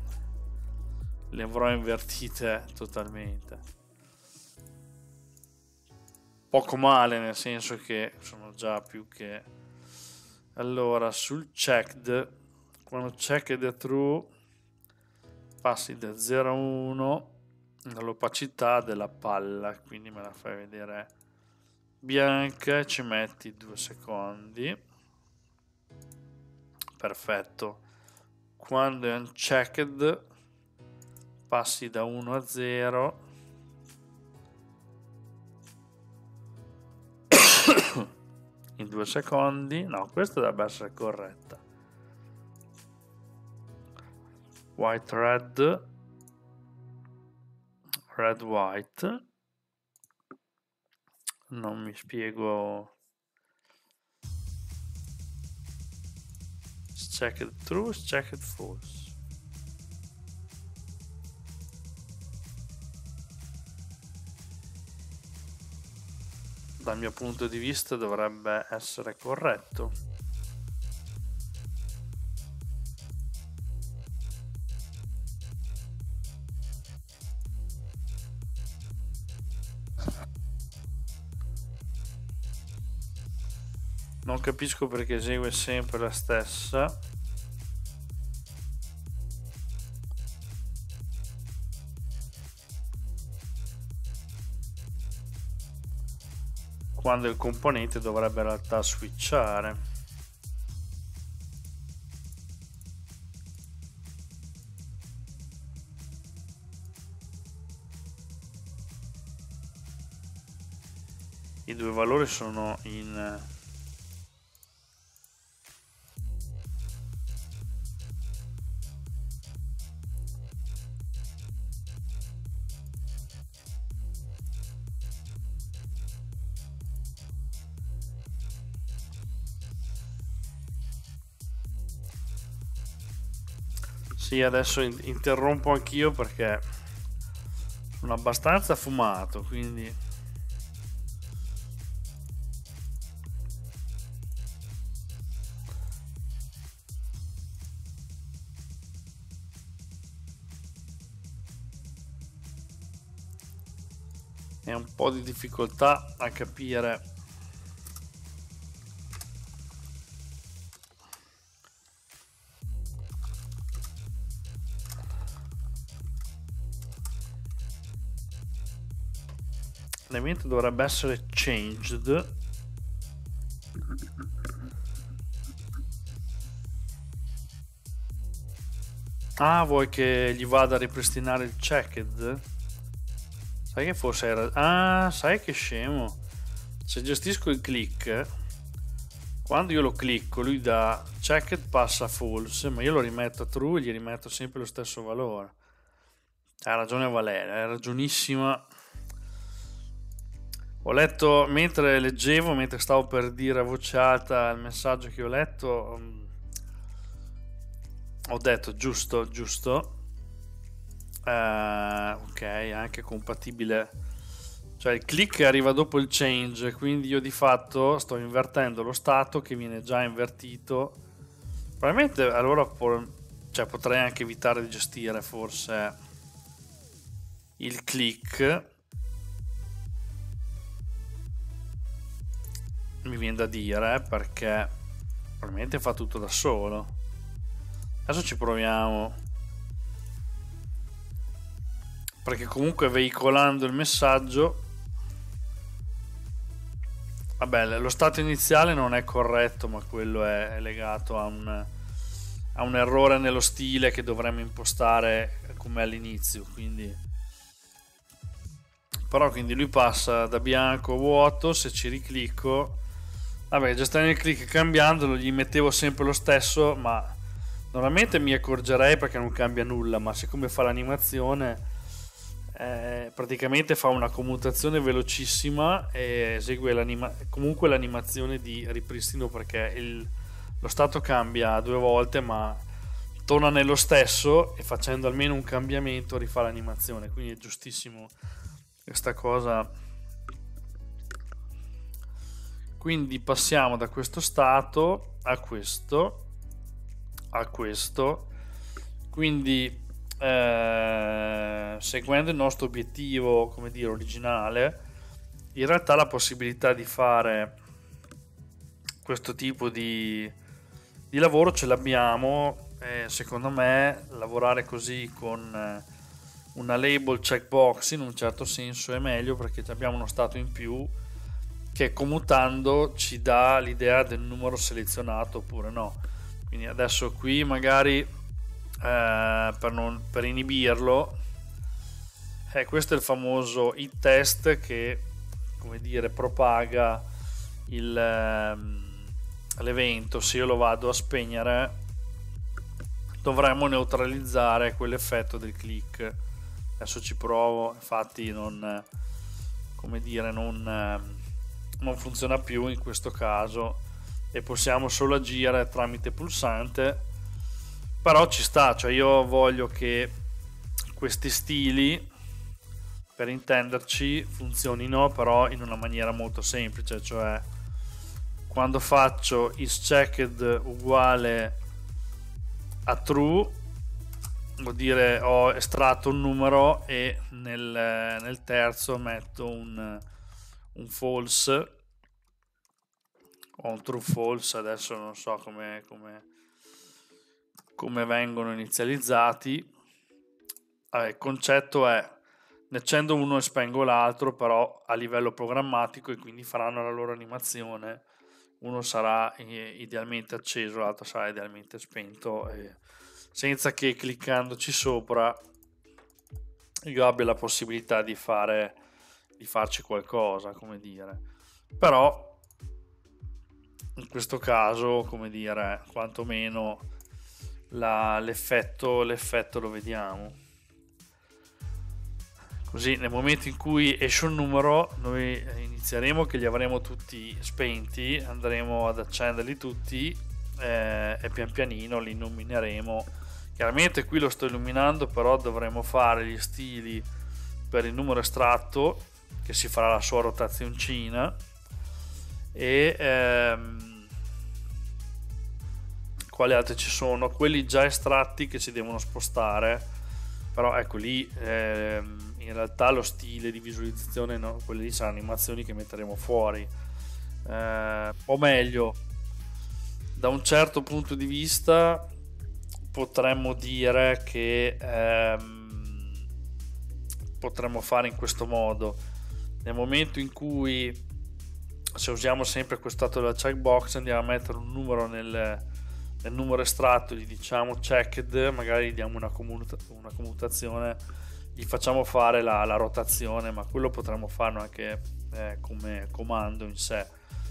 invertite totalmente. Poco male, nel senso che sono già più che... Allora, sul checked, quando checked è true, passi da 0 a 1 dall'opacità della palla, quindi me la fai vedere bianca e ci metti 2 secondi. Perfetto. Quando è unchecked passi da 1 a 0 in 2 secondi. No, questa dovrebbe essere corretta. White red, red white. Non mi spiego. Checked true, checked false. Dal mio punto di vista dovrebbe essere corretto. Non capisco perché esegue sempre la stessa. Quando il componente dovrebbe in realtà switchare. I due valori sono in... Sì, adesso interrompo anch'io perché sono abbastanza fumato, quindi... È un po' di difficoltà a capire l'evento dovrebbe essere changed. Ah, vuoi che gli vada a ripristinare il checked? Sai che forse era... Ah, sai che scemo. Se gestisco il click, quando io lo clicco, lui da checked passa a false, ma io lo rimetto a true e gli rimetto sempre lo stesso valore. Ha ragione Valeria, è ragionissima. Ho letto, mentre leggevo, mentre stavo per dire a voce alta il messaggio che ho letto, ho detto giusto. Ok, anche compatibile, cioè il click arriva dopo il change, quindi io di fatto sto invertendo lo stato che viene già invertito. Probabilmente allora potrei anche evitare di gestire forse il click, mi viene da dire, perché probabilmente fa tutto da solo. Adesso ci proviamo, perché comunque veicolando il messaggio, vabbè, lo stato iniziale non è corretto, ma quello è legato a un errore nello stile che dovremmo impostare come all'inizio, quindi però quindi lui passa da bianco a vuoto. Se ci riclicco, vabbè, gestendo il click cambiandolo gli mettevo sempre lo stesso, ma normalmente mi accorgerei perché non cambia nulla, ma siccome fa l'animazione, praticamente fa una commutazione velocissima e esegue comunque l'animazione di ripristino, perché lo stato cambia 2 volte ma torna nello stesso, e facendo almeno un cambiamento rifà l'animazione, quindi è giustissimo questa cosa. Quindi passiamo da questo stato a questo. a questo. Quindi seguendo il nostro obiettivo, come dire, originale, in realtà la possibilità di fare questo tipo di lavoro ce l'abbiamo. Secondo me lavorare così con una label checkbox in un certo senso è meglio, perché abbiamo uno stato in più che commutando ci dà l'idea del numero selezionato oppure no. Quindi adesso qui magari per inibirlo, questo è il famoso hit test che, come dire, propaga l'evento. Se io lo vado a spegnere dovremmo neutralizzare quell'effetto del click. Adesso ci provo, infatti non funziona più in questo caso e possiamo solo agire tramite pulsante. Però ci sta, cioè io voglio che questi stili, per intenderci, funzionino però in una maniera molto semplice, cioè quando faccio isChecked uguale a true vuol dire ho estratto un numero e nel terzo metto un false o un true false. Adesso non so come vengono inizializzati. Il concetto è: ne accendo uno e spengo l'altro, però a livello programmatico, e quindi faranno la loro animazione. Uno sarà idealmente acceso, l'altro sarà idealmente spento, senza che cliccandoci sopra io abbia la possibilità di farci qualcosa, come dire. Però in questo caso, come dire, quantomeno l'effetto lo vediamo. Così nel momento in cui esce un numero noi inizieremo che li avremo tutti spenti, andremo ad accenderli tutti e pian pianino li illumineremo. Chiaramente qui lo sto illuminando, però dovremo fare gli stili per il numero estratto, che si farà la sua rotazioncina, e quali altri ci sono? Quelli già estratti che si devono spostare, però ecco lì in realtà lo stile di visualizzazione no, quelle lì saranno animazioni che metteremo fuori, o meglio, da un certo punto di vista potremmo dire che potremmo fare in questo modo: nel momento in cui, se usiamo sempre questo stato della checkbox, andiamo a mettere un numero nel numero estratto, gli diciamo checked, magari gli diamo una commutazione, gli facciamo fare la rotazione, ma quello potremmo farlo anche come comando in sé.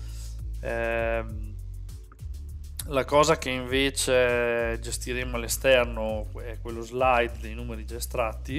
La cosa che invece gestiremo all'esterno è quello slide dei numeri già estratti,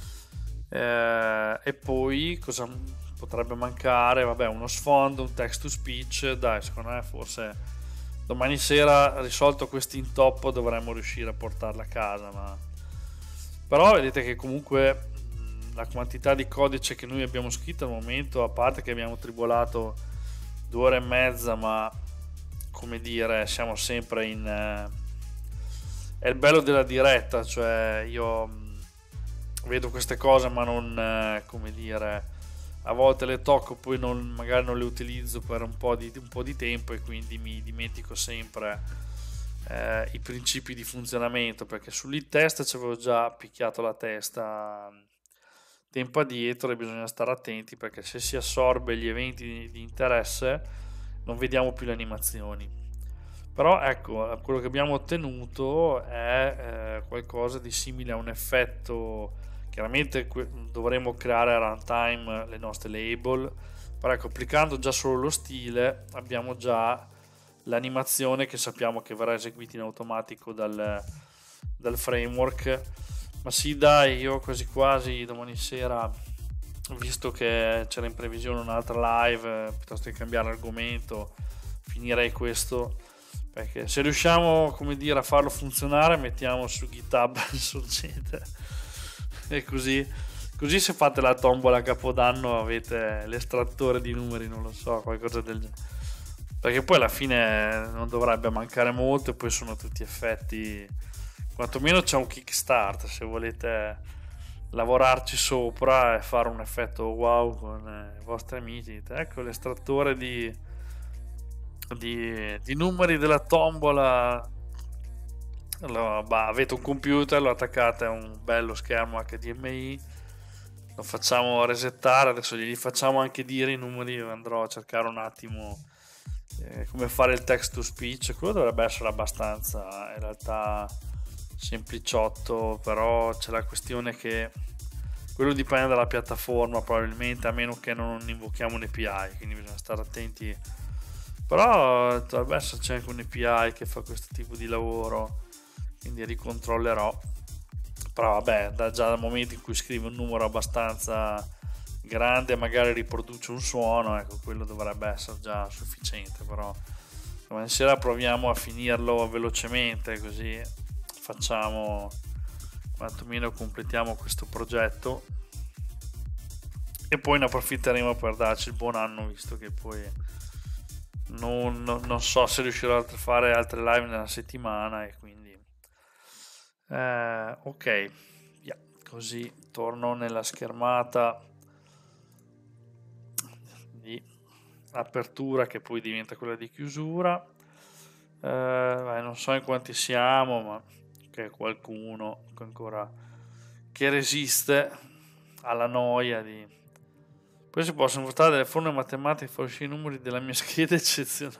e poi cosa potrebbe mancare? Vabbè, uno sfondo, un text to speech. Dai, secondo me forse domani sera, risolto questo intoppo, dovremmo riuscire a portarla a casa. Però vedete che comunque la quantità di codice che noi abbiamo scritto al momento, a parte che abbiamo tribolato 2 ore e mezza, ma come dire, siamo sempre è il bello della diretta, cioè io vedo queste cose ma non, come dire, a volte le tocco, poi magari non le utilizzo per un po' di tempo, e quindi mi dimentico sempre i principi di funzionamento, perché sull'hit test ci avevo già picchiato la testa tempo addietro, e bisogna stare attenti, perché se si assorbe gli eventi di interesse non vediamo più le animazioni. Però ecco, quello che abbiamo ottenuto è qualcosa di simile a un effetto. Chiaramente dovremo creare a runtime le nostre label, però ecco, applicando già solo lo stile abbiamo già l'animazione che sappiamo che verrà eseguita in automatico dal framework. Ma sì, dai, io quasi quasi domani sera, visto che c'era in previsione un'altra live, piuttosto che cambiare argomento, finirei questo, perché se riusciamo, come dire, a farlo funzionare, mettiamo su GitHub Insurgente, e così se fate la tombola a Capodanno avete l'estrattore di numeri, non lo so, qualcosa del genere. perché poi alla fine non dovrebbe mancare molto, e poi sono tutti effetti, quantomeno c'è un kickstart se volete lavorarci sopra e fare un effetto wow con i vostri amici. Dite, ecco l'estrattore di numeri della tombola. Allora, avete un computer, lo attaccate a un bello schermo HDMI, lo facciamo resettare, adesso gli facciamo anche dire i numeri, andrò a cercare un attimo come fare il text to speech. Quello dovrebbe essere abbastanza in realtà sempliciotto, però c'è la questione che quello dipende dalla piattaforma probabilmente, a meno che non invochiamo un API, quindi bisogna stare attenti. Però dovrebbe esserci anche un API che fa questo tipo di lavoro, quindi ricontrollerò. Però vabbè, già dal momento in cui scrive un numero abbastanza grande, magari riproduce un suono, ecco, quello dovrebbe essere già sufficiente. Però domani sera proviamo a finirlo velocemente, così facciamo, quantomeno completiamo questo progetto, e poi ne approfitteremo per darci il buon anno, visto che poi non so se riuscirò a fare altre live nella settimana, e quindi ok, yeah. Così torno nella schermata di apertura, che poi diventa quella di chiusura. Non so in quanti siamo, ma c'è qualcuno che resiste alla noia di... Poi si possono votare delle formule matematiche, forse i numeri della mia scheda eccezionale.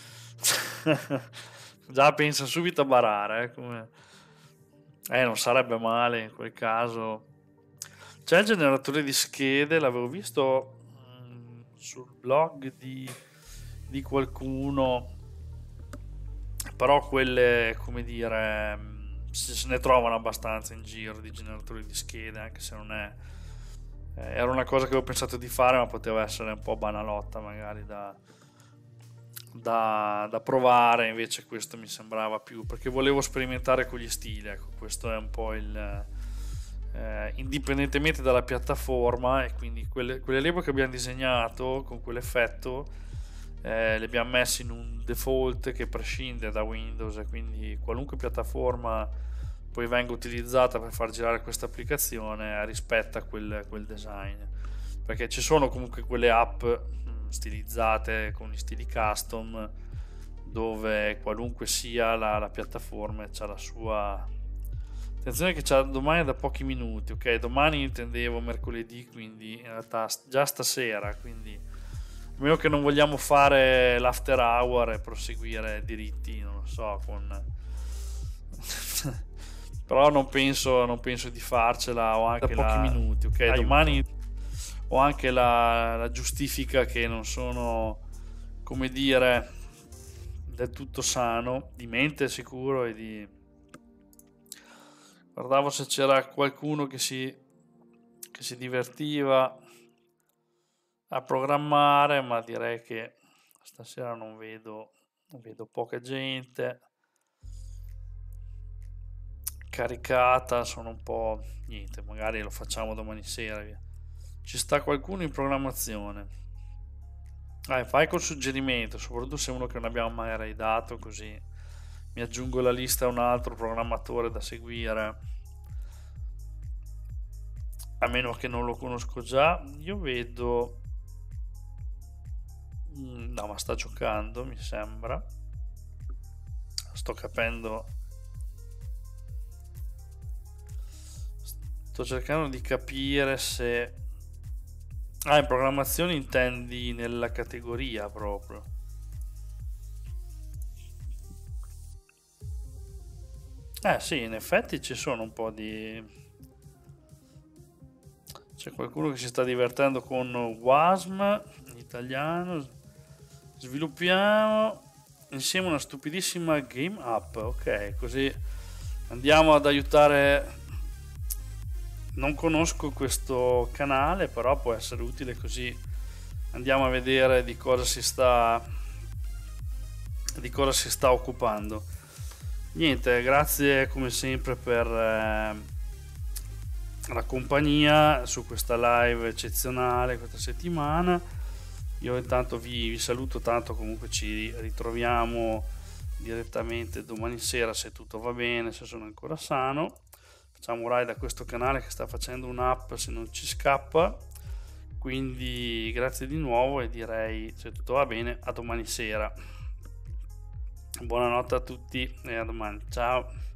Già pensa subito a barare, come... non sarebbe male in quel caso. C'è il generatore di schede, l'avevo visto sul blog di qualcuno, però quelle, come dire, se ne trovano abbastanza in giro di generatori di schede, anche se non è... era una cosa che avevo pensato di fare, ma poteva essere un po' banalotta magari da provare. Invece questo mi sembrava più, perché volevo sperimentare con gli stili, ecco, questo è un po' il indipendentemente dalla piattaforma, e quindi quelle label che abbiamo disegnato con quell'effetto le abbiamo messe in un default che prescinde da Windows, e quindi qualunque piattaforma poi venga utilizzata per far girare questa applicazione rispetta quel design, perché ci sono comunque quelle app stilizzate con gli stili custom, dove qualunque sia la piattaforma c'ha la sua... Attenzione che c'ha domani da pochi minuti, ok? Domani intendevo mercoledì, quindi in realtà già stasera, quindi a meno che non vogliamo fare l'after hour e proseguire diritti, non lo so, con... però non penso di farcela. Ho anche da pochi minuti, ok? Aiuto. Domani ho anche la giustifica che non sono, come dire, del tutto sano di mente, sicuro, e di... Guardavo se c'era qualcuno che si divertiva a programmare, ma direi che stasera non vedo poca gente caricata. Sono un po' niente, magari lo facciamo domani sera. Via. Ci sta qualcuno in programmazione? Fai col suggerimento, soprattutto se è uno che non abbiamo mai raidato, così mi aggiungo alla lista un altro programmatore da seguire, a meno che non lo conosco già. Io vedo... no, ma sta giocando, mi sembra. Sto capendo... Sto cercando di capire se... in programmazione intendi nella categoria proprio. Sì, in effetti ci sono un po' di... C'è qualcuno che si sta divertendo con WASM in italiano. Sviluppiamo insieme una stupidissima game app. Ok, così andiamo ad aiutare. Non conosco questo canale, però può essere utile, così andiamo a vedere di cosa si sta occupando. Niente, grazie come sempre per la compagnia su questa live eccezionale questa settimana. Io intanto vi saluto tanto, comunque ci ritroviamo direttamente domani sera se tutto va bene, se sono ancora sano. Facciamo ride a questo canale che sta facendo un'app se non ci scappa, quindi grazie di nuovo e direi, se tutto va bene, a domani sera. Buonanotte a tutti e a domani, ciao.